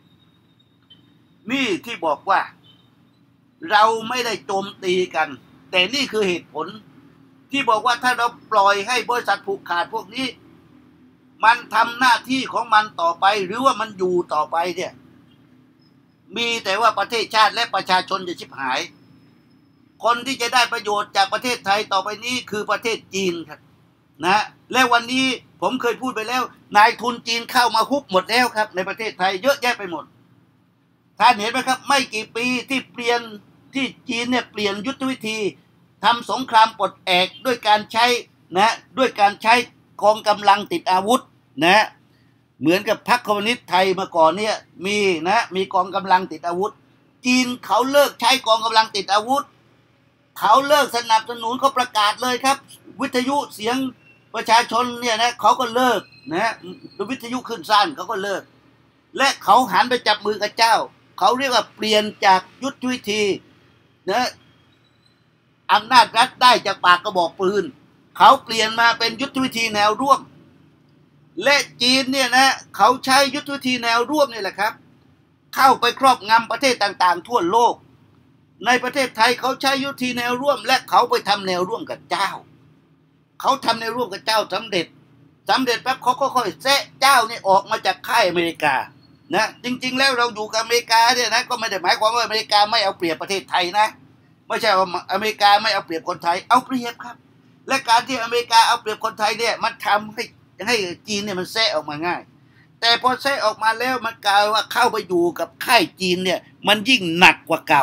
นี่ที่บอกว่าเราไม่ได้โจมตีกันแต่นี่คือเหตุผลที่บอกว่าถ้าเราปล่อยให้บริษัทผูกขาดพวกนี้มันทำหน้าที่ของมันต่อไปหรือว่ามันอยู่ต่อไปเนี่ยมีแต่ว่าประเทศชาติและประชาชนจะชิบหายคนที่จะได้ประโยชน์จากประเทศไทยต่อไปนี้คือประเทศจีนครับนะและวันนี้ผมเคยพูดไปแล้วนายทุนจีนเข้ามาฮุบหมดแล้วครับในประเทศไทยเยอะแยะไปหมดท่านเห็นไหมครับไม่กี่ปีที่จีนเนี่ยเปลี่ยนยุทธวิธีทำสงครามปลดแอกด้วยการใช้กองกำลังติดอาวุธนะเหมือนกับพรรคคอมมิวนิสต์ไทยมาก่อนเนี่ยมีกองกำลังติดอาวุธจีนเขาเลิกใช้กองกำลังติดอาวุธเขาเลิกสนับสนุนเขาประกาศเลยครับวิทยุเสียงประชาชนเนี่ยนะเขาก็เลิกนะวิทยุขึ้นสั้นเขาก็เลิกและเขาหันไปจับมือกับเจ้าเขาเรียกว่าเปลี่ยนจากยุทธวิธีนะอำนาจรัฐได้จากปากกระบอกปืนเขาเปลี่ยนมาเป็นยุทธวิธีแนวร่วมและจีนเนี่ยนะเขาใช้ยุทธวิธีแนวร่วมนี่แหละครับเข้าไปครอบงำประเทศต่างๆทั่วโลกในประเทศไทยเขาใช้ยุทธวิธีแนวร่วมและเขาไปทำแนวร่วมกับเจ้าเขาทำแนวร่วมกับเจ้าสำเร็จปั๊บเขาก็ค่อยแซะเจ้าเนี่ยออกมาจากค่ายอเมริกานะจริงๆแล้วเราอยู่กับอเมริกาเนี่ยนะก็ไม่ได้หมายความว่าอเมริกาไม่เอาเปรียบประเทศไทยนะไม่ใช่ว่าอเมริกาไม่เอาเปรียบคนไทยเอาเปรียบครับและการที่อเมริกาเอาเปรียบคนไทยเนี่ยมันทำให้จีนเนี่ยมันแซะออกมาง่ายแต่พอแซะออกมาแล้วมันกลายว่าเข้าไปอยู่กับค่ายจีนเนี่ยมันยิ่งหนักกว่าเก่า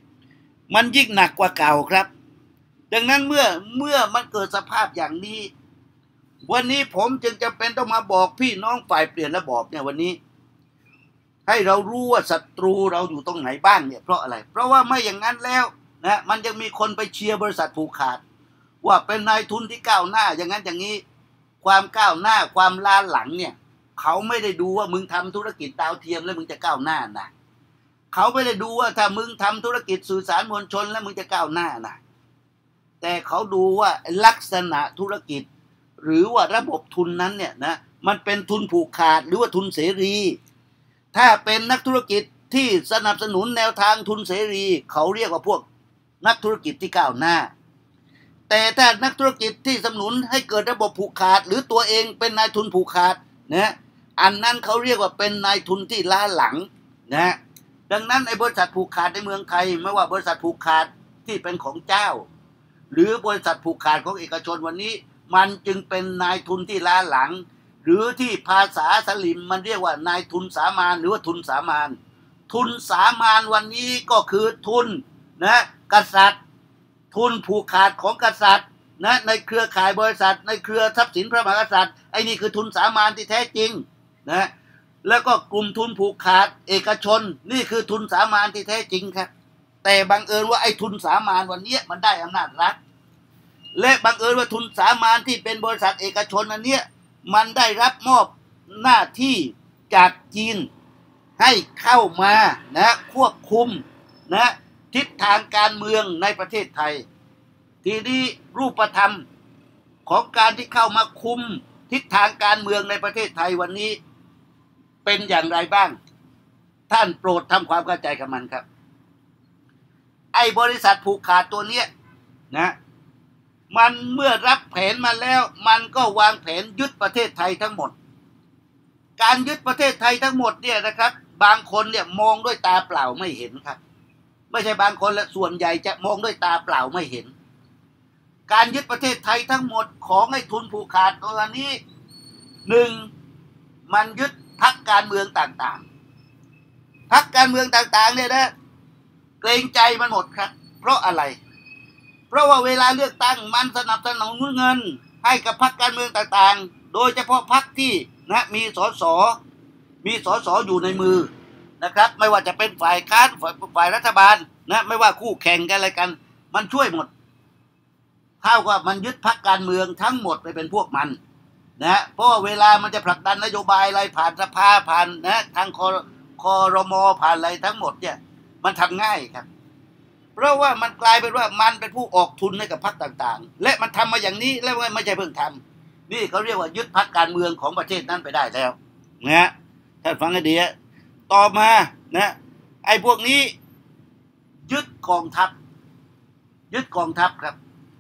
ครับดังนั้นเมื่อมันเกิดสภาพอย่างนี้วันนี้ผมจึงจำเป็นต้องมาบอกพี่น้องฝ่ายเปลี่ยนระบอบเนี่ยวันนี้ให้เรารู้ว่าศัตรูเราอยู่ตรงไหนบ้างเนี่ยเพราะอะไรเพราะว่าไม่อย่างนั้นแล้วนะมันยังมีคนไปเชียร์บริษัทผูกขาดว่าเป็นนายทุนที่ก้าวหน้าอย่างนั้นอย่างนี้ความก้าวหน้าความล้าหลังเนี่ยเขาไม่ได้ดูว่ามึงทำธุรกิจดาวเทียมแล้วมึงจะก้าวหน้านะเขาไม่ได้ดูว่าถ้ามึงทำธุรกิจสื่อสารมวลชนแล้วมึงจะก้าวหน้านะแต่เขาดูว่าลักษณะธุรกิจหรือว่าระบบทุนนั้นเนี่ยนะมันเป็นทุนผูกขาดหรือว่าทุนเสรีถ้าเป็นนักธุรกิจที่สนับสนุนแนวทางทุนเสรีเขาเรียกว่าพวกนักธุรกิจที่ก้าวหน้าแต่ถ้านักธุรกิจที่สนับสนุนให้เกิดระบบผูกขาดหรือตัวเองเป็นนายทุนผูกขาดนะอันนั้นเขาเรียกว่าเป็นนายทุนที่ล้าหลังนะดังนั้นไอ้บริษัทผูกขาดในเมืองไทยไม่ว่าบริษัทผูกขาดที่เป็นของเจ้าหรือบริษัทผูกขาดของเอกชนวันนี้มันจึงเป็นนายทุนที่ล้าหลังหรือที่ภาษาสลิมมันเรียกว่านายทุนสามานหรือว่าทุนสามานทุนสามานวันนี้ก็คือทุนนะกษัตริย์ทุนผูกขาดของกษัตริย์นะในเครือข่ายบริษัทในเครือทรัพย์สินพระมหากษัตริย์ไอ้นี่คือทุนสามานที่แท้จริงนะแล้วก็กลุ่มทุนผูกขาดเอกชนนี่คือทุนสามานที่แท้จริงครับแต่บังเอิญว่าไอ้ทุนสามานวันนี้มันได้อำนาจรัฐและบังเอิญว่าทุนสามานที่เป็นบริษัทเอกชนอันเนี้ยมันได้รับมอบหน้าที่จากจีนให้เข้ามานะควบคุมนะทิศทางการเมืองในประเทศไทยทีนี้รูปธรรมของการที่เข้ามาคุมทิศทางการเมืองในประเทศไทยวันนี้เป็นอย่างไรบ้างท่านโปรดทำความเข้าใจกับมันครับไอ้บริษัทผูกขาดตัวเนี้ยนะมันเมื่อรับแผนมาแล้วมันก็วางแผนยึดประเทศไทยทั้งหมดการยึดประเทศไทยทั้งหมดเนี่ยนะครับบางคนเนี่ยมองด้วยตาเปล่าไม่เห็นครับไม่ใช่บางคนและส่วนใหญ่จะมองด้วยตาเปล่าไม่เห็นการยึดประเทศไทยทั้งหมดของไอ้ทุนผูกขาดตัวนี้หนึ่งมันยึดพรรคการเมืองต่างๆพรรคการเมืองต่างๆเนี่ยนะเกรงใจมันหมดครับเพราะอะไรเพราะว่าเวลาเลือกตั้งมันสนับสนุนเงินให้กับพรรคการเมืองต่างๆโดยเฉพาะพรรคที่นะมีสสอยู่ในมือนะครับไม่ว่าจะเป็นฝ่ายค้านฝ่ายรัฐบาลนะไม่ว่าคู่แข่งกันอะไรกันมันช่วยหมดเท่ากับมันยึดพรรคการเมืองทั้งหมดไปเป็นพวกมันนะเพราะว่าเวลามันจะผลักดันนโยบายอะไรผ่านสภาผ่านนะทางครมผ่านอะไรทั้งหมดเนี่ยมันทำง่ายครับเพราะว่ามันกลายเป็นว่ามันเป็นผู้ออกทุนให้กับพรรคต่างๆและมันทำมาอย่างนี้แล้วไม่ใช่เพิ่งทำนี่เขาเรียกว่ายึดพรรคการเมืองของประเทศนั้นไปได้แล้วนะท่านฟังให้ดีต่อมานะไอ้พวกนี้ยึดกองทัพครับ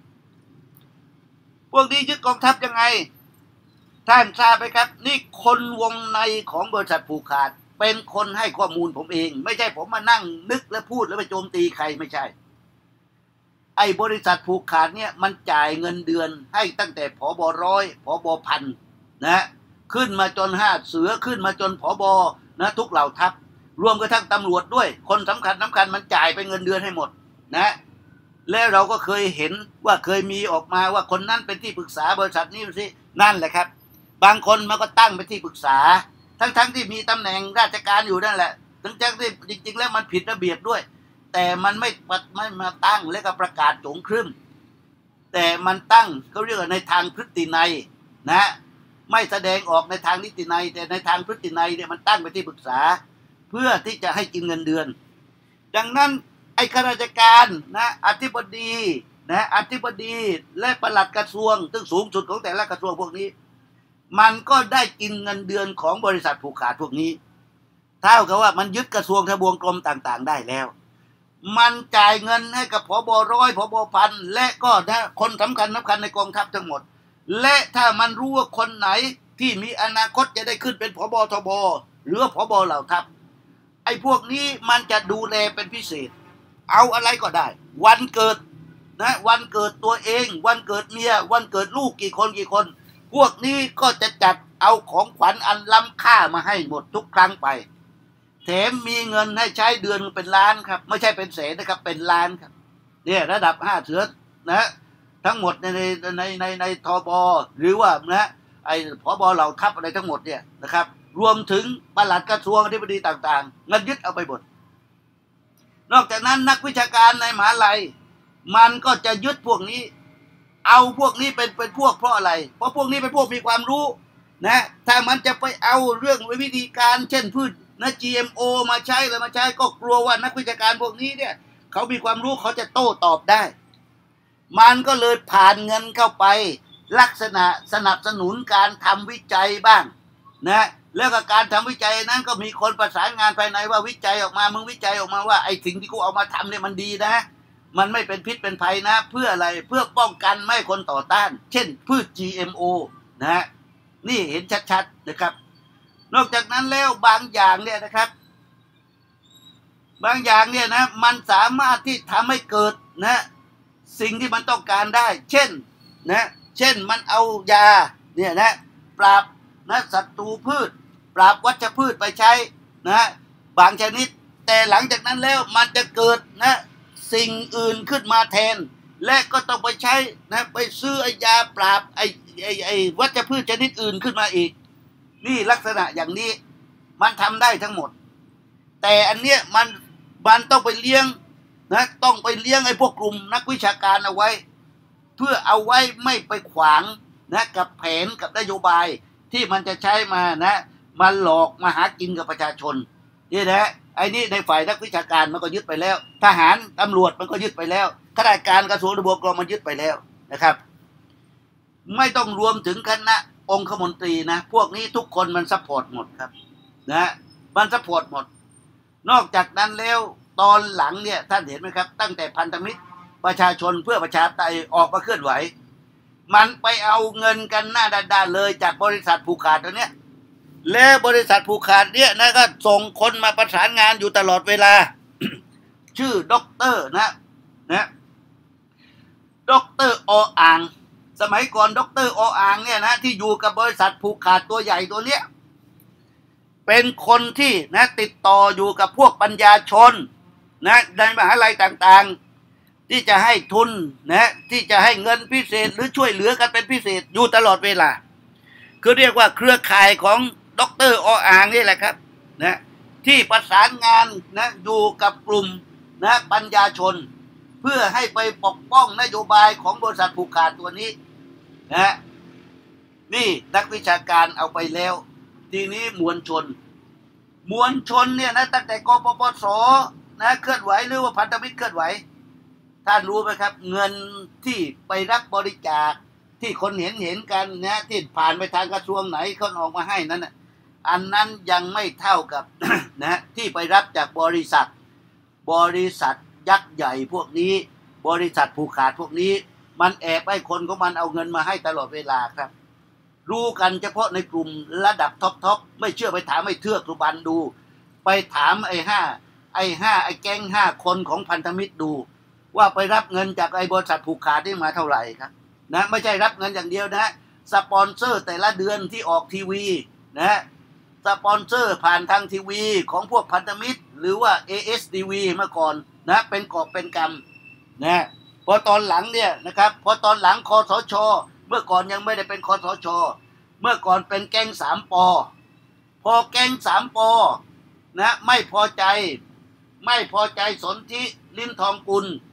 พวกนี้ยึดกองทัพยังไงท่านทราบไหมครับนี่คนวงในของบริษัทผูกขาดเป็นคนให้ข้อมูลผมเองไม่ใช่ผมมานั่งนึกและพูดแล้วไปโจมตีใครไม่ใช่ไอ้บริษัทผูกขาดเนี่ยมันจ่ายเงินเดือนให้ตั้งแต่ผบ.100 ผบ.พันนะขึ้นมาจน5เสือขึ้นมาจนผบ.นะทุกเหล่าทัพรวมกระทั่งตำรวจด้วยคนสำคัญมันจ่ายไปเงินเดือนให้หมดนะและเราก็เคยเห็นว่าเคยมีออกมาว่าคนนั้นเป็นที่ปรึกษาบริษัทนี้สินั่นแหละครับบางคนมันก็ตั้งเป็นที่ปรึกษาทั้งที่มีตำแหน่งราชการอยู่นั่นแหละทั้งที่จริงๆแล้วมันผิดระเบียบด้วยแต่มันไม่มาตั้งและก็ประกาศโจงครึ่มแต่มันตั้งเขาเรียกว่าในทางพฤตินัยนะไม่แสดงออกในทางนิตินัยแต่ในทางพฤตินัยเนี่ยมันตั้งไปที่ปรึกษาเพื่อที่จะให้กินเงินเดือนดังนั้นไอ้ข้าราชการนะอธิบดีนะอธิบดีและปลัดกระทรวงซึ่งสูงสุดของแต่ละกระทรวงพวกนี้มันก็ได้กินเงินเดือนของบริษัทผูกขาดพวกนี้เท่ากับว่ามันยึดกระทรวงทบวงกรมต่างๆได้แล้วมันจ่ายเงินให้กับผบ.ร้อยผบ.พันและก็นะคนสำคัญในกองทัพทั้งหมดและถ้ามันรู้ว่าคนไหนที่มีอนาคตจะได้ขึ้นเป็นผบ.ทบ.หรือผบ.เหล่าทัพไอ้พวกนี้มันจะดูแลเป็นพิเศษเอาอะไรก็ได้วันเกิดนะวันเกิดตัวเองวันเกิดเมียวันเกิดลูกกี่คนพวกนี้ก็จะจัดเอาของขวัญอันล้ำค่ามาให้หมดทุกครั้งไปแถมมีเงินให้ใช้เดือนเป็นล้านครับไม่ใช่เป็นแสนนะครับเป็นล้านครับเนี่ยระดับ5 เสือนะทั้งหมดในทบหรือว่านะไอ้ผบ.เหล่าทัพอะไรทั้งหมดเนี่ยนะครับรวมถึงปลัดกระทรวงอธิบดีต่างๆเงินยึดเอาไปหมดนอกจากนั้นนักวิชาการในมหาลัยมันก็จะยึดพวกนี้เอาพวกนี้เป็นพวกเพราะอะไรเพราะพวกนี้เป็นพวกมีความรู้นะถ้ามันจะไปเอาเรื่องวิธีการเช่นพืชนะ GMO มาใช้แล้วมาใช้ก็กลัวว่านักวิชาการพวกนี้เนี่ยเขามีความรู้เขาจะโต้ตอบได้มันก็เลยผ่านเงินเข้าไปลักษณะสนับสนุนการทำวิจัยบ้างนะแล้วก็การทำวิจัยนั้นก็มีคนประสานงานภายในว่าวิจัยออกมามึงวิจัยออกมาว่าไอ้สิ่งที่กูเอามาทำเนี่ยมันดีนะมันไม่เป็นพิษเป็นภัยนะเพื่ออะไรเพื่อป้องกันไม่ให้คนต่อต้านเช่นพืช GMO นะนี่เห็นชัดๆนะครับนอกจากนั้นแล้วบางอย่างเนี่ยนะครับบางอย่างเนี่ยนะมันสามารถที่ทำให้เกิดนะสิ่งที่มันต้องการได้เช่นมันเอายาเนี่ยนะปราบนะศัตรูพืชปราบวัชพืชไปใช้นะบางชนิดแต่หลังจากนั้นแล้วมันจะเกิดนะสิ่งอื่นขึ้นมาแทนและก็ต้องไปใช้นะไปซื้อไอ้ยาปราบไอ้วัชพืชชนิดอื่นขึ้นมาอีกนี่ลักษณะอย่างนี้มันทำได้ทั้งหมดแต่อันเนี้ยมันต้องไปเลี้ยงนะต้องไปเลี้ยงไอ้พวกกลุ่มนักวิชาการเอาไว้เพื่อเอาไว้ไม่ไปขวางนะกับแผนกับนโยบายที่มันจะใช้มานะมาหลอกมาหากินกับประชาชนนี่นะไอ้นี่ในฝ่ายนักวิชาการมันก็ยึดไปแล้วทหารตำรวจมันก็ยึดไปแล้วข้าราชการกระทรวงทบวงกรมมันยึดไปแล้วนะครับไม่ต้องรวมถึงคณะองคมนตรีนะพวกนี้ทุกคนมันซัพพอร์ตหมดครับนะมันซัพพอร์ตหมดนอกจากนั้นแล้วตอนหลังเนี่ยท่านเห็นไหมครับตั้งแต่พันธมิตรประชาชนเพื่อประชาธิปไตยออกมาเคลื่อนไหวมันไปเอาเงินกันหน้าด้านๆเลยจากบริษัทผูกขาดตัวเนี้ยแล้วบริษัทผูกขาดเนี่ยนะก็ส่งคนมาประสานงานอยู่ตลอดเวลา ชื่อด็อกเตอร์นะด็อกเตอร์ออ่างสมัยก่อนด็อกเตอร์ออ่างเนี่ยนะที่อยู่กับบริษัทผูกขาดตัวใหญ่ตัวเนี้ยเป็นคนที่นะติดต่ออยู่กับพวกปัญญาชนนะในมหาลัยต่างๆที่จะให้ทุนนะที่จะให้เงินพิเศษหรือช่วยเหลือกันเป็นพิเศษอยู่ตลอดเวลาคือเรียกว่าเครือข่ายของด็อกเตอร์ออ่างนี่แหละครับนะที่ประสานงานนะอยู่กับกลุ่มนะปัญญาชนเพื่อให้ไปปกป้องนโยบายของบริษัทผูกขาดตัวนี้นะนี่นักวิชาการเอาไปแล้วทีนี้มวลชนเนี่ยนะตั้งแต่กปปสนะเคลื่อนไหวหรือว่าพันธมิตรเคลื่อนไหวท่านรู้ไหมครับเงินที่ไปรับบริจาคที่คนเห็นกันนะที่ผ่านไปทางกระทรวงไหนเขาออกมาให้นั้นนะอันนั้นยังไม่เท่ากับ นะที่ไปรับจากบริษัทยักษ์ใหญ่พวกนี้บริษัทผูกขาดพวกนี้มันแอบให้คนของมันเอาเงินมาให้ตลอดเวลาครับรู้กันเฉพาะในกลุ่มระดับท็อปไม่เชื่อไปถามไอ้เทือกสุบรรณดูไปถามไอ้แก๊ง5 คนของพันธมิตรดูว่าไปรับเงินจากไอ้บริษัทผูกขาดที่มาเท่าไหร่ครับนะไม่ใช่รับเงินอย่างเดียวนะสปอนเซอร์แต่ละเดือนที่ออกทีวีนะสปอนเซอร์ผ่านทางทีวีของพวกพันธมิตรหรือว่า ASTV เมื่อก่อนนะเป็นกอบเป็นกำนะพอตอนหลังเนี่ยนะครับพอตอนหลังคสช.เมื่อก่อนยังไม่ได้เป็นคสช.เมื่อก่อนเป็นแก๊ง3 ป.พอแก๊ง3 ป.นะไม่พอใจสนธิลิ้มทองกุล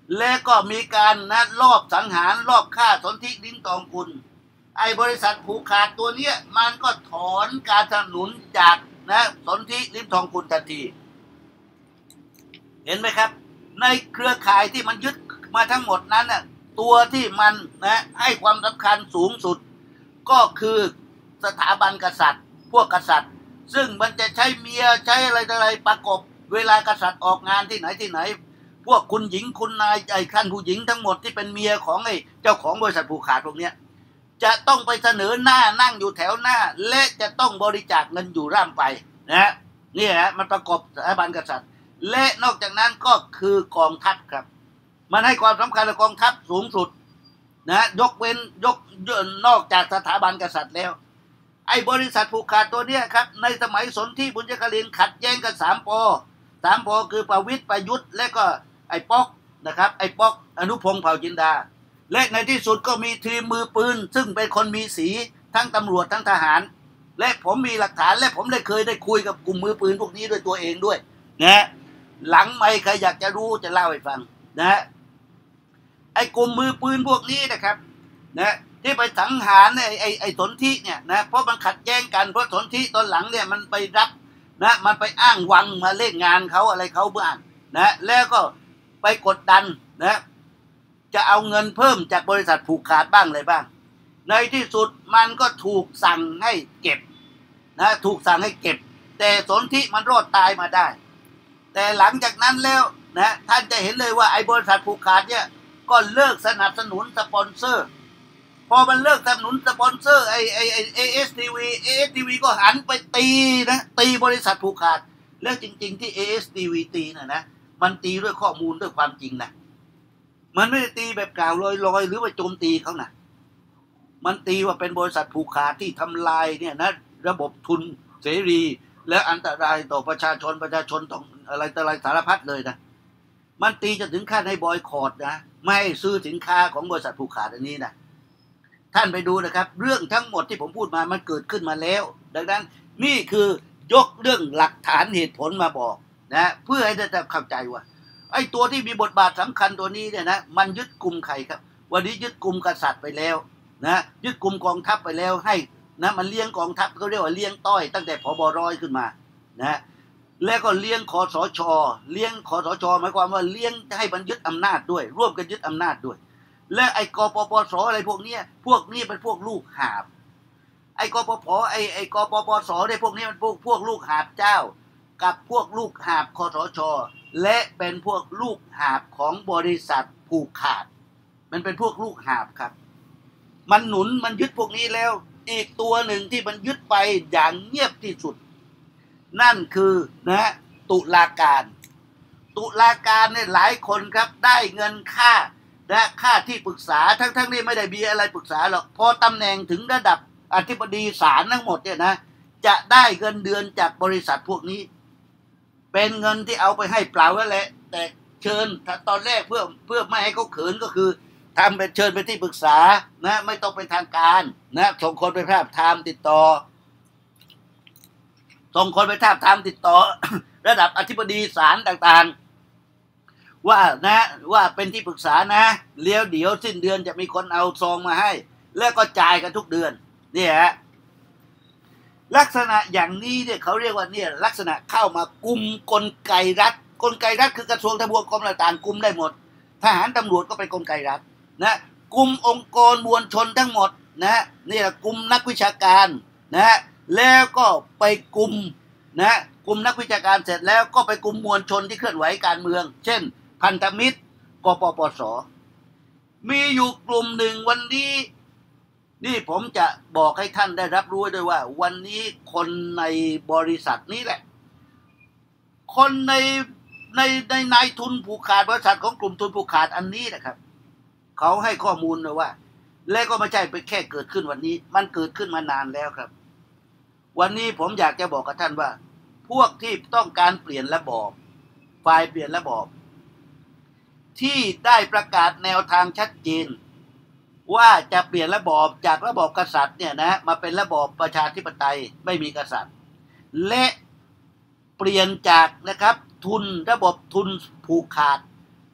และก็มีการลอบสังหารลอบฆ่าสนธิลิ้มทองกุลไอ้บริษัทผูกขาดตัวเนี้ยมันก็ถอนการสนับสนุนจากสนธิลิ้มทองกุลทันทีเห็นไหมครับในเครือข่ายที่มันยึดมาทั้งหมดนั้นน่ะตัวที่มันให้ความสำคัญสูงสุดก็คือสถาบันกษัตริย์พวกกษัตริย์ซึ่งมันจะใช้เมียใช้อะไรประกบเวลากษัตริย์ออกงานที่ไหนพวกคุณหญิงคุณนายไอ้ท่านผู้หญิงทั้งหมดที่เป็นเมียของไอ้เจ้าของบริษัทผูกขาดพวกเนี้ยจะต้องไปเสนอหน้านั่งอยู่แถวหน้าและจะต้องบริจาคเงินอยู่ร่ำไปนี่ฮะมันประกอบสถาบันกษัตริย์และนอกจากนั้นก็คือกองทัพครับมันให้ความสำคัญกับกองทัพสูงสุดยกเว้นนอกจากสถาบันกษัตริย์แล้วไอ้บริษัทผูกขาดตัวเนี้ยครับในสมัยสนธิบุญยกลินขัดแย้งกัน3 ป.คือประวิตรประยุทธ์และก็ไอ้ป๊อกนะครับไอ้ป๊อกอนุพงษ์เผ่าจินดาและในที่สุดก็มีทีมมือปืนซึ่งเป็นคนมีสีทั้งตำรวจทั้งทหารและผมมีหลักฐานและผมเคยได้คุยกับกลุ่มมือปืนพวกนี้ด้วยตัวเองด้วยหลังไม่ใครอยากจะรู้จะเล่าให้ฟังไอ้กลุ่มมือปืนพวกนี้นะครับที่ไปสังหารไอ้สนธิเนี่ยเพราะมันขัดแย้งกันเพราะสนธิตอนหลังเนี่ยมันไปรับมันไปอ้างวังมาเล่นงานเขาอะไรเขาบ้างแล้วก็ไปกดดันจะเอาเงินเพิ่มจากบริษัทผูกขาดบ้างอะไรบ้างในที่สุดมันก็ถูกสั่งให้เก็บถูกสั่งให้เก็บแต่สนธิมันรอดตายมาได้แต่หลังจากนั้นแล้วท่านจะเห็นเลยว่าไอ้บริษัทผูกขาดเนี่ยก็เลิกสนับสนุนสปอนเซอร์พอมันเลิกสนับสนุนสปอนเซอร์ไอ้ASTV ก็หันไปตีบริษัทผูกขาดแล้วจริงๆที่ ASTV ตีนะมันตีด้วยข้อมูลด้วยความจริงนะมันไม่ได้ตีแบบกล่าวลอยๆหรือว่าโจมตีเขานะมันตีว่าเป็นบริษัทผูกขาดที่ทำลายเนี่ยระบบทุนเสรีและอันตรายต่อประชาชนต้องอะไรสารพัดเลยนะมันตีจนถึงขั้นให้บอยคอตไม่ให้ซื้อสินค้าของบริษัทผูกขาดอันนี้นะท่านไปดูนะครับเรื่องทั้งหมดที่ผมพูดมามันเกิดขึ้นมาแล้วดังนั้นนี่คือยกเรื่องหลักฐานเหตุผลมาบอกเพื่อให้ได้เข้าใจว่าไอ้ตัวที่มีบทบาทสำคัญตัวนี้เนี่ยมันยึดกลุ่มใครครับวันนี้ยึดกลุ่มกษัตริย์ไปแล้วยึดกลุ่มกองทัพไปแล้วให้มันเลี้ยงกองทัพเขาเรียกว่าเลี้ยงต้อยตั้งแต่ผบ.ร้อยขึ้นมาแล้วก็เลี้ยงคสช.หมายความว่าเลี้ยงให้มันยึดอำนาจด้วยร่วมกันยึดอำนาจด้วยและไอ้กปปสอะไรพวกนี้เป็นพวกลูกหาบไอ้กปปไอ้กปปสเนี่ยพวกนี้มันพวกลูกหาบเจ้ากับพวกลูกหาบคสช.และเป็นพวกลูกหาบของบริษัทผูกขาดมันเป็นพวกลูกหาบครับมันหนุนมันยึดพวกนี้แล้วอีกตัวหนึ่งที่มันยึดไปอย่างเงียบที่สุดนั่นคือตุลาการเนี่ยหลายคนครับได้เงินค่าค่าที่ปรึกษาทั้งนี้ไม่ได้มีอะไรปรึกษาหรอกพอตำแหน่งถึงระดับอธิบดีศาลทั้งหมดเนี่ยจะได้เงินเดือนจากบริษัทพวกนี้เป็นเงินที่เอาไปให้เปล่าแล้วแหละแต่เชิญตอนแรกเพื่อไม่ให้เขาเขินก็คือทำเป็นเชิญไปที่ปรึกษาไม่ต้องเป็นทางการส่งคนไปทาบทามติดต่อส่งคนไปทาบทามติดต่อ ระดับอธิบดีศาลต่างๆว่าเป็นที่ปรึกษาเดี๋ยวสิ้นเดือนจะมีคนเอาซองมาให้แล้วก็จ่ายกันทุกเดือนเนี่ยลักษณะอย่างนี้เนี่ยเขาเรียกว่าเนี่ยลักษณะเข้ามากุมกลไกรัฐคือกระทรวงทบวงกรมต่างๆกุมได้หมดทหารตำรวจก็เป็นกลไกรัฐกุมองค์กรมวลชนทั้งหมดนี่แหละกุมนักวิชาการแล้วก็ไปกุมกุมนักวิชาการเสร็จแล้วก็ไปกุมมวลชนที่เคลื่อนไหวการเมืองเช่นพันธมิตรกปปส.มีอยู่กลุ่มหนึ่งวันนี้นี่ผมจะบอกให้ท่านได้รับรู้ด้วยว่าวันนี้คนในบริษัทนี้แหละคนในนายทุนผูกขาดบริษัทของกลุ่มทุนผูกขาดอันนี้นะครับเขาให้ข้อมูลเลยว่าและก็ไม่ใช่ไปแค่เกิดขึ้นวันนี้มันเกิดขึ้นมานานแล้วครับวันนี้ผมอยากจะบอกกับท่านว่าพวกที่ต้องการเปลี่ยนระบอบฝ่ายเปลี่ยนระบอบที่ได้ประกาศแนวทางชัดเจนว่าจะเปลี่ยนระบอบจากระบอบกษัตริย์เนี่ยมาเป็นระบอบประชาธิปไตยไม่มีกษัตริย์และเปลี่ยนจากนะครับทุนระบบทุนผูกขาด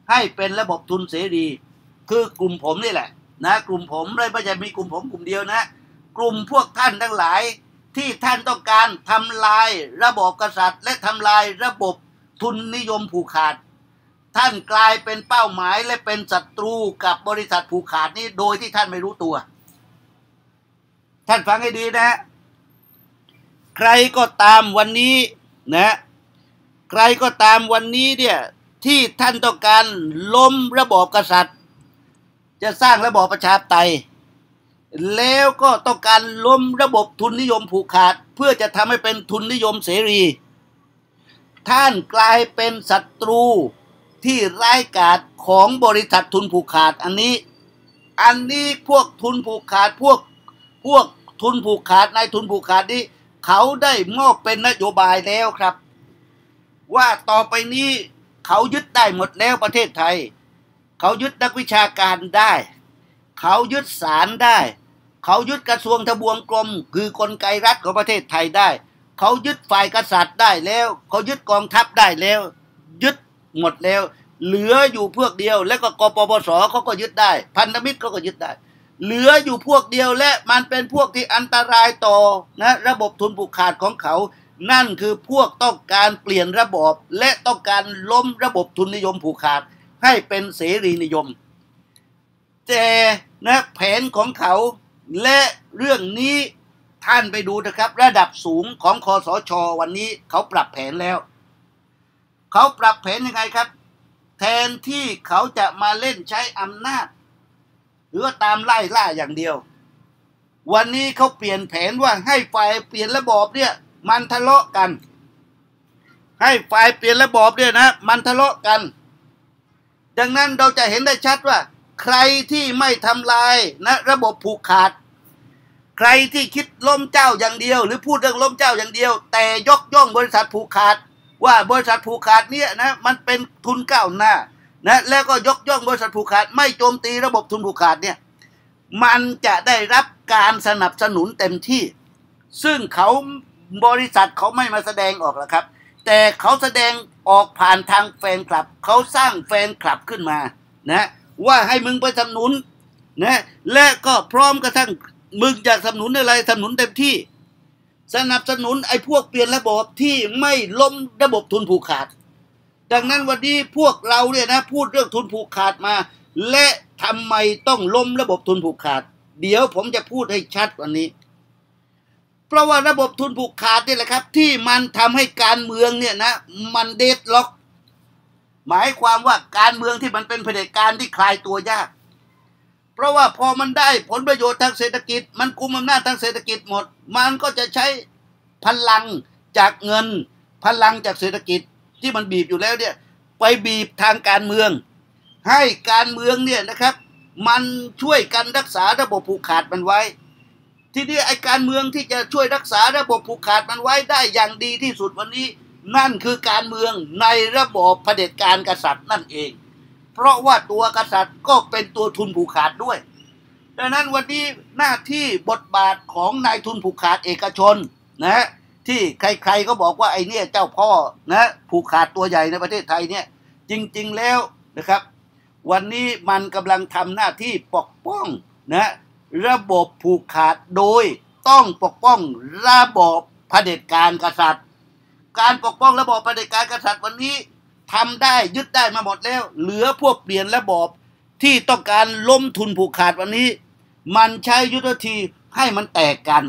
ให้เป็นระบบทุนเสรีคือกลุ่มผมนี่แหละนะกลุ่มผมไม่ใช่มีกลุ่มผมกลุ่มเดียวนะกลุ่มพวกท่านทั้งหลายที่ท่านต้องการทำลายระบอบกษัตริย์และทำลายระบบทุนนิยมผูกขาดท่านกลายเป็นเป้าหมายและเป็นศัตรูกับบริษัทผูกขาดนี้โดยที่ท่านไม่รู้ตัวท่านฟังให้ดีนะใครก็ตามวันนี้นะใครก็ตามวันนี้เนี่ยที่ท่านต้องการล้มระบอบกษัตริย์จะสร้างระบอบประชาธิปไตยแล้วก็ต้องการล้มระบบทุนนิยมผูกขาดเพื่อจะทำให้เป็นทุนนิยมเสรีท่านกลายเป็นศัตรูที่ร้ายกาจของบริษัททุนผูกขาดอันนี้พวกทุนผูกขาดพวกทุนผูกขาดนายทุนผูกขาดนี้เขาได้มอบเป็นนโยบายแล้วครับว่าต่อไปนี้เขายึดได้หมดแล้วประเทศไทยเขายึดนักวิชาการได้เขายึดศาลได้เขายึดกระทรวงทบวงกรมคือกลไกรัฐของประเทศไทยได้เขายึดฝ่ายกษัตริย์ได้แล้วเขายึดกองทัพได้แล้วยึดหมดแล้วเหลืออยู่พวกเดียวแล้วก็กปปสเขาก็ยึดได้พันธมิตรเขาก็ยึดได้เหลืออยู่พวกเดียวและมันเป็นพวกที่อันตรายต่อนะระบบทุนผูกขาดของเขานั่นคือพวกต้องการเปลี่ยนระบอบและต้องการล้มระบบทุนนิยมผูกขาดให้เป็นเสรีนิยมแต่นะแผนของเขาและเรื่องนี้ท่านไปดูนะครับระดับสูงของคสช.วันนี้เขาปรับแผนแล้วเขาปรับแผนยังไงครับแทนที่เขาจะมาเล่นใช้อำนาจหรือตามไล่ล่าอย่างเดียววันนี้เขาเปลี่ยนแผนว่าให้ฝ่ายเปลี่ยนระบอบเนี่ยมันทะเลาะกันให้ฝ่ายเปลี่ยนระบอบเนี่ยนะมันทะเลาะกันดังนั้นเราจะเห็นได้ชัดว่าใครที่ไม่ทำลายนะระบบผูกขาดใครที่คิดล้มเจ้าอย่างเดียวหรือพูดเรื่องล้มเจ้าอย่างเดียวแต่ยกย่องบริษัทผูกขาดว่าบริษัทผูกขาดเนี่ยนะมันเป็นทุนก้าวหน้านะแล้วก็ยกย่องบริษัทผูกขาดไม่โจมตีระบบทุนผูกขาดเนี่ยมันจะได้รับการสนับสนุนเต็มที่ซึ่งเขาบริษัทเขาไม่มาแสดงออกหรอกครับแต่เขาแสดงออกผ่านทางแฟนคลับเขาสร้างแฟนคลับขึ้นมานะว่าให้มึงไปสนับสนุนนะและก็พร้อมกระทั่งมึงอยากสนับสนุนอะไรสนับสนุนเต็มที่สนับสนุนไอ้พวกเปลี่ยนระบบที่ไม่ล้มระบบทุนผูกขาดดังนั้นวันนี้พวกเราเนี่ยนะพูดเรื่องทุนผูกขาดมาและทำไมต้องล้มระบบทุนผูกขาดเดี๋ยวผมจะพูดให้ชัดวันนี้เพราะว่าระบบทุนผูกขาดนี่แหละครับที่มันทำให้การเมืองเนี่ยนะมันเดดล็อกหมายความว่าการเมืองที่มันเป็นเผด็จการที่คลายตัวยากเพราะว่าพอมันได้ผลประโยชน์ทางเศรษฐกิจมันกุมอำนาจทางเศรษฐกิจหมดมันก็จะใช้พลังจากเงินพลังจากเศรษฐกิจที่มันบีบอยู่แล้วเนี่ยไปบีบทางการเมืองให้การเมืองเนี่ยนะครับมันช่วยกันรักษาระบบผูกขาดมันไว้ทีนี้ไอ้การเมืองที่จะช่วยรักษาระบบผูกขาดมันไว้ได้อย่างดีที่สุดวันนี้นั่นคือการเมืองในระบอบเผด็จการกษัตริย์นั่นเองเพราะว่าตัวกษัตริย์ก็เป็นตัวทุนผูกขาดด้วยดังนั้นวันนี้หน้าที่บทบาทของนายทุนผูกขาดเอกชนนะที่ใครๆก็บอกว่าไอ้เนี่ยเจ้าพ่อนะผูกขาดตัวใหญ่ในประเทศไทยเนี่ยจริงๆแล้วนะครับวันนี้มันกำลังทำหน้าที่ปกป้องนะระบบผูกขาดโดยต้องปกป้องระบบเผด็จการกษัตริย์การปกป้องระบบเผด็จการกษัตริย์วันนี้ทำได้ยึดได้มาหมดแล้วเหลือพวกเปลี่ยนระบบที่ต้องการล้มทุนผูกขาดวันนี้มันใช้ยุทธวิธีให้มันแตกกัน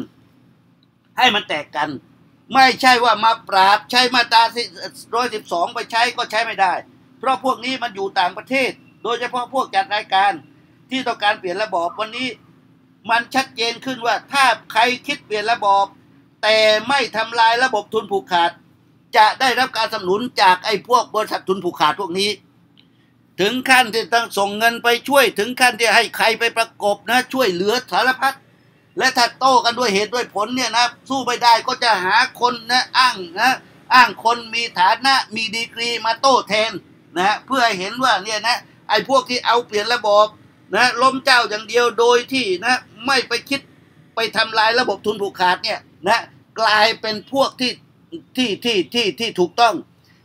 ไม่ใช่ว่ามาปราบใช้มาตรา112ไปใช้ก็ใช้ไม่ได้เพราะพวกนี้มันอยู่ต่างประเทศโดยเฉพาะพวกจัดรายการที่ต้องการเปลี่ยนระบบวันนี้มันชัดเจนขึ้นว่าถ้าใครคิดเปลี่ยนระบบแต่ไม่ทำลายระบบทุนผูกขาดจะได้รับการสนับสนุนจากไอ้พวกบริษัททุนผูกขาดพวกนี้ถึงขั้นที่ต้องส่งเงินไปช่วยถึงขั้นที่ให้ใครไปประกบนะช่วยเหลือสารพัดและถ้าโต้กันด้วยเหตุด้วยผลเนี่ยนะสู้ไม่ได้ก็จะหาคนนะอ้างคนมีฐานะมีดีกรีมาโต้แทนนะเพื่อให้เห็นว่าเนี่ยนะไอ้พวกที่เอาเปลี่ยนระบบนะล้มเจ้าอย่างเดียวโดยที่นะไม่ไปคิดไปทำลายระบบทุนผูกขาดเนี่ยนะกลายเป็นพวกที่ถูกต้อง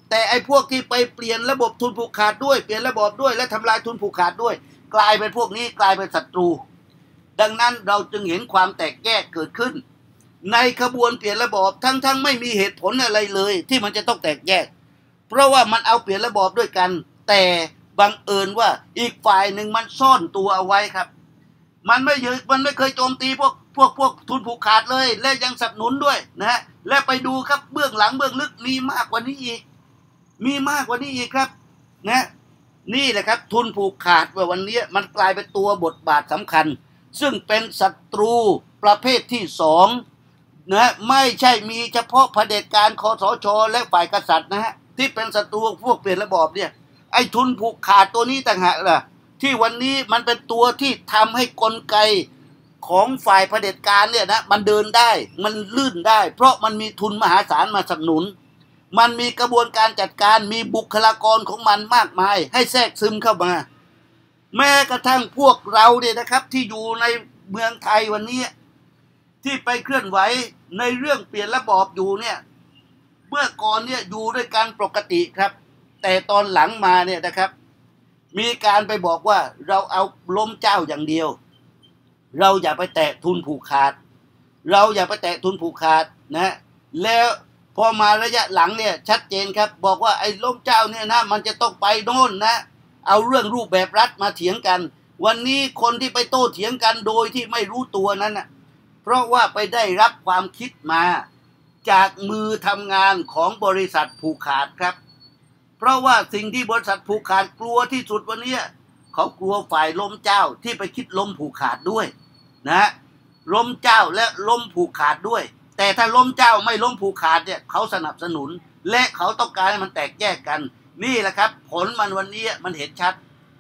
แต่ไอ้พวกที่ไปเปลี่ยนระบบทุนผูกขาดด้วยเปลี่ยนระบบด้วยและทำลายทุนผูกขาดด้วยกลายเป็นพวกนี้กลายเป็นศัตรูดังนั้นเราจึงเห็นความแตกแยกเกิดขึ้นในขบวนเปลี่ยนระบอบทั้งไม่มีเหตุผลอะไรเลยที่มันจะต้องแตกแยกเพราะว่ามันเอาเปลี่ยนระบอบด้วยกันแต่บังเอิญว่าอีกฝ่ายหนึ่งมันซ่อนตัวเอาไว้ครับมันไม่เคยโจมตีพวกทุนผูกขาดเลยและยังสนับสนุนด้วยนะและไปดูครับเบื้องหลังเบื้องลึกมีมากกว่านี้อีกครับนะนี่แหละครับทุนผูกขาดว่าวันนี้มันกลายเป็นตัวบทบาทสำคัญซึ่งเป็นศัตรูประเภทที่สองนะไม่ใช่มีเฉพาะเผด็จการคสช.และฝ่ายกษัตริย์นะฮะที่เป็นศัตรูพวกเปลี่ยนระบอบเนี่ยไอ้ทุนผูกขาดตัวนี้ต่างหากล่ะที่วันนี้มันเป็นตัวที่ทำให้กลไกของฝ่ายเผด็จการเนี่ยนะมันเดินได้มันลื่นได้เพราะมันมีทุนมหาศาลมาสนับสนุนมันมีกระบวนการจัดการมีบุคลากรของมันมากมายให้แทรกซึมเข้ามาแม้กระทั่งพวกเราเนี่ยนะครับที่อยู่ในเมืองไทยวันนี้ที่ไปเคลื่อนไหวในเรื่องเปลี่ยนระบอบอยู่เนี่ยเมื่อก่อนเนี่ยอยู่ด้วยกันปกติครับแต่ตอนหลังมาเนี่ยนะครับมีการไปบอกว่าเราเอาล้มเจ้าอย่างเดียวเราอย่าไปแตะทุนผูกขาดนะแล้วพอมาระยะหลังเนี่ยชัดเจนครับบอกว่าไอ้ล้มเจ้าเนี่ยนะมันจะต้องไปโน่นนะเอาเรื่องรูปแบบรัฐมาเถียงกันวันนี้คนที่ไปโต้เถียงกันโดยที่ไม่รู้ตัวนั้นนะเพราะว่าไปได้รับความคิดมาจากมือทำงานของบริษัทผูกขาดครับเพราะว่าสิ่งที่บริษัทผูกขาดกลัวที่สุดวันนี้เขากลัวฝ่ายล้มเจ้าที่ไปคิดล้มผูกขาดด้วยนะล้มเจ้าและล้มผูกขาดด้วยแต่ถ้าล้มเจ้าไม่ล้มผูกขาดเนี่ยเขาสนับสนุนและเขาต้องการให้มันแตกแยกกันนี่แหละครับผลมันวันนี้มันเห็นชัด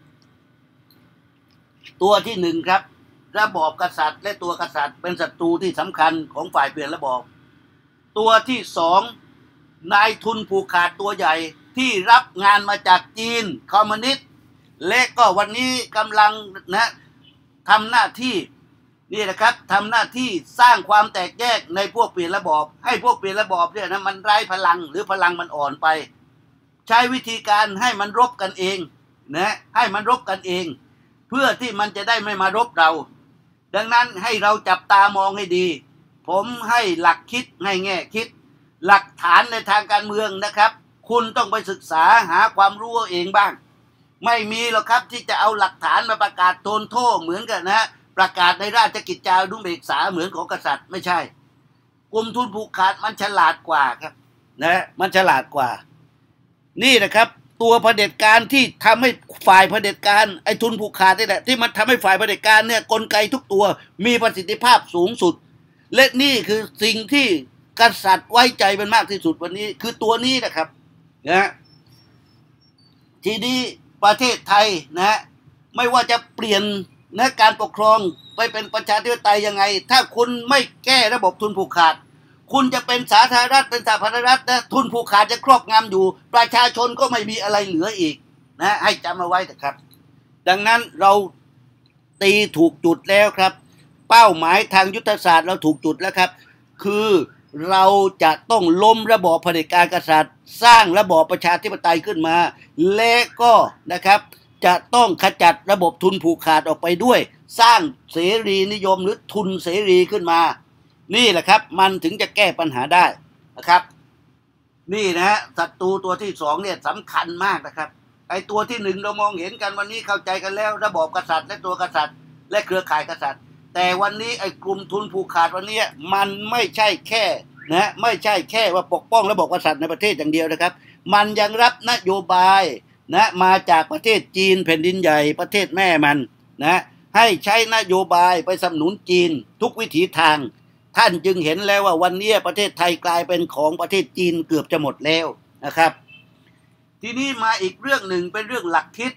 ตัวที่หนึ่งครับระบอบกษัตริย์และตัวกษัตริย์เป็นศัตรูที่สำคัญของฝ่ายเปลี่ยนระบอบตัวที่สองนายทุนผูกขาดตัวใหญ่ที่รับงานมาจากจีนคอมมิวนิสต์และก็วันนี้กำลังนะทำหน้าที่นี่นะครับทำหน้าที่สร้างความแตกแยกในพวกเปลี่ยนระบอบให้พวกเปลี่ยนระบอบเนี่ยนะมันไร้พลังหรือพลังมันอ่อนไปใช้วิธีการให้มันรบกันเองนะให้มันรบกันเองเพื่อที่มันจะได้ไม่มารบเราดังนั้นให้เราจับตามองให้ดีผมให้หลักคิดให้แง่คิดหลักฐานในทางการเมืองนะครับคุณต้องไปศึกษาหาความรู้เองบ้างไม่มีหรอกครับที่จะเอาหลักฐานมาประกาศโทนโทษเหมือนกันนะประกาศในราชกิจจานุเบกษาเหมือนของกษัตริย์ไม่ใช่กลุ่มทุนผูกขาดมันฉลาดกว่าครับนะมันฉลาดกว่านี่นะครับตัวเผด็จการที่ทำให้ฝ่ายเผด็จการไอ้ทุนผูกขาดนี่แหละที่มันทำให้ฝ่ายเผด็จการเนี่ยกลไกทุกตัวมีประสิทธิภาพสูงสุดและนี่คือสิ่งที่กษัตริย์ไว้ใจเป็นมากที่สุดวันนี้คือตัวนี้นะครับนะทีนี้ประเทศไทยนะไม่ว่าจะเปลี่ยนนะการปกครองไปเป็นประชาธิปไตยยังไงถ้าคุณไม่แก้ระบบทุนผูกขาดคุณจะเป็นสาธารณรัฐเป็นสาธารณรัฐนะทุนผูกขาดจะครอบงำอยู่ประชาชนก็ไม่มีอะไรเหลืออีกนะให้จำเอาไว้นะครับดังนั้นเราตีถูกจุดแล้วครับเป้าหมายทางยุทธศาสตร์เราถูกจุดแล้วครับคือเราจะต้องล้มระบอบเผด็จการกษัตริย์สร้างระบอบประชาธิปไตยขึ้นมาและก็นะครับจะต้องขจัดระบบทุนผูกขาดออกไปด้วยสร้างเสรีนิยมหรือทุนเสรีขึ้นมานี่แหละครับมันถึงจะแก้ปัญหาได้นะครับนี่นะฮะศัตรูตัวที่สองเนี่ยสำคัญมากนะครับไอ้ตัวที่หนึ่งเรามองเห็นกันวันนี้เข้าใจกันแล้วระบอบกษัตริย์และตัวกษัตริย์และเครือข่ายกษัตริย์แต่วันนี้ไอ้กลุ่มทุนผูกขาดวันนี้มันไม่ใช่แค่นะไม่ใช่แค่ว่าปกป้องระบอบกษัตริย์ในประเทศอย่างเดียวนะครับมันยังรับนโยบายนะมาจากประเทศจีนแผ่นดินใหญ่ประเทศแม่มันนะให้ใช้นโยบายไปสนับสนุนจีนทุกวิถีทางท่านจึงเห็นแล้วว่าวันนี้ประเทศไทยกลายเป็นของประเทศจีนเกือบจะหมดแล้วนะครับทีนี้มาอีกเรื่องหนึ่งเป็นเรื่องหลักคิด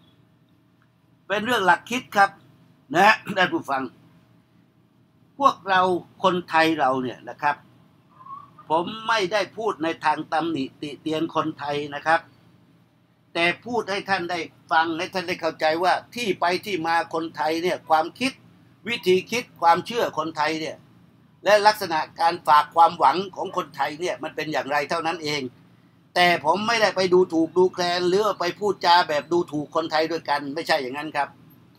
ครับนะท่านผู้ฟังพวกเราคนไทยเราเนี่ยนะครับผมไม่ได้พูดในทางตำหนิติเตียนคนไทยนะครับแต่พูดให้ท่านได้ฟังให้ท่านได้เข้าใจว่าที่ไปที่มาคนไทยเนี่ยความคิดวิธีคิดความเชื่อคนไทยเนี่ยและลักษณะการฝากความหวังของคนไทยเนี่ยมันเป็นอย่างไรเท่านั้นเองแต่ผมไม่ได้ไปดูถูกดูแคลนหรือไปพูดจาแบบดูถูกคนไทยด้วยกันไม่ใช่อย่างนั้นครับ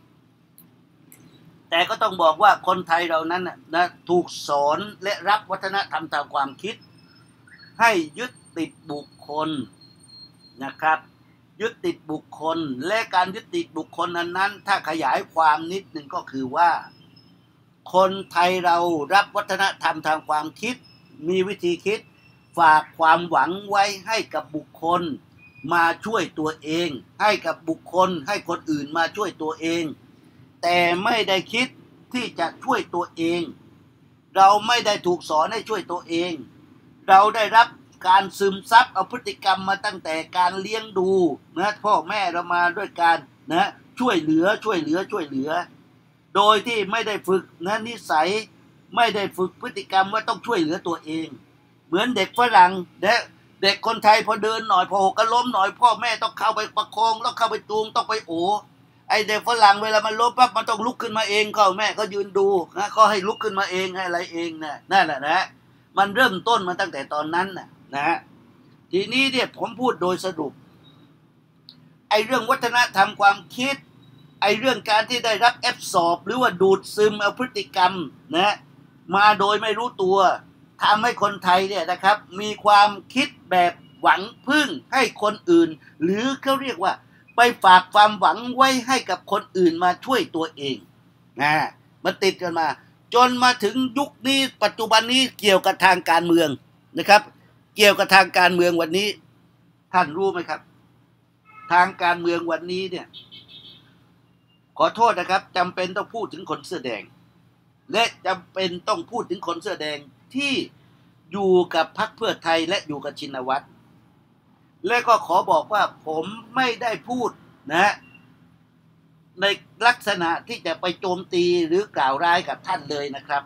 แต่ก็ต้องบอกว่าคนไทยเรานั้นนะถูกสอนและรับวัฒนธรรมทางความคิดให้ยึดติดบุคคลนะครับยึดติดบุคคลและการยึดติดบุคคลนั้นถ้าขยายความนิดหนึ่งก็คือว่าคนไทยเรารับวัฒนธรรมทางความคิดมีวิธีคิดฝากความหวังไว้ให้กับบุคคลมาช่วยตัวเองให้กับบุคคลให้คนอื่นมาช่วยตัวเองแต่ไม่ได้คิดที่จะช่วยตัวเองเราไม่ได้ถูกสอนให้ช่วยตัวเองเราได้รับการซึมซับเอาพฤติกรรมมาตั้งแต่การเลี้ยงดูนะพ่อแม่เรามาด้วยการนะช่วยเหลือโดยที่ไม่ได้ฝึกนะนิสัยไม่ได้ฝึกพฤติกรรมว่าต้องช่วยเหลือตัวเองเหมือนเด็กฝรั่งนะเด็กคนไทยพอเดินหน่อยพอหกล้มหน่อยพ่อแม่ต้องเข้าไปประคองแล้วเข้าไปจูงต้องไปโอ้ไอเด็กฝรั่งเวลามันล้มปั๊บมันต้องลุกขึ้นมาเองพ่อแม่ก็ยืนดูนะก็ให้ลุกขึ้นมาเองให้อะไรเองนะนั่นแหละนะมันเริ่มต้นมาตั้งแต่ตอนนั้นนะทีนี้เนี่ยผมพูดโดยสรุปไอเรื่องวัฒนธรรมความคิดไอเรื่องการที่ได้รับแอบสอบหรือว่าดูดซึมเอาพฤติกรรมนะมาโดยไม่รู้ตัวทำให้คนไทยเนี่ยนะครับมีความคิดแบบหวังพึ่งให้คนอื่นหรือเขาเรียกว่าไปฝากความหวังไว้ให้กับคนอื่นมาช่วยตัวเองมันติดกันมาจนมาถึงยุคนี้ปัจจุบันนี้เกี่ยวกับทางการเมืองนะครับเกี่ยวกับทางการเมืองวันนี้ท่านรู้ไหมครับทางการเมืองวันนี้เนี่ยขอโทษนะครับจำเป็นต้องพูดถึงคนเสื้อแดงและจำเป็นต้องพูดถึงคนเสื้อแดงที่อยู่กับพรรคเพื่อไทยและอยู่กับชินวัตรและก็ขอบอกว่าผมไม่ได้พูดนะในลักษณะที่จะไปโจมตีหรือกล่าวร้ายกับท่านเลยนะครับ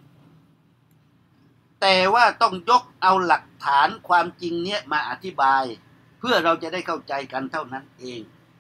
แต่ว่าต้องยกเอาหลักฐานความจริงเนี้ยมาอธิบายเพื่อเราจะได้เข้าใจกันเท่านั้นเอง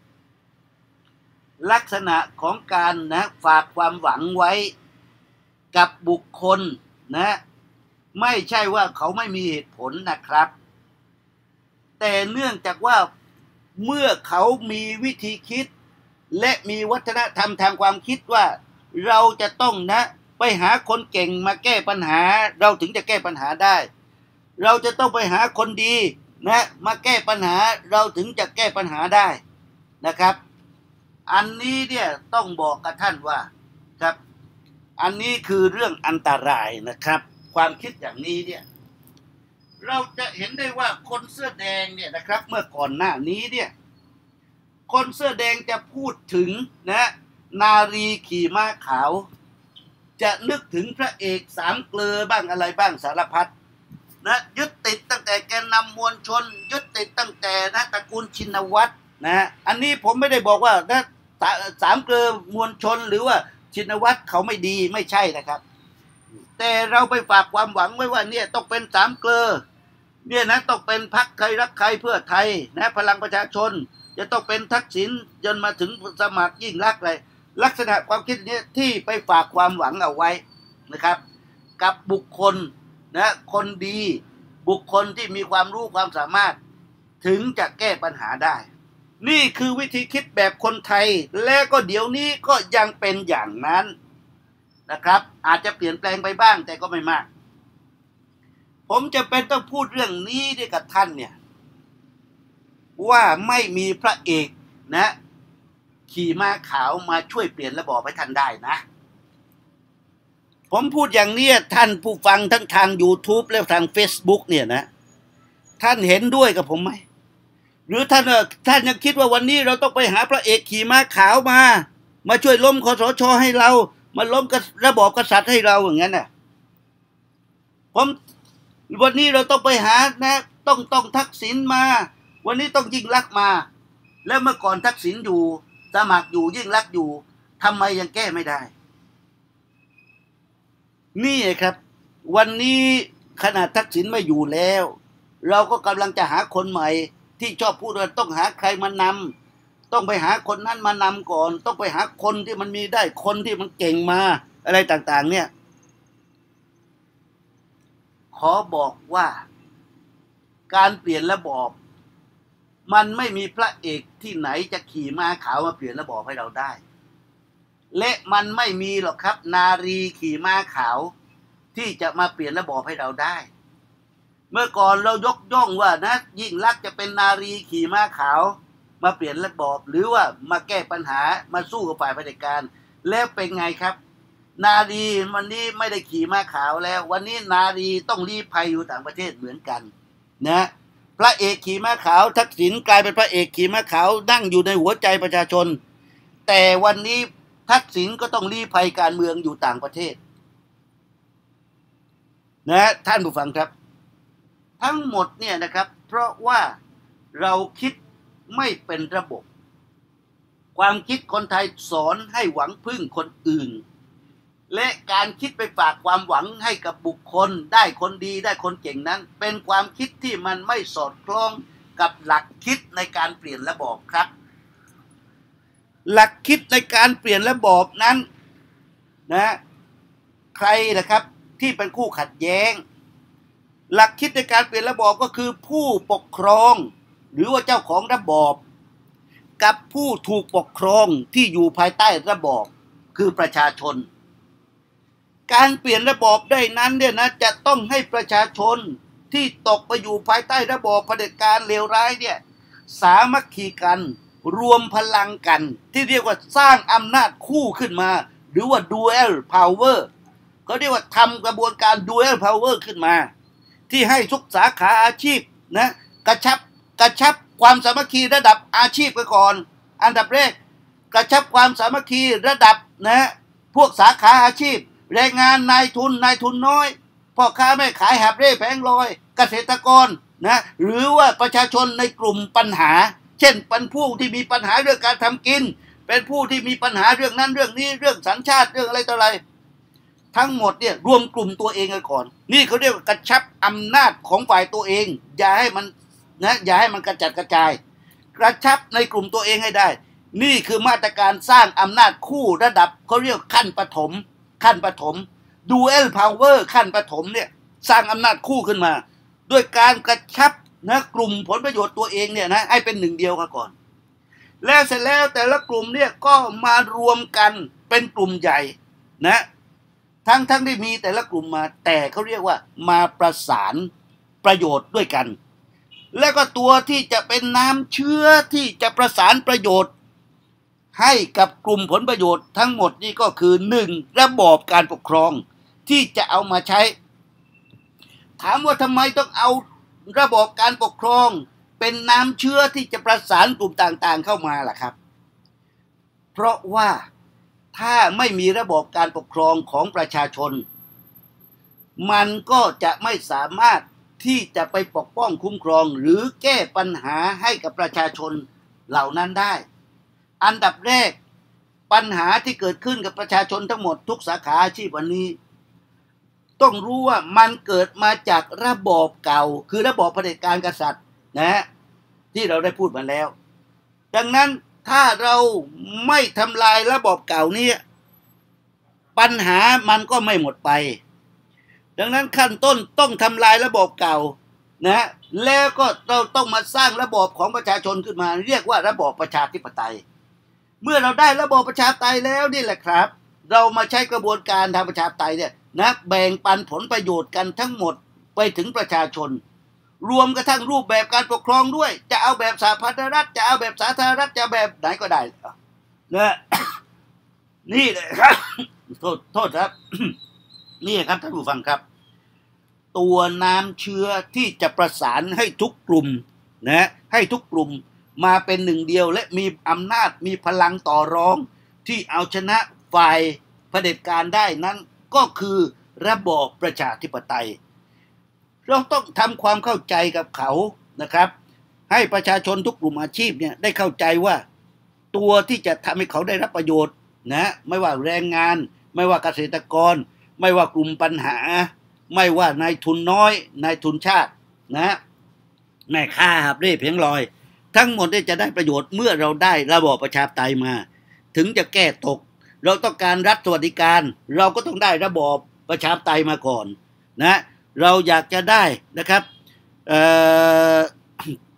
ลักษณะของการนะฝากความหวังไว้กับบุคคลนะไม่ใช่ว่าเขาไม่มีเหตุผลนะครับแต่เนื่องจากว่าเมื่อเขามีวิธีคิดและมีวัฒนธรรมทางความคิดว่าเราจะต้องนะไปหาคนเก่งมาแก้ปัญหาเราถึงจะแก้ปัญหาได้เราจะต้องไปหาคนดีนะมาแก้ปัญหาเราถึงจะแก้ปัญหาได้นะครับอันนี้เนี่ยต้องบอกกับท่านว่าครับอันนี้คือเรื่องอันตรายนะครับความคิดอย่างนี้เนี่ยเราจะเห็นได้ว่าคนเสื้อแดงเนี่ยนะครับเมื่อก่อนหน้านี้เนี่ยคนเสื้อแดงจะพูดถึงนะนารีขี่ม้าขาวจะนึกถึงพระเอกสามเกลอบ้างอะไรบ้างสารพัดนะยึดติดตั้งแต่แกนนำมวลชนยึดติดตั้งแต่นะตระกูลชินวัตรนะอันนี้ผมไม่ได้บอกว่านะสามเกลอมวลชนหรือว่าชินวัตรเขาไม่ดีไม่ใช่นะครับแต่เราไปฝากความหวังไว้ว่าเนี่ยต้องเป็นสามเกลอเนี่ยนะต้องเป็นพรรคใครรักใครเพื่อไทยนะพลังประชาชนจะต้องเป็นทักษิณจนมาถึงสมัครยิ่งรักเลยลักษณะความคิดนี้ที่ไปฝากความหวังเอาไว้นะครับกับบุคคลนะคนดีบุคคลที่มีความรู้ความสามารถถึงจะแก้ปัญหาได้นี่คือวิธีคิดแบบคนไทยและก็เดี๋ยวนี้ก็ยังเป็นอย่างนั้นนะครับอาจจะเปลี่ยนแปลงไปบ้างแต่ก็ไม่มากผมจะเป็นต้องพูดเรื่องนี้ด้วยกับท่านเนี่ยว่าไม่มีพระเอกนะขี่ม้าขาวมาช่วยเปลี่ยนระบอบให้ท่านได้นะผมพูดอย่างนี้ท่านผู้ฟังทั้งทาง YouTube และทาง Facebook เนี่ยนะท่านเห็นด้วยกับผมไหมหรือท่านยังคิดว่าวันนี้เราต้องไปหาพระเอกขี่ม้าขาวมาช่วยล้มคสช.ให้เรามาล้มระบอบกษัตริย์ให้เราอย่างนั้นน่ะวันนี้เราต้องไปหานะต้องทักษิณมาวันนี้ต้องยิ่งลักษณ์มาแล้วเมื่อก่อนทักษิณอยู่สมัครอยู่ยิ่งลักษณ์อยู่ทำไมยังแก้ไม่ได้นี่ครับวันนี้ขนาดทักษิณไม่อยู่แล้วเราก็กำลังจะหาคนใหม่ที่ชอบพูดว่าต้องหาใครมานำต้องไปหาคนนั้นมานำก่อนต้องไปหาคนที่มันมีได้คนที่มันเก่งมาอะไรต่างๆเนี่ยขอบอกว่าการเปลี่ยนระบอบมันไม่มีพระเอกที่ไหนจะขี่ม้าขาวมาเปลี่ยนระบอบให้เราได้และมันไม่มีหรอกครับนารีขี่ม้าขาวที่จะมาเปลี่ยนระบอบให้เราได้ เมื่อก่อนเรายกย่องว่านะยิ่งลักษณ์จะเป็นนารีขี่ม้าขาวมาเปลี่ยนระบอบหรือว่ามาแก้ปัญหามาสู้กับฝ่ายเผด็จการแล้วเป็นไงครับนารีวันนี้ไม่ได้ขี่ม้าขาวแล้ววันนี้นารีต้องลี้ภัยอยู่ต่างประเทศเหมือนกันนะพระเอกขี่ม้าขาวทักษิณกลายเป็นพระเอกขี่ม้าขาวนั่งอยู่ในหัวใจประชาชนแต่วันนี้ทักษิณก็ต้องลี้ภัยการเมืองอยู่ต่างประเทศนะท่านผู้ฟังครับทั้งหมดเนี่ยนะครับเพราะว่าเราคิดไม่เป็นระบบความคิดคนไทยสอนให้หวังพึ่งคนอื่นและการคิดไปฝากความหวังให้กับบุคคลได้คนดีได้คนเก่งนั้นเป็นความคิดที่มันไม่สอดคล้องกับหลักคิดในการเปลี่ยนระบอบครับหลักคิดในการเปลี่ยนระบอบนั้นนะใครนะครับที่เป็นคู่ขัดแย้งหลักคิดในการเปลี่ยนระบอบก็คือผู้ปกครองหรือว่าเจ้าของระบอบกับผู้ถูกปกครองที่อยู่ภายใต้ระบอบคือประชาชนการเปลี่ยนระบอบได้นั้นเนี่ยนะจะต้องให้ประชาชนที่ตกไปอยู่ภายใต้ระบอบเผด็จการเลวร้ายเนี่ยสามัคคีกันรวมพลังกันที่เรียกว่าสร้างอำนาจคู่ขึ้นมาหรือว่า dual power เขาเรียกว่าทำกระบวนการ dual power ขึ้นมาที่ให้ทุกสาขาอาชีพนะกระชับความสามัคคีระดับอาชีพไปก่อนอันดับแรกกระชับความสามัคคีระดับนะพวกสาขาอาชีพแรงงานนายทุนน้อยพ่อค้าแม่ขายหาบเร่แผงลอยเกษตรกรนะหรือว่าประชาชนในกลุ่มปัญหาเช่นเป็นผู้ที่มีปัญหาเรื่องการทำกินเป็นผู้ที่มีปัญหาเรื่องนั้นเรื่องนี้เรื่องสัญชาติเรื่องอะไรต่ออะไรทั้งหมดเนี่ยรวมกลุ่มตัวเองกันก่อนนี่เขาเรียกว่ากระชับอำนาจของฝ่ายตัวเองอย่าให้มันกระจัดกระจายกระชับในกลุ่มตัวเองให้ได้นี่คือมาตรการสร้างอำนาจคู่ระดับเขาเรียกขั้นปฐมdual power ขั้นปฐมเนี่ยสร้างอำนาจคู่ขึ้นมาด้วยการกระชับนะกลุ่มผลประโยชน์ตัวเองเนี่ยนะให้เป็นหนึ่งเดียวกันก่อนแล้วเสร็จแล้วแต่ละกลุ่มเนี่ยก็มารวมกันเป็นกลุ่มใหญ่นะทั้งที่มีแต่ละกลุ่มมาแต่เขาเรียกว่ามาประสานประโยชน์ด้วยกันแล้วก็ตัวที่จะเป็นน้ำเชื้อที่จะประสานประโยชน์ให้กับกลุ่มผลประโยชน์ทั้งหมดนี่ก็คือ1ระบอบการปกครองที่จะเอามาใช้ถามว่าทำไมต้องเอาระบอบการปกครองเป็นน้ำเชื้อที่จะประสานกลุ่มต่างๆเข้ามาล่ะครับเพราะว่าถ้าไม่มีระบอบการปกครองของประชาชนมันก็จะไม่สามารถที่จะไปปกป้องคุ้มครองหรือแก้ปัญหาให้กับประชาชนเหล่านั้นได้อันดับแรกปัญหาที่เกิดขึ้นกับประชาชนทั้งหมดทุกสาขาอาชีพวันนี้ต้องรู้ว่ามันเกิดมาจากระบอบเก่าคือระบอบเผด็จการกษัตริย์นะที่เราได้พูดมาแล้วดังนั้นถ้าเราไม่ทำลายระบอบเก่านี้ปัญหามันก็ไม่หมดไปดังนั้นขั้นต้นต้องทำลายระบอบเก่านะแล้วก็เราต้องมาสร้างระบอบของประชาชนขึ้นมาเรียกว่าระบอบประชาธิปไตยเมื่อเราได้ระบอบประชาธิปไตยแล้วนี่แหละครับเรามาใช้กระบวนการทางประชาธิปไตยเนี่ยนะแบ่งปันผลประโยชน์กันทั้งหมดไปถึงประชาชนรวมกระทั่งรูปแบบการปกครองด้วยจะเอาแบบสาธารณรัฐจะเอาแบบสาธารณรัฐจะแบบไหนก็ได้นะนี่เลยครับโทษครับ นี่ครับท่านผู้ฟังครับตัวน้ำเชื้อที่จะประสานให้ทุกกลุ่มนะให้ทุกกลุ่มมาเป็นหนึ่งเดียวและมีอำนาจมีพลังต่อรองที่เอาชนะฝ่ายเผด็จการได้นั้นก็คือระบอบประชาธิปไตยเราต้องทำความเข้าใจกับเขานะครับให้ประชาชนทุกกลุ่มอาชีพเนี่ยได้เข้าใจว่าตัวที่จะทำให้เขาได้รับประโยชน์นะไม่ว่าแรงงานไม่ว่าเกษตรกรไม่ว่ากลุ่มปัญหาไม่ว่านายทุนน้อยนายทุนชาตินะแม่ค้าหาบเร่เพียงลอยทั้งหมดจะได้ประโยชน์เมื่อเราได้ระบอบประชาธิปไตยมาถึงจะแก้ตกเราต้องการรัฐสวัสดิการเราก็ต้องได้ระบอบประชาธิปไตยมาก่อนนะเราอยากจะได้นะครับ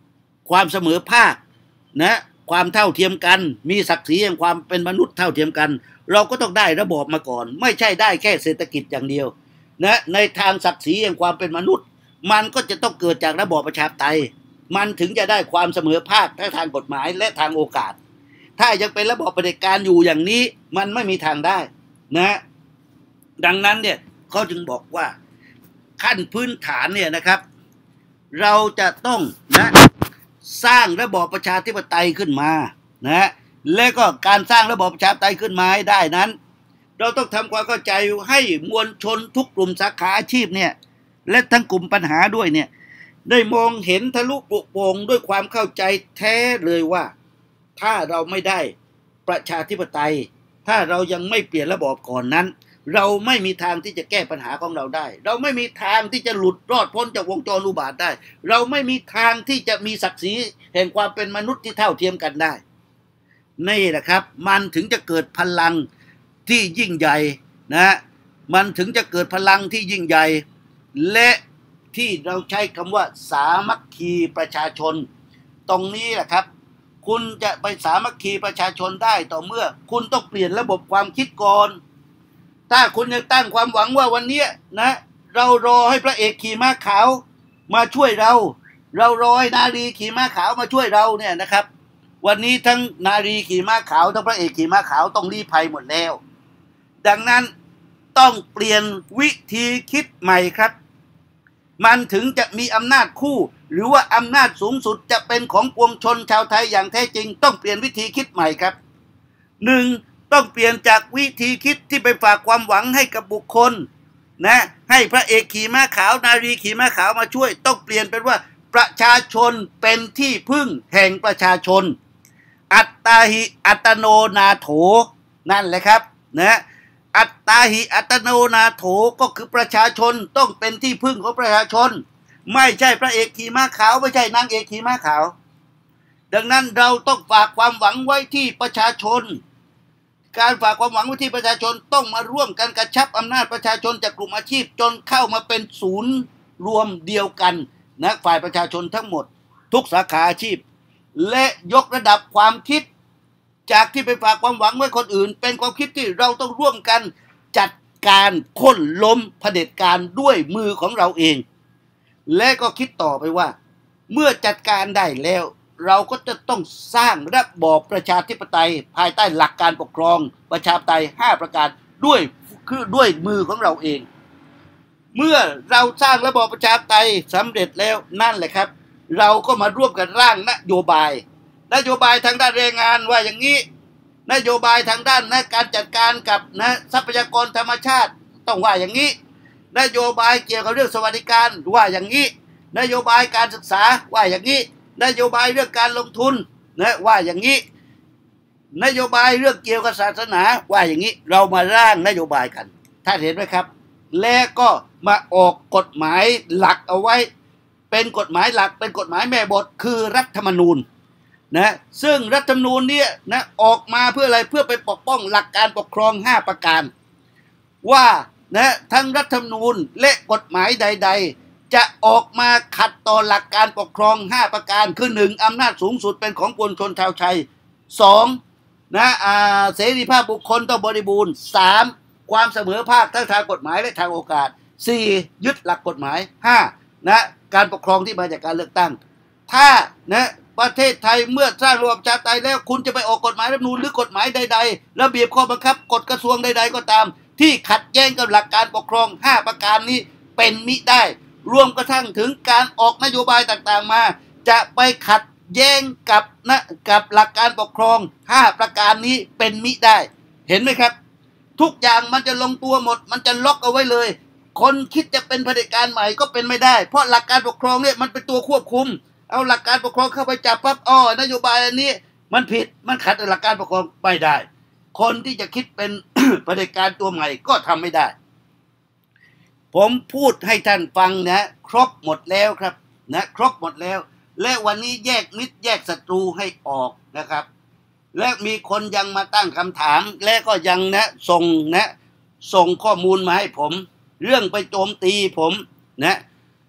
ความเสมอภาคนะความเท่าเทียมกันมีศักดิ์ศรีแห่งความเป็นมนุษย์เท่าเทียมกันเราก็ต้องได้ระบอบมาก่อนไม่ใช่ได้แค่เศรษฐกิจอย่างเดียวนะในทางศักดิ์ศรีแห่งความเป็นมนุษย์มันก็จะต้องเกิดจากระบอบประชาธิปไตยมันถึงจะได้ความเสมอภาคทั้งทางกฎหมายและทางโอกาสถ้ายังเป็นระบอบเผด็จการอยู่อย่างนี้มันไม่มีทางได้นะดังนั้นเนี่ยเขาจึงบอกว่าขั้นพื้นฐานเนี่ยนะครับเราจะต้องนะสร้างระบอบประชาธิปไตยขึ้นมานะและก็การสร้างระบอบประชาธิปไตยขึ้นมาให้ได้นั้นเราต้องทำความเข้าใจให้มวลชนทุกกลุ่มสาขาอาชีพเนี่ยและทั้งกลุ่มปัญหาด้วยเนี่ยได้มองเห็นทะลุปลุกโปร่งด้วยความเข้าใจแท้เลยว่าถ้าเราไม่ได้ประชาธิปไตยถ้าเรายังไม่เปลี่ยนระบอบก่อนนั้นเราไม่มีทางที่จะแก้ปัญหาของเราได้เราไม่มีทางที่จะหลุดรอดพ้นจากวงจรอุบาทได้เราไม่มีทางที่จะมีศักดิ์ศรีแห่งความเป็นมนุษย์ที่เท่าเทียมกันได้นี่แหละครับมันถึงจะเกิดพลังที่ยิ่งใหญ่นะมันถึงจะเกิดพลังที่ยิ่งใหญ่และที่เราใช้คำว่าสามัคคีประชาชนตรงนี้แหละครับคุณจะไปสามัคคีประชาชนได้ต่อเมื่อคุณต้องเปลี่ยนระบบความคิดก่อนถ้าคุณยังตั้งความหวังว่าวันนี้นะเรารอให้พระเอกขี่ม้าขาวมาช่วยเรารอให้นารีขี่ม้าขาวมาช่วยเราเนี่ยนะครับวันนี้ทั้งนารีขี่ม้าขาวทั้งพระเอกขี่ม้าขาวต้องลี้ภัยหมดแล้วดังนั้นต้องเปลี่ยนวิธีคิดใหม่ครับมันถึงจะมีอำนาจคู่หรือว่าอำนาจสูงสุดจะเป็นของปวงชนชาวไทยอย่างแท้จริงต้องเปลี่ยนวิธีคิดใหม่ครับหนึ่งต้องเปลี่ยนจากวิธีคิดที่ไปฝากความหวังให้กับบุคคลนะให้พระเอกขี่ม้าขาวนารีขี่ม้าขาวมาช่วยต้องเปลี่ยนเป็นว่าประชาชนเป็นที่พึ่งแห่งประชาชนอัตตาหิอัตโนนาโถนั่นแหละครับนะอัตตาหิอัตโนนาโถก็คือประชาชนต้องเป็นที่พึ่งของประชาชนไม่ใช่พระเอกขี่ม้าขาวไม่ใช่นางเอกขี่ม้าขาวดังนั้นเราต้องฝากความหวังไว้ที่ประชาชนการฝากความหวังไว้ที่ประชาชนต้องมาร่วมกันกระชับอำนาจประชาชนจากกลุ่มอาชีพจนเข้ามาเป็นศูนย์รวมเดียวกันนะฝ่ายประชาชนทั้งหมดทุกสาขาอาชีพและยกระดับความคิดจากที่ไปฝากความหวังไว้คนอื่นเป็นความคิดที่เราต้องร่วมกันจัดการค้นล้มเผด็จการด้วยมือของเราเองและก็คิดต่อไปว่าเมื่อจัดการได้แล้วเราก็จะต้องสร้างระบอบประชาธิปไตยภายใต้หลักการปกครองประชาธิปไตย5ประการด้วยมือของเราเองเมื่อเราสร้างระบอบประชาธิปไตยสำเร็จแล้วนั่นแหละครับเราก็มาร่วมกันร่างนโยบายทางด้านแรงงานว่าอย่างนี้นโยบายทางด้านการจัดการกับทรัพยากรธรรมชาติต้องว่าอย่างนี้นโยบายเกี่ยวกับเรื่องสวัสดิการว่าอย่างนี้นโยบายการศึกษาว่าอย่างนี้นโยบายเรื่องการลงทุนว่าอย่างนี้นโยบายเรื่องเกี่ยวกับศาสนาว่าอย่างนี้เรามาร่างนโยบายกันท่านเห็นไหมครับและก็มาออกกฎหมายหลักเอาไว้เป็นกฎหมายหลักเป็นกฎหมายแม่บทคือรัฐธรรมนูญนะซึ่งรัฐธรรมนูญเนี่ยนะออกมาเพื่ออะไรเพื่อไปปกป้องหลักการปกครอง5ประการว่านะทั้งรัฐธรรมนูญและกฎหมายใดๆจะออกมาขัดต่อหลักการปกครอง5ประการคือ1อำนาจสูงสุดเป็นของปวงชนชาวไทย2นะเสรีภาพบุคคลต้องบริบูรณ์3ความเสมอภาคทั้งทางกฎหมายและทางโอกาส4ยึดหลักกฎหมาย5นะการปกครองที่มาจากการเลือกตั้งถ้านะประเทศไทยเมื่อสร้างระบอบประชาธิปไตยแล้วคุณจะไปออกกฎหมายรัฐธรรมนูญหรือกฎหมายใดๆระเบียบข้อบังคับกฎกระทรวงใดๆก็ตามที่ขัดแย้งกับหลักการปกครอง5ประการนี้เป็นมิได้รวมกระทั่งถึงการออกนโยบายต่างๆมาจะไปขัดแย้งกับหลักการปกครอง5ประการนี้เป็นมิได้เห็นไหมครับทุกอย่างมันจะลงตัวหมดมันจะล็อกเอาไว้เลยคนคิดจะเป็นเผด็จการใหม่ก็เป็นไม่ได้เพราะหลักการปกครองเนี่ยมันเป็นตัวควบคุมเอาหลักการปกครองเข้าไปจับปั๊บนโยบายอันนี้มันผิดมันขัดหลักการปกครองไม่ได้คนที่จะคิดเป็น เผด็จการตัวใหม่ก็ทำไม่ได้ผมพูดให้ท่านฟังนะครบหมดแล้วครับนะครบหมดแล้วและวันนี้แยกมิตรแยกศัตรูให้ออกนะครับและมีคนยังมาตั้งคำถามและก็ยังส่งข้อมูลมาให้ผมเรื่องไปโจมตีผมนะ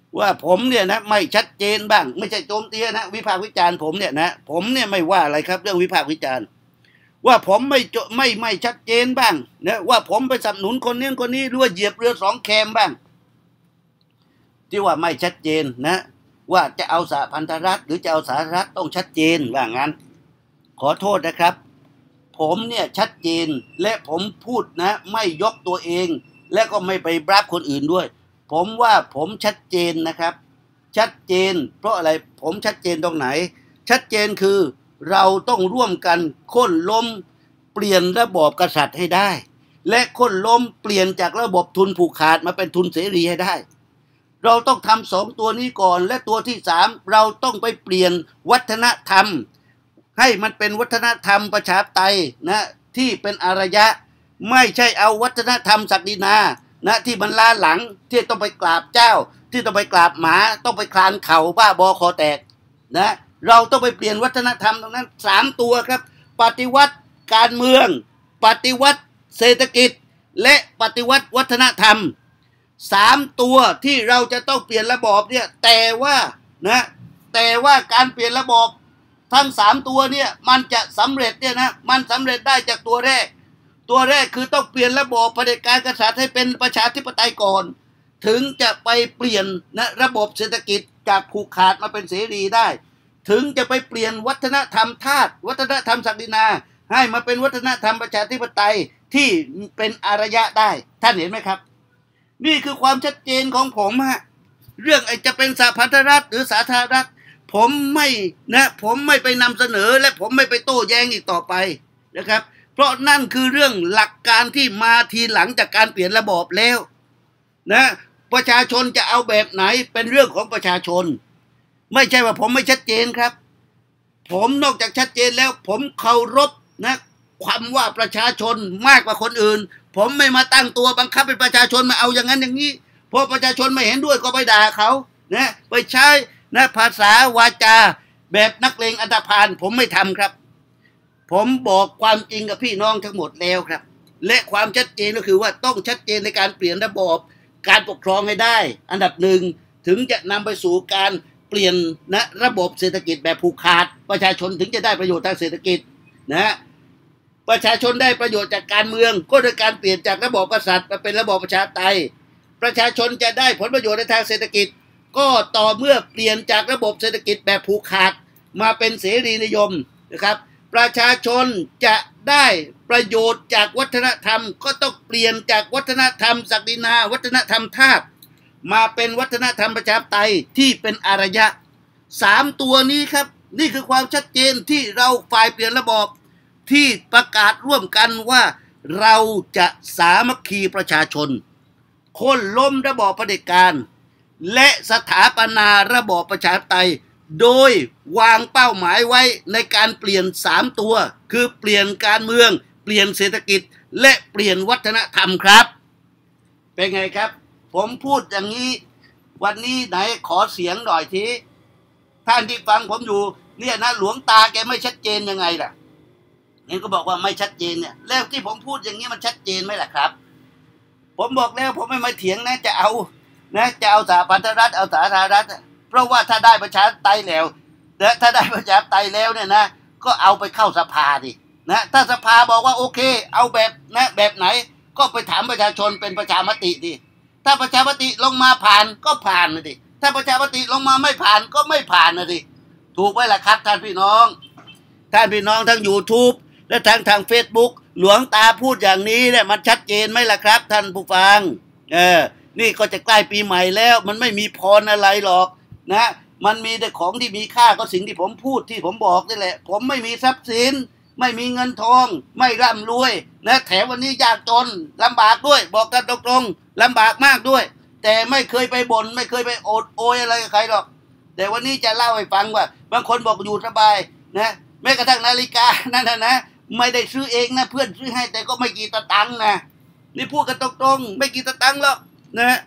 ว่าผมเนี่ยนะไม่ชัดเจนบ้างไม่ใช่โจมตีนะวิพากษ์วิจารณ์ผมเนี่ยนะผมเนี่ยไม่ว่าอะไรครับเรื่องวิพากษ์วิจารณ์ว่าผมไม่ชัดเจนบ้างนะว่าผมไปสนับสนุนคนนี้คนนี้หรือว่าเหยียบเรือสองแคมบ้างที่ว่าไม่ชัดเจนนะว่าจะเอาสหพันธรัฐหรือจะเอาสหรัฐต้องชัดเจนว่างั้นขอโทษนะครับผมเนี่ยชัดเจนและผมพูดนะไม่ยกตัวเองและก็ไม่ไปบลับคนอื่นด้วยผมว่าผมชัดเจนนะครับชัดเจนเพราะอะไรผมชัดเจนตรงไหนชัดเจนคือเราต้องร่วมกันโค่นล้มเปลี่ยนระบอบกษัตริย์ให้ได้และโค่นล้มเปลี่ยนจากระบบทุนผูกขาดมาเป็นทุนเสรีให้ได้เราต้องทำสองตัวนี้ก่อนและตัวที่สามเราต้องไปเปลี่ยนวัฒนธรรมให้มันเป็นวัฒนธรรมประชาธิปไตยนะที่เป็นอารยะไม่ใช่เอาวัฒนธรรมศักดินานะที่มันล้าหลังที่ต้องไปกราบเจ้าที่ต้องไปกราบหมาต้องไปคลานเข่าบ้าบอคอแตกนะเราต้องไปเปลี่ยนวัฒนธรรมตรงนั้นสามตัวครับปฏิวัติการเมืองปฏิวัติเศรษฐกิจและปฏิวัติวัฒนธรรมสามตัวที่เราจะต้องเปลี่ยนระบอบเนี่ยแต่ว่าการเปลี่ยนระบอบทั้งสามตัวเนี่ยมันจะสำเร็จเนี่ยนะมันสำเร็จได้จากตัวแรกคือต้องเปลี่ยนระบอบเผด็จการกษัตริย์ให้เป็นประชาธิปไตยก่อนถึงจะไปเปลี่ยนนะระบบเศรษฐกิจจากผูกขาดมาเป็นเสรีได้ถึงจะไปเปลี่ยนวัฒนธรรมทาสวัฒนธรรมศักดินาให้มาเป็นวัฒนธรรมประชาธิปไตยที่เป็นอารยะได้ท่านเห็นไหมครับนี่คือความชัดเจนของผมฮะเรื่องจะเป็นสหพันธรัฐหรือสาธารณรัฐผมไม่ไปนำเสนอและผมไม่ไปโต้แย้งอีกต่อไปนะครับเพราะนั่นคือเรื่องหลักการที่มาทีหลังจากการเปลี่ยนระบอบแล้วนะประชาชนจะเอาแบบไหนเป็นเรื่องของประชาชนไม่ใช่ว่าผมไม่ชัดเจนครับผมนอกจากชัดเจนแล้วผมเคารพนะความว่าประชาชนมากกว่าคนอื่นผมไม่มาตั้งตัวบังคับเป็นประชาชนมาเอาอย่างนั้นอย่างนี้เพราะประชาชนไม่เห็นด้วยก็ไปด่าเขานะไปใช้นะภาษาวาจาแบบนักเลงอันธพาลผมไม่ทำครับผมบอกความจริงกับพี่น้องทั้งหมดแล้วครับและความชัดเจนก็คือว่าต้องชัดเจนในการเปลี่ยนระบอบการปกครองให้ได้อันดับหนึ่งถึงจะนำไปสู่การเปลี่ยนนะระบบเศรษฐกิจแบบผูกขาดประชาชนถึงจะได้ประโยชน์ทางเศรษฐกิจนะประชาชนได้ประโยชน์จากการเมืองก็โดยการเปลี่ยนจากระบอบกษัตริย์มาเป็นระบอบประชาธิปไตยประชาชนจะได้ผลประโยชน์ในทางเศรษฐกิจก็ต่อเมื่อเปลี่ยนจากระบบเศรษฐกิจแบบผูกขาดมาเป็นเสรีนิยมนะครับประชาชนจะได้ประโยชน์จากวัฒนธรรมก็ต้องเปลี่ยนจากวัฒนธรรมศักดินาวัฒนธรรมทาสมาเป็นวัฒนธรรมประชาธิปไตยที่เป็นอารยะสามตัวนี้ครับนี่คือความชัดเจนที่เราฝ่ายเปลี่ยนระบอบที่ประกาศร่วมกันว่าเราจะสามัคคีประชาชนโค่นล้มระบอบเผด็จการและสถาปนาระบอบประชาธิปไตยโดยวางเป้าหมายไว้ในการเปลี่ยน3ตัวคือเปลี่ยนการเมืองเปลี่ยนเศรษฐกิจและเปลี่ยนวัฒนธรรมครับเป็นไงครับผมพูดอย่างนี้วันนี้ไหนขอเสียงหน่อยทีท่านที่ฟังผมอยู่เนี่ยนะหลวงตาแกไม่ชัดเจนยังไงล่ะนี่ก็บอกว่าไม่ชัดเจนเนี่ยแล้วที่ผมพูดอย่างนี้มันชัดเจนไหมล่ะครับผมบอกแล้วผมไม่มาเถียงนะจะเอาสหพันธรัฐเอาสาธารณรัฐเพราะว่าถ้าได้ประชาธิปไตยแล้วถ้าได้ประชาธิปไตยแล้วเนี่ยนะก็เอาไปเข้าสภาดินะถ้าสภาบอกว่าโอเคเอาแบบไหนก็ไปถามประชาชนเป็นประชามติดิถ้าประชามติลงมาผ่านก็ผ่านนะดิถ้าประชามติลงมาไม่ผ่านก็ไม่ผ่านนะดิถูกไหมล่ะครับท่านพี่น้องทั้ง YouTube และทาง Facebook หลวงตาพูดอย่างนี้เนี่ยมันชัดเจนไหมล่ะครับท่านผู้ฟังนี่ก็จะใกล้ปีใหม่แล้วมันไม่มีพรอะไรหรอกนะมันมีแต่ของที่มีค่าก็สิ่งที่ผมพูดที่ผมบอกนี่แหละผมไม่มีทรัพย์สินไม่มีเงินทองไม่ร่ำรวยนะแถมวันนี้ยากจนลำบากด้วยบอกกันตรงๆลำบากมากด้วยแต่ไม่เคยไปบ่นไม่เคยไปโอดโอยอะไรกับใครหรอกแต่วันนี้จะเล่าให้ฟังว่าบางคนบอกอยู่สบายนะแม้กระทั่งนาฬิกานั่นนะไม่ได้ซื้อเองนะเพื่อนซื้อให้แต่ก็ไม่กี่ตะตังค์นะนี่พูดกันตรงๆไม่กี่ตะตังค์หรอกนะ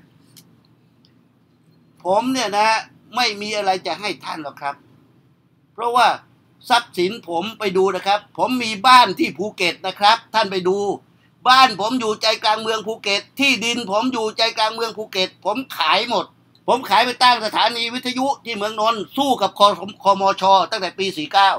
ผมเนี่ยนะไม่มีอะไรจะให้ท่านหรอกครับเพราะว่าทรัพย์สินผมไปดูนะครับผมมีบ้านที่ภูเก็ตนะครับท่านไปดูบ้านผมอยู่ใจกลางเมืองภูเก็ตที่ดินผมอยู่ใจกลางเมืองภูเก็ตผมขายหมดผมขายไปตั้งสถานีวิทยุที่เมืองนนท์สู้กับคมชตั้งแต่ปี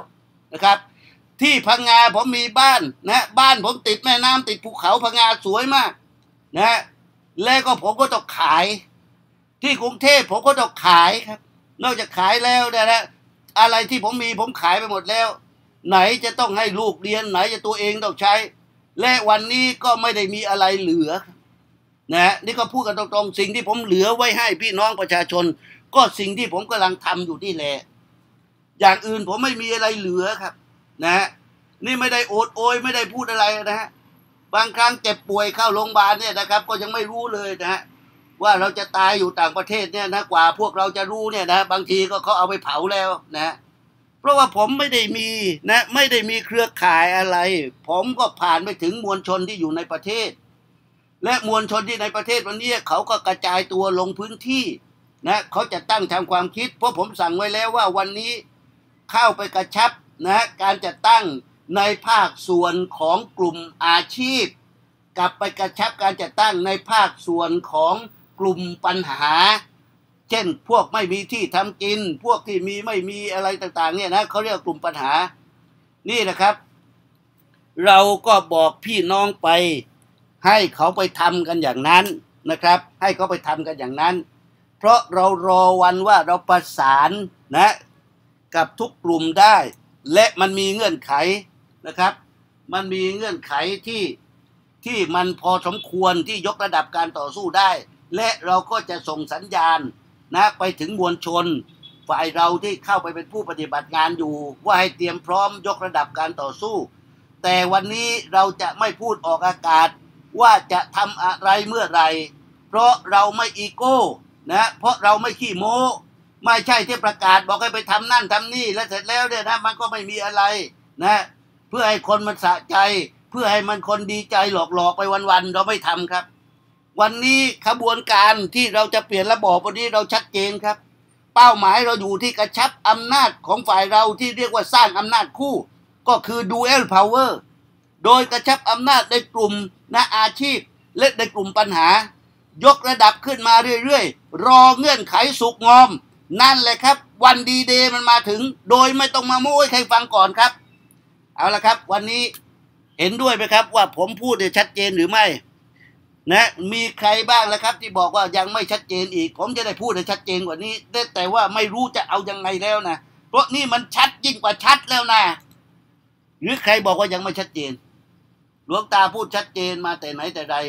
49นะครับที่พังงาผมมีบ้านนะบ้านผมติดแม่น้ำติดภูเขาพังงาสวยมากนะแล้วก็ผมก็ต้องขายที่กรุงเทพผมก็ต้องขายครับนอกจากขายแล้วนะอะไรที่ผมมีผมขายไปหมดแล้วไหนจะต้องให้ลูกเรียนไหนจะตัวเองต้องใช้และวันนี้ก็ไม่ได้มีอะไรเหลือนะนี่ก็พูดกันตรงๆสิ่งที่ผมเหลือไว้ให้พี่น้องประชาชนก็สิ่งที่ผมกำลังทำอยู่นี่แหละอย่างอื่นผมไม่มีอะไรเหลือครับนะนี่ไม่ได้โอดโอยไม่ได้พูดอะไรนะฮะบางครั้งเจ็บป่วยเข้าโรงพยาบาลเนี่ยนะครับก็ยังไม่รู้เลยนะฮะว่าเราจะตายอยู่ต่างประเทศเนี่ยนะกว่าพวกเราจะรู้เนี่ยนะบางทีก็เขาเอาไปเผาแล้วนะเพราะว่าผมไม่ได้มีนะไม่ได้มีเครือข่ายอะไรผมก็ผ่านไปถึงมวลชนที่อยู่ในประเทศและมวลชนที่ในประเทศวันนี้เขาก็กระจายตัวลงพื้นที่นะเขาจะตั้งทำความคิดเพราะผมสั่งไว้แล้วว่าวันนี้เข้าไปกระชับนะการจัดตั้งในภาคส่วนของกลุ่มอาชีพกลับไปกระชับการจัดตั้งในภาคส่วนของกลุ่มปัญหาเช่นพวกไม่มีที่ทำกินพวกที่มีไม่มีอะไรต่างๆเนี่ยนะเขาเรียกกลุ่มปัญหานี่นะครับเราก็บอกพี่น้องไปให้เขาไปทำกันอย่างนั้นนะครับให้เขาไปทำกันอย่างนั้นเพราะเรารอวันว่าเราประสานนะกับทุกกลุ่มได้และมันมีเงื่อนไขนะครับมันมีเงื่อนไขที่มันพอสมควรที่ยกระดับการต่อสู้ได้และเราก็จะส่งสัญญาณนะไปถึงมวลชนฝ่ายเราที่เข้าไปเป็นผู้ปฏิบัติงานอยู่ว่าให้เตรียมพร้อมยกระดับการต่อสู้แต่วันนี้เราจะไม่พูดออกอากาศว่าจะทำอะไรเมื่อไรเพราะเราไม่อีโก้นะเพราะเราไม่ขี้โม้ไม่ใช่ที่ประกาศบอกให้ไปทำนั่นทำนี่แล้วเสร็จแล้วเนี่ยนะมันก็ไม่มีอะไรนะเพื่อให้คนมันสะใจเพื่อให้มันคนดีใจหลอกๆไปวันๆเราไม่ทำครับวันนี้ขบวนการที่เราจะเปลี่ยนระบอบวันนี้เราชัดเจนครับเป้าหมายเราอยู่ที่กระชับอำนาจของฝ่ายเราที่เรียกว่าสร้างอำนาจคู่ก็คือ dual power โดยกระชับอำนาจในกลุ่มนะอาชีพและในกลุ่มปัญหายกระดับขึ้นมาเรื่อยๆรอเงื่อนไขสุกงอมนั่นแหละครับวันดีเดย์มันมาถึงโดยไม่ต้องมาโม้ให้ใครฟังก่อนครับเอาละครับวันนี้เห็นด้วยไหมครับว่าผมพูดได้ชัดเจนหรือไม่นะมีใครบ้างแล้วครับที่บอกว่ายังไม่ชัดเจนอีกผมจะได้พูดให้ชัดเจนกว่านี้แต่ว่าไม่รู้จะเอายังไงแล้วนะเพราะนี่มันชัดยิ่งกว่าชัดแล้วนะหรือใครบอกว่ายังไม่ชัดเจนหลวงตาพูดชัดเจนมาแต่ไหนแต่ใด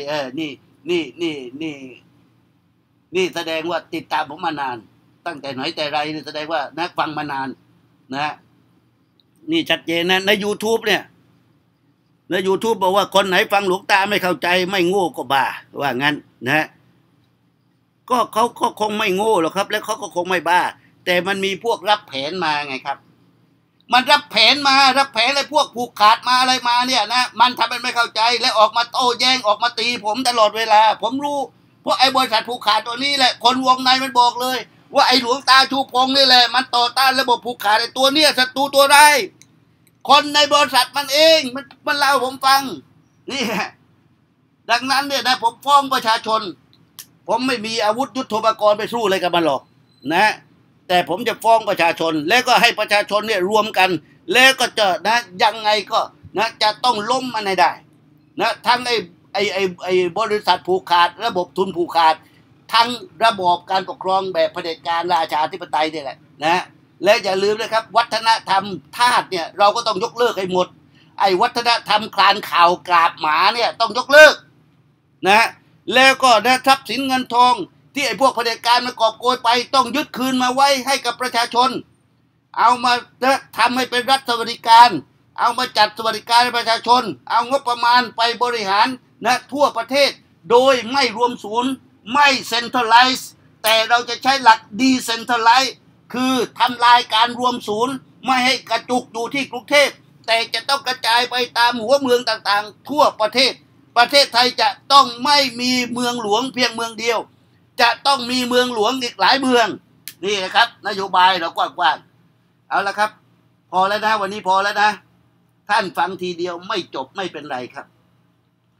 นี่แสดงว่าติดตามผมมานานตั้งแต่ไหนแต่ไรนี่แสดงว่านะฟังมานานนะนี่ชัดเจนนะใน YouTube เนี่ยใน YouTube บอกว่าคนไหนฟังหลวงตาไม่เข้าใจไม่โง่ก็บ้าว่างั้นนะก็เขาก็คงไม่โง่หรอกครับแล้วเขาก็คงไม่บ้าแต่มันมีพวกรับแผนมาไงครับมันรับแผนอะไรพวกผูกขาดมาอะไรมาเนี่ยนะมันทำเป็นไม่เข้าใจและออกมาโต้แย้งออกมาตีผมตลอดเวลาผมรู้เพราะไอ้บริษัทผูกขาดตัวนี้แหละคนวงในมันบอกเลยว่าไอ้หลวงตาชูพงนี่แหละมันต่อต้านระบบผูกขาดไอ้ตัวเนี้ยศัตรูตัวร้ายคนในบริษัทมันเองมันเล่าผมฟังนี่ดังนั้นเนี่ยนะผมฟ้องประชาชนผมไม่มีอาวุธยุทโธปกรณ์ไปสู้อะไรกับมันหรอกนะแต่ผมจะฟ้องประชาชนแล้วก็ให้ประชาชนเนี่ยรวมกันแล้วก็จะนะยังไงก็นะจะต้องล้มมันให้ได้นะทั้งไอ้บริษัทผูกขาดระบบทุนผูกขาดทั้งระบอบการปกครองแบบเผด็จการราชาธิปไตยนี่แหละนะและอย่าลืมนะครับวัฒนธรรมทาสเนี่ยเราก็ต้องยกเลิกให้หมดไอ้วัฒนธรรมคลานข่าวกราบหมาเนี่ยต้องยกเลิกนะแล้วก็นะทรัพย์สินเงินทองที่ไอ้พวกเผด็จการมันกอบโกยไปต้องยึดคืนมาไว้ให้กับประชาชนเอามาทำให้เป็นรัฐสวัสดิการเอามาจัดสวัสดิการให้ประชาชนเอางบประมาณไปบริหารนะทั่วประเทศโดยไม่รวมศูนย์ไม่เซ็นทรัลไลซ์แต่เราจะใช้หลักดีเซ็นทรัลไลซ์คือทำลายการรวมศูนย์ไม่ให้กระจุกอยู่ที่กรุงเทพแต่จะต้องกระจายไปตามหัวเมืองต่างๆทั่วประเทศประเทศไทยจะต้องไม่มีเมืองหลวงเพียงเมืองเดียวจะต้องมีเมืองหลวงอีกหลายเมืองนี่นะครับนโยบายเรากว้างๆเอาละครับพอแล้วนะวันนี้พอแล้วนะท่านฟังทีเดียวไม่จบไม่เป็นไรครับ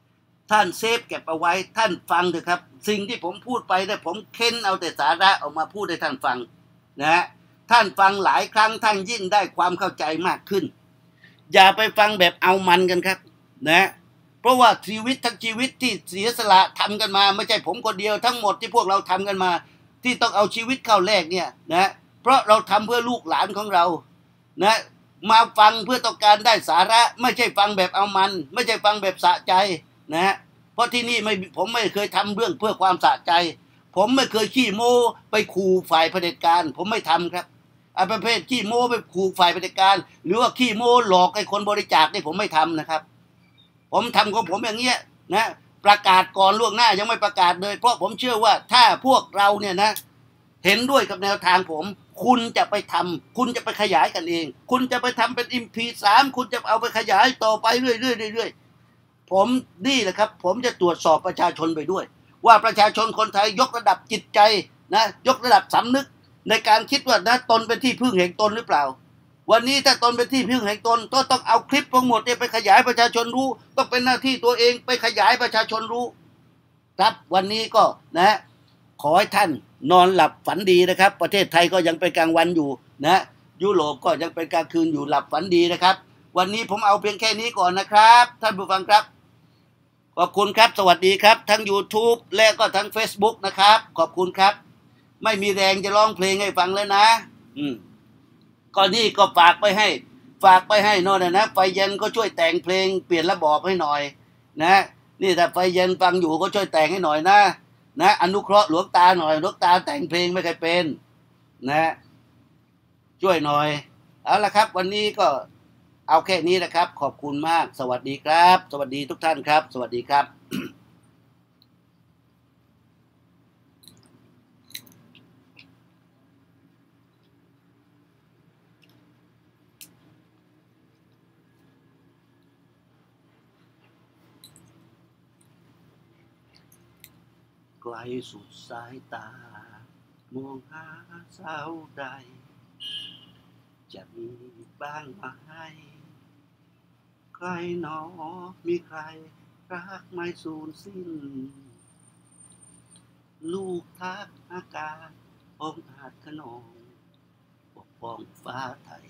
ท่านเซฟเก็บเอาไว้ท่านฟังเถอะครับสิ่งที่ผมพูดไปเนี่ยผมเค้นเอาแต่สาระออกมาพูดให้ท่านฟังนะท่านฟังหลายครั้งท่านยิ่งได้ความเข้าใจมากขึ้นอย่าไปฟังแบบเอามันกันครับนะเพราะว่าชีวิตทั้งชีวิตที่เสียสละทำกันมาไม่ใช่ผมคนเดียวทั้งหมดที่พวกเราทำกันมาที่ต้องเอาชีวิตเข้าแลกเนี่ยนะเพราะเราทำเพื่อลูกหลานของเรานะมาฟังเพื่อต้องการได้สาระไม่ใช่ฟังแบบเอามันไม่ใช่ฟังแบบสะใจนะเพราะที่นี่ผมไม่เคยทำเรื่องเพื่อความสะใจผมไม่เคยขี้โม้ไปขู่ฝ่ายเผด็จการผมไม่ทำครับประเภทขี้โม้ไปขู่ฝ่ายเผด็จการหรือว่าขี้โม้หลอกให้คนบริจาคนี่ผมไม่ทำนะครับผมทำของผมอย่างเงี้ยนะประกาศก่อนล่วงหน้ายังไม่ประกาศเลยเพราะผมเชื่อว่าถ้าพวกเราเนี่ยนะเห็นด้วยกับแนวทางผมคุณจะไปทำคุณจะไปขยายกันเองคุณจะไปทำเป็น MP3 คุณจะเอาไปขยายต่อไปเรื่อยๆผมนี่แหละครับผมจะตรวจสอบประชาชนไปด้วยว่าประชาชนคนไทยยกระดับจิตใจนะยกระดับสำนึกในการคิดว่านะตนเป็นที่พึ่งแห่งตนหรือเปล่าวันนี้ถ้าตนเป็นที่พึ่งแห่งตนก็ต้องเอาคลิปทั้งหมดเนี่ยไปขยายประชาชนรู้ต้องเป็นหน้าที่ตัวเองไปขยายประชาชนรู้ครับวันนี้ก็นะขอให้ท่านนอนหลับฝันดีนะครับประเทศไทยก็ยังเป็นกลางวันอยู่นะยุโรปก็ยังเป็นกลางคืนอยู่หลับฝันดีนะครับวันนี้ผมเอาเพียงแค่นี้ก่อนนะครับท่านผู้ฟังครับขอบคุณครับสวัสดีครับทั้ง YouTube และก็ทั้ง Facebook นะครับขอบคุณครับไม่มีแรงจะร้องเพลงให้ฟังแล้วนะก็นี่ก็ฝากไปให้นอนนะไฟเย็นก็ช่วยแต่งเพลงเปลี่ยนระบอบให้หน่อยนะนี่ถ้าไฟเย็นฟังอยู่ก็ช่วยแต่งให้หน่อยนะอนุเคราะห์หลวงตาหน่อยหลวงตาแต่งเพลงไม่เคยเป็นนะช่วยหน่อยเอาละครับวันนี้ก็เอาแค่นี้นะครับขอบคุณมากสวัสดีครับสวัสดีทุกท่านครับสวัสดีครับไกลสุดสายตามองหาสาวใดจะมีบ้างไหมใครหนอมีใครรักไม่สูญสิ้นลูกทักอากาศองอาจขนองปกป้องฟ้าไทย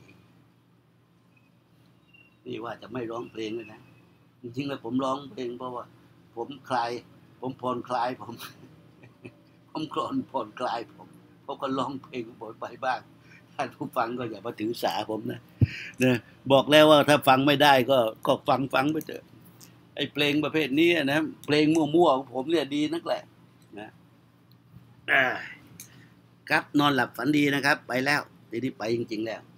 นี่ว่าจะไม่ร้องเพลงเลยนะจริงๆแล้วผมร้องเพลงเพราะว่าผมผ่อนคลายผมผ่อนคลายผมก็ร้องเพลงผมไปบ้างท่านผู้ฟังก็อย่ามาถือสาผมนะบอกแล้วว่าถ้าฟังไม่ได้ก็ฟังไปเถอะไอ้เพลงประเภทนี้นะเพลงมั่วๆของผมเนี่ยดีนักแหละนะครับนอนหลับฝันดีนะครับไปแล้วทีนี้ไปจริงๆแล้ว